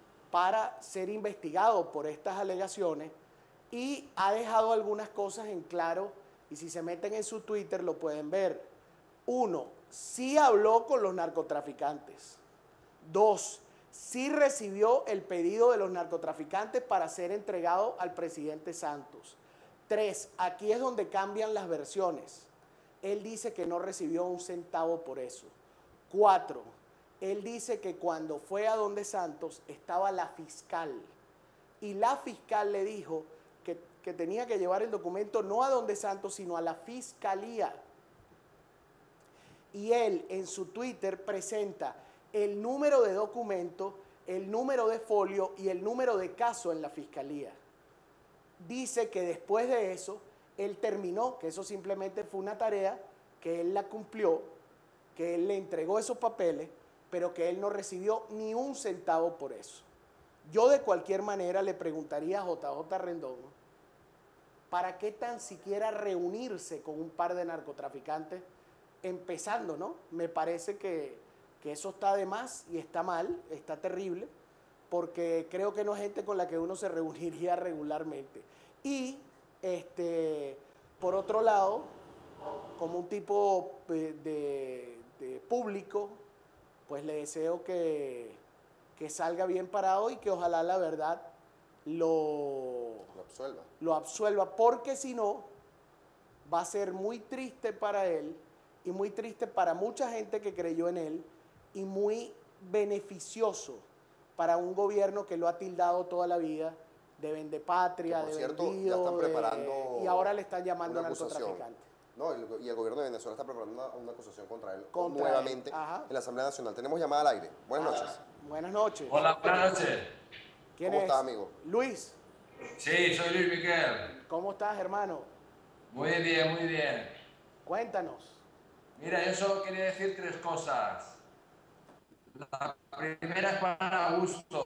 para ser investigado por estas alegaciones y ha dejado algunas cosas en claro, y si se meten en su Twitter lo pueden ver. Uno, sí habló con los narcotraficantes. Dos, sí recibió el pedido de los narcotraficantes para ser entregado al presidente Santos. Tres, aquí es donde cambian las versiones. Él dice que no recibió un centavo por eso. Cuatro, él dice que cuando fue a donde Santos estaba la fiscal y la fiscal le dijo que, que tenía que llevar el documento no a donde Santos, sino a la fiscalía. Y él en su Twitter presenta el número de documento, el número de folio y el número de caso en la fiscalía. Dice que después de eso, él terminó, que eso simplemente fue una tarea, que él la cumplió, que él le entregó esos papeles, pero que él no recibió ni un centavo por eso. Yo de cualquier manera le preguntaría a J J Rendón, ¿para qué tan siquiera reunirse con un par de narcotraficantes? Empezando, ¿no? Me parece que, que eso está de más y está mal, está terrible, porque creo que no es gente con la que uno se reuniría regularmente. Y, este, por otro lado, como un tipo de, de, de público, pues le deseo que, que salga bien parado y que ojalá la verdad lo, Lo absuelva. lo absuelva, porque si no, va a ser muy triste para él y muy triste para mucha gente que creyó en él y muy beneficioso para un gobierno que lo ha tildado toda la vida de vendepatria, Que, por de cierto, ya vendido, están de- preparando y ahora le están llamando una acusación. narcotraficante. No, el- y el gobierno de Venezuela está preparando una, una acusación contra él Contra nuevamente él, ajá. en la Asamblea Nacional. Tenemos llamada al aire. Buenas noches. Buenas noches. Hola, buenas noches. ¿Quién ¿Cómo es? está, amigo? Luis. Sí, soy Luis Miguel. ¿Cómo estás, hermano? Muy bien, muy bien. Cuéntanos. Mira, yo solo quería decir tres cosas. La primera es para Augusto.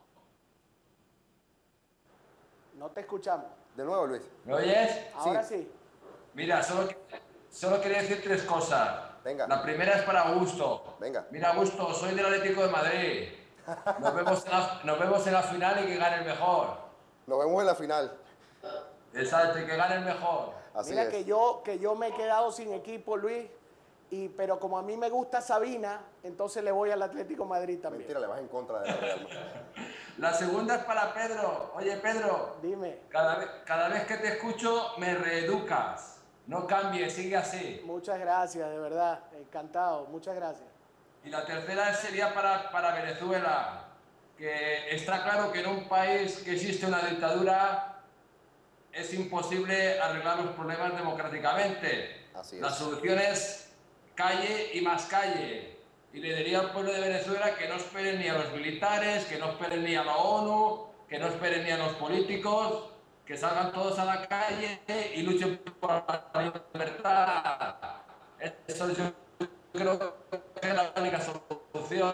No te escuchamos. De nuevo, Luis. ¿Me oyes? Ahora sí. Mira, solo, solo quería decir tres cosas. Venga. La primera es para Augusto. Venga. Mira, Augusto, soy del Atlético de Madrid. Nos vemos en la, nos vemos en la final y que gane el mejor. Nos vemos en la final. Exacto, y que gane el mejor. Así Mira es. que yo, que yo me he quedado sin equipo, Luis, y, pero como a mí me gusta Sabina, entonces le voy al Atlético de Madrid también. Mentira, le vas en contra de la Real Madrid. La segunda es para Pedro. Oye, Pedro. Dime. Cada vez, cada vez que te escucho me reeducas. No cambies, sigue así. Muchas gracias, de verdad. Encantado. Muchas gracias. Y la tercera sería para, para Venezuela, que está claro que en un país que existe una dictadura es imposible arreglar los problemas democráticamente. Así es. La solución es calle y más calle. Y le diría al pueblo de Venezuela que no esperen ni a los militares, que no esperen ni a la ONU, que no esperen ni a los políticos, que salgan todos a la calle y luchen por la libertad. Eso yo creo que es la única solución.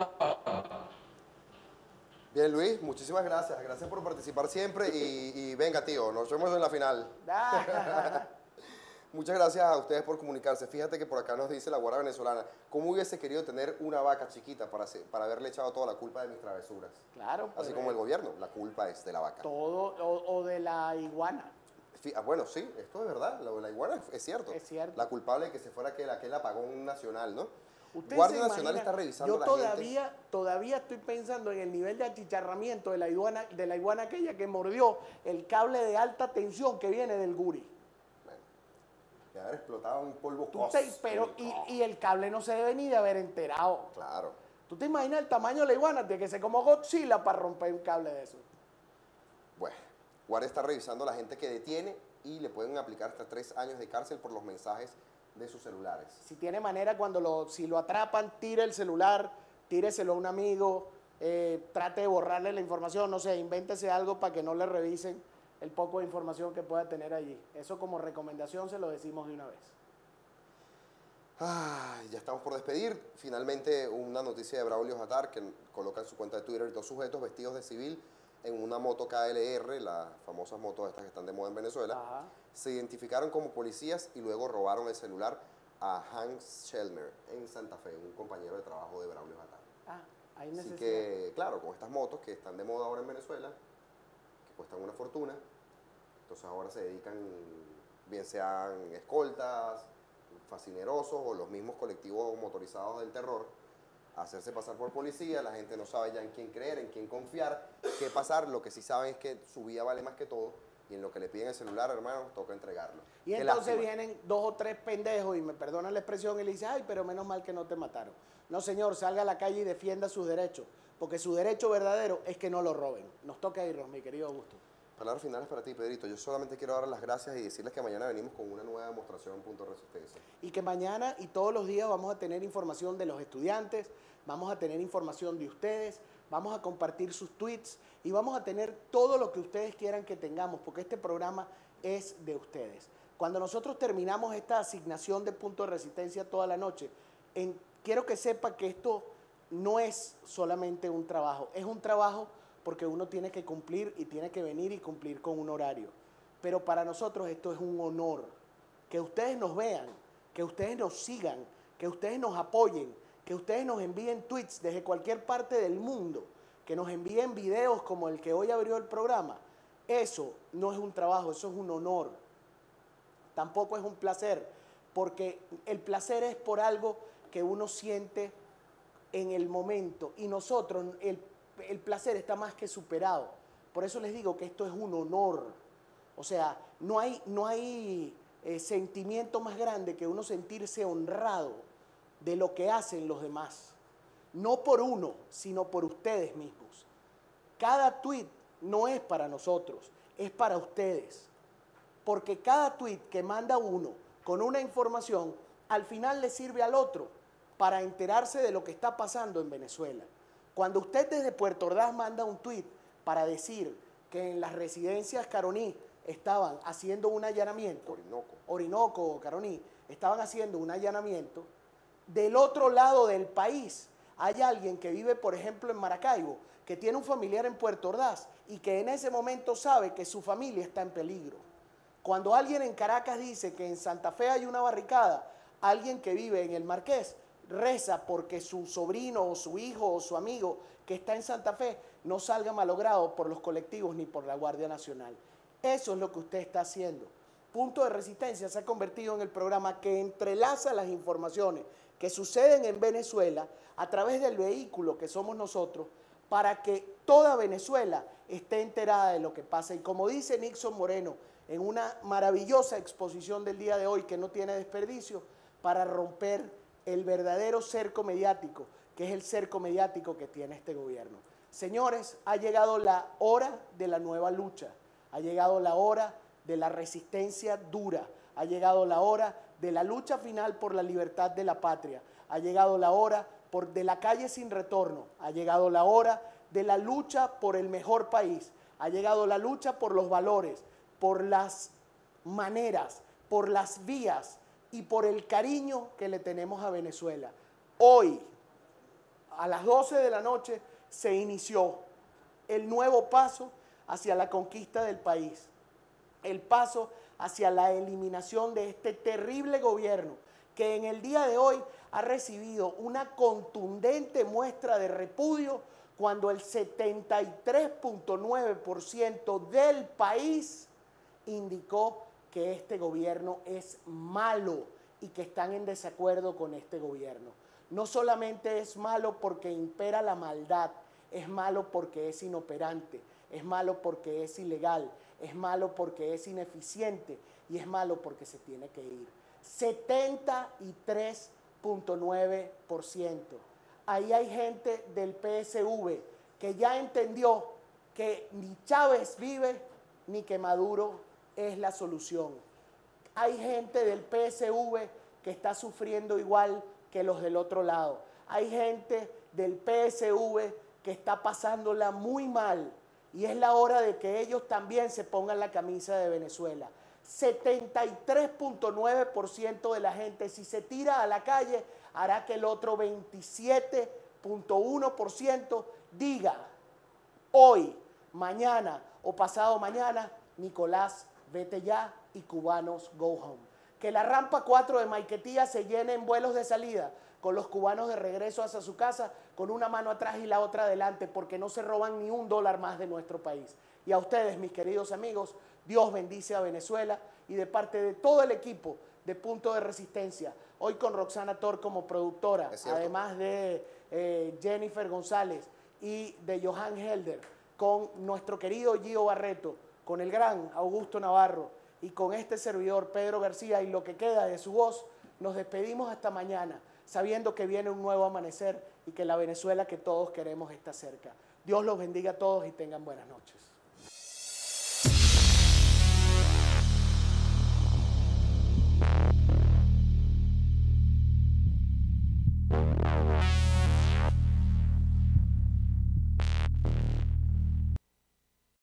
Bien, Luis, muchísimas gracias. Gracias por participar siempre y, y venga, tío, nos vemos en la final. Muchas gracias a ustedes por comunicarse. Fíjate que por acá nos dice la guarda venezolana, ¿cómo hubiese querido tener una vaca chiquita para, hacer, para haberle echado toda la culpa de mis travesuras? Claro. Así como el gobierno, la culpa es de la vaca. Todo, o, o de la iguana. Sí, ah, bueno, sí, esto es verdad, lo de la iguana es cierto. Es cierto. La culpable de que se fuera aquel, aquel apagón nacional, ¿no? Ustedes Guardia se Nacional imaginan, está revisando yo la todavía, gente. todavía estoy pensando en el nivel de achicharramiento de la iguana, de la iguana aquella que mordió el cable de alta tensión que viene del Guri. De haber explotado un polvo Tú te- pero y, y el cable no se debe ni de haber enterado. Claro. ¿Tú te imaginas el tamaño de la iguana? De que se como Godzilla para romper un cable de eso. Bueno, Guardia está revisando a la gente que detiene y le pueden aplicar hasta tres años de cárcel por los mensajes de sus celulares. Si tiene manera, cuando lo, si lo atrapan, tire el celular, tíreselo a un amigo, eh, trate de borrarle la información, no sé, invéntese algo para que no le revisen el poco de información que pueda tener allí. Eso como recomendación se lo decimos de una vez. Ay, ya estamos por despedir. Finalmente, una noticia de Braulio Jatar, que coloca en su cuenta de Twitter dos sujetos vestidos de civil en una moto K L R, las famosas motos estas que están de moda en Venezuela. Ajá. Se identificaron como policías y luego robaron el celular a Hans Schellner en Santa Fe, un compañero de trabajo de Braulio Jatar. Ah, hay Así necesidad. que, claro, con estas motos que están de moda ahora en Venezuela, que cuestan una fortuna, entonces ahora se dedican, bien sean escoltas, fascinerosos o los mismos colectivos motorizados del terror, a hacerse pasar por policía. La gente no sabe ya en quién creer, en quién confiar, qué pasar. Lo que sí saben es que su vida vale más que todo y en lo que le piden el celular, hermano, toca entregarlo. Y Qué entonces lástima. vienen dos o tres pendejos, y me perdonan la expresión, y le dicen, ay, pero menos mal que no te mataron. No, señor, salga a la calle y defienda sus derechos, porque su derecho verdadero es que no lo roben. Nos toca irnos, mi querido Augusto. Palabras finales para ti, Pedrito. Yo solamente quiero dar las gracias y decirles que mañana venimos con una nueva demostración en Punto de Resistencia. Y que mañana y todos los días vamos a tener información de los estudiantes, vamos a tener información de ustedes, vamos a compartir sus tweets y vamos a tener todo lo que ustedes quieran que tengamos, porque este programa es de ustedes. Cuando nosotros terminamos esta asignación de Punto de Resistencia toda la noche, en, quiero que sepa que esto no es solamente un trabajo, es un trabajo porque uno tiene que cumplir y tiene que venir y cumplir con un horario. Pero para nosotros esto es un honor, que ustedes nos vean, que ustedes nos sigan, que ustedes nos apoyen, que ustedes nos envíen tweets desde cualquier parte del mundo, que nos envíen videos como el que hoy abrió el programa. Eso no es un trabajo, eso es un honor. Tampoco es un placer, porque el placer es por algo que uno siente en el momento y nosotros, el el placer está más que superado. Por eso les digo que esto es un honor. O sea, no hay, no hay eh, sentimiento más grande que uno sentirse honrado de lo que hacen los demás. No por uno, sino por ustedes mismos. Cada tweet no es para nosotros, es para ustedes. Porque cada tweet que manda uno con una información, al final le sirve al otro para enterarse de lo que está pasando en Venezuela. Cuando usted desde Puerto Ordaz manda un tuit para decir que en las residencias Caroní estaban haciendo un allanamiento, Orinoco, Orinoco o Caroní, estaban haciendo un allanamiento, del otro lado del país hay alguien que vive, por ejemplo, en Maracaibo, que tiene un familiar en Puerto Ordaz y que en ese momento sabe que su familia está en peligro. Cuando alguien en Caracas dice que en Santa Fe hay una barricada, alguien que vive en el Marqués reza porque su sobrino o su hijo o su amigo que está en Santa Fe no salga malogrado por los colectivos ni por la Guardia Nacional. Eso es lo que usted está haciendo. Punto de Resistencia se ha convertido en el programa que entrelaza las informaciones que suceden en Venezuela a través del vehículo que somos nosotros para que toda Venezuela esté enterada de lo que pasa. Y como dice Nixon Moreno en una maravillosa exposición del día de hoy que no tiene desperdicio, para romper el verdadero cerco mediático, que es el cerco mediático que tiene este gobierno. Señores, ha llegado la hora de la nueva lucha, ha llegado la hora de la resistencia dura, ha llegado la hora de la lucha final por la libertad de la patria, ha llegado la hora por, de la calle sin retorno. Ha llegado la hora de la lucha por el mejor país. Ha llegado la lucha por los valores, por las maneras, por las vías y por el cariño que le tenemos a Venezuela. Hoy, a las doce de la noche, se inició el nuevo paso hacia la conquista del país, el paso hacia la eliminación de este terrible gobierno que en el día de hoy ha recibido una contundente muestra de repudio cuando el setenta y tres punto nueve por ciento del país indicó que este gobierno es malo y que están en desacuerdo con este gobierno. No solamente es malo porque impera la maldad, es malo porque es inoperante, es malo porque es ilegal, es malo porque es ineficiente y es malo porque se tiene que ir. setenta y tres punto nueve por ciento. Ahí hay gente del P S V que ya entendió que ni Chávez vive ni que Maduro es la solución. Hay gente del P S V que está sufriendo igual que los del otro lado. Hay gente del P S V que está pasándola muy mal y es la hora de que ellos también se pongan la camisa de Venezuela. setenta y tres punto nueve por ciento de la gente, si se tira a la calle, hará que el otro veintisiete punto uno por ciento diga hoy, mañana o pasado mañana, Nicolás, vete ya y cubanos, go home. Que la rampa cuatro de Maiquetía se llene en vuelos de salida, con los cubanos de regreso hacia su casa, con una mano atrás y la otra adelante, porque no se roban ni un dólar más de nuestro país. Y a ustedes, mis queridos amigos, Dios bendice a Venezuela y de parte de todo el equipo de Punto de Resistencia, hoy con Roxana Tor como productora, además de eh, Jennifer González y de Johan Helder, con nuestro querido Gio Barreto, con el gran Augusto Navarro y con este servidor Pedro García y lo que queda de su voz, nos despedimos hasta mañana, sabiendo que viene un nuevo amanecer y que la Venezuela que todos queremos está cerca. Dios los bendiga a todos y tengan buenas noches. Thank you.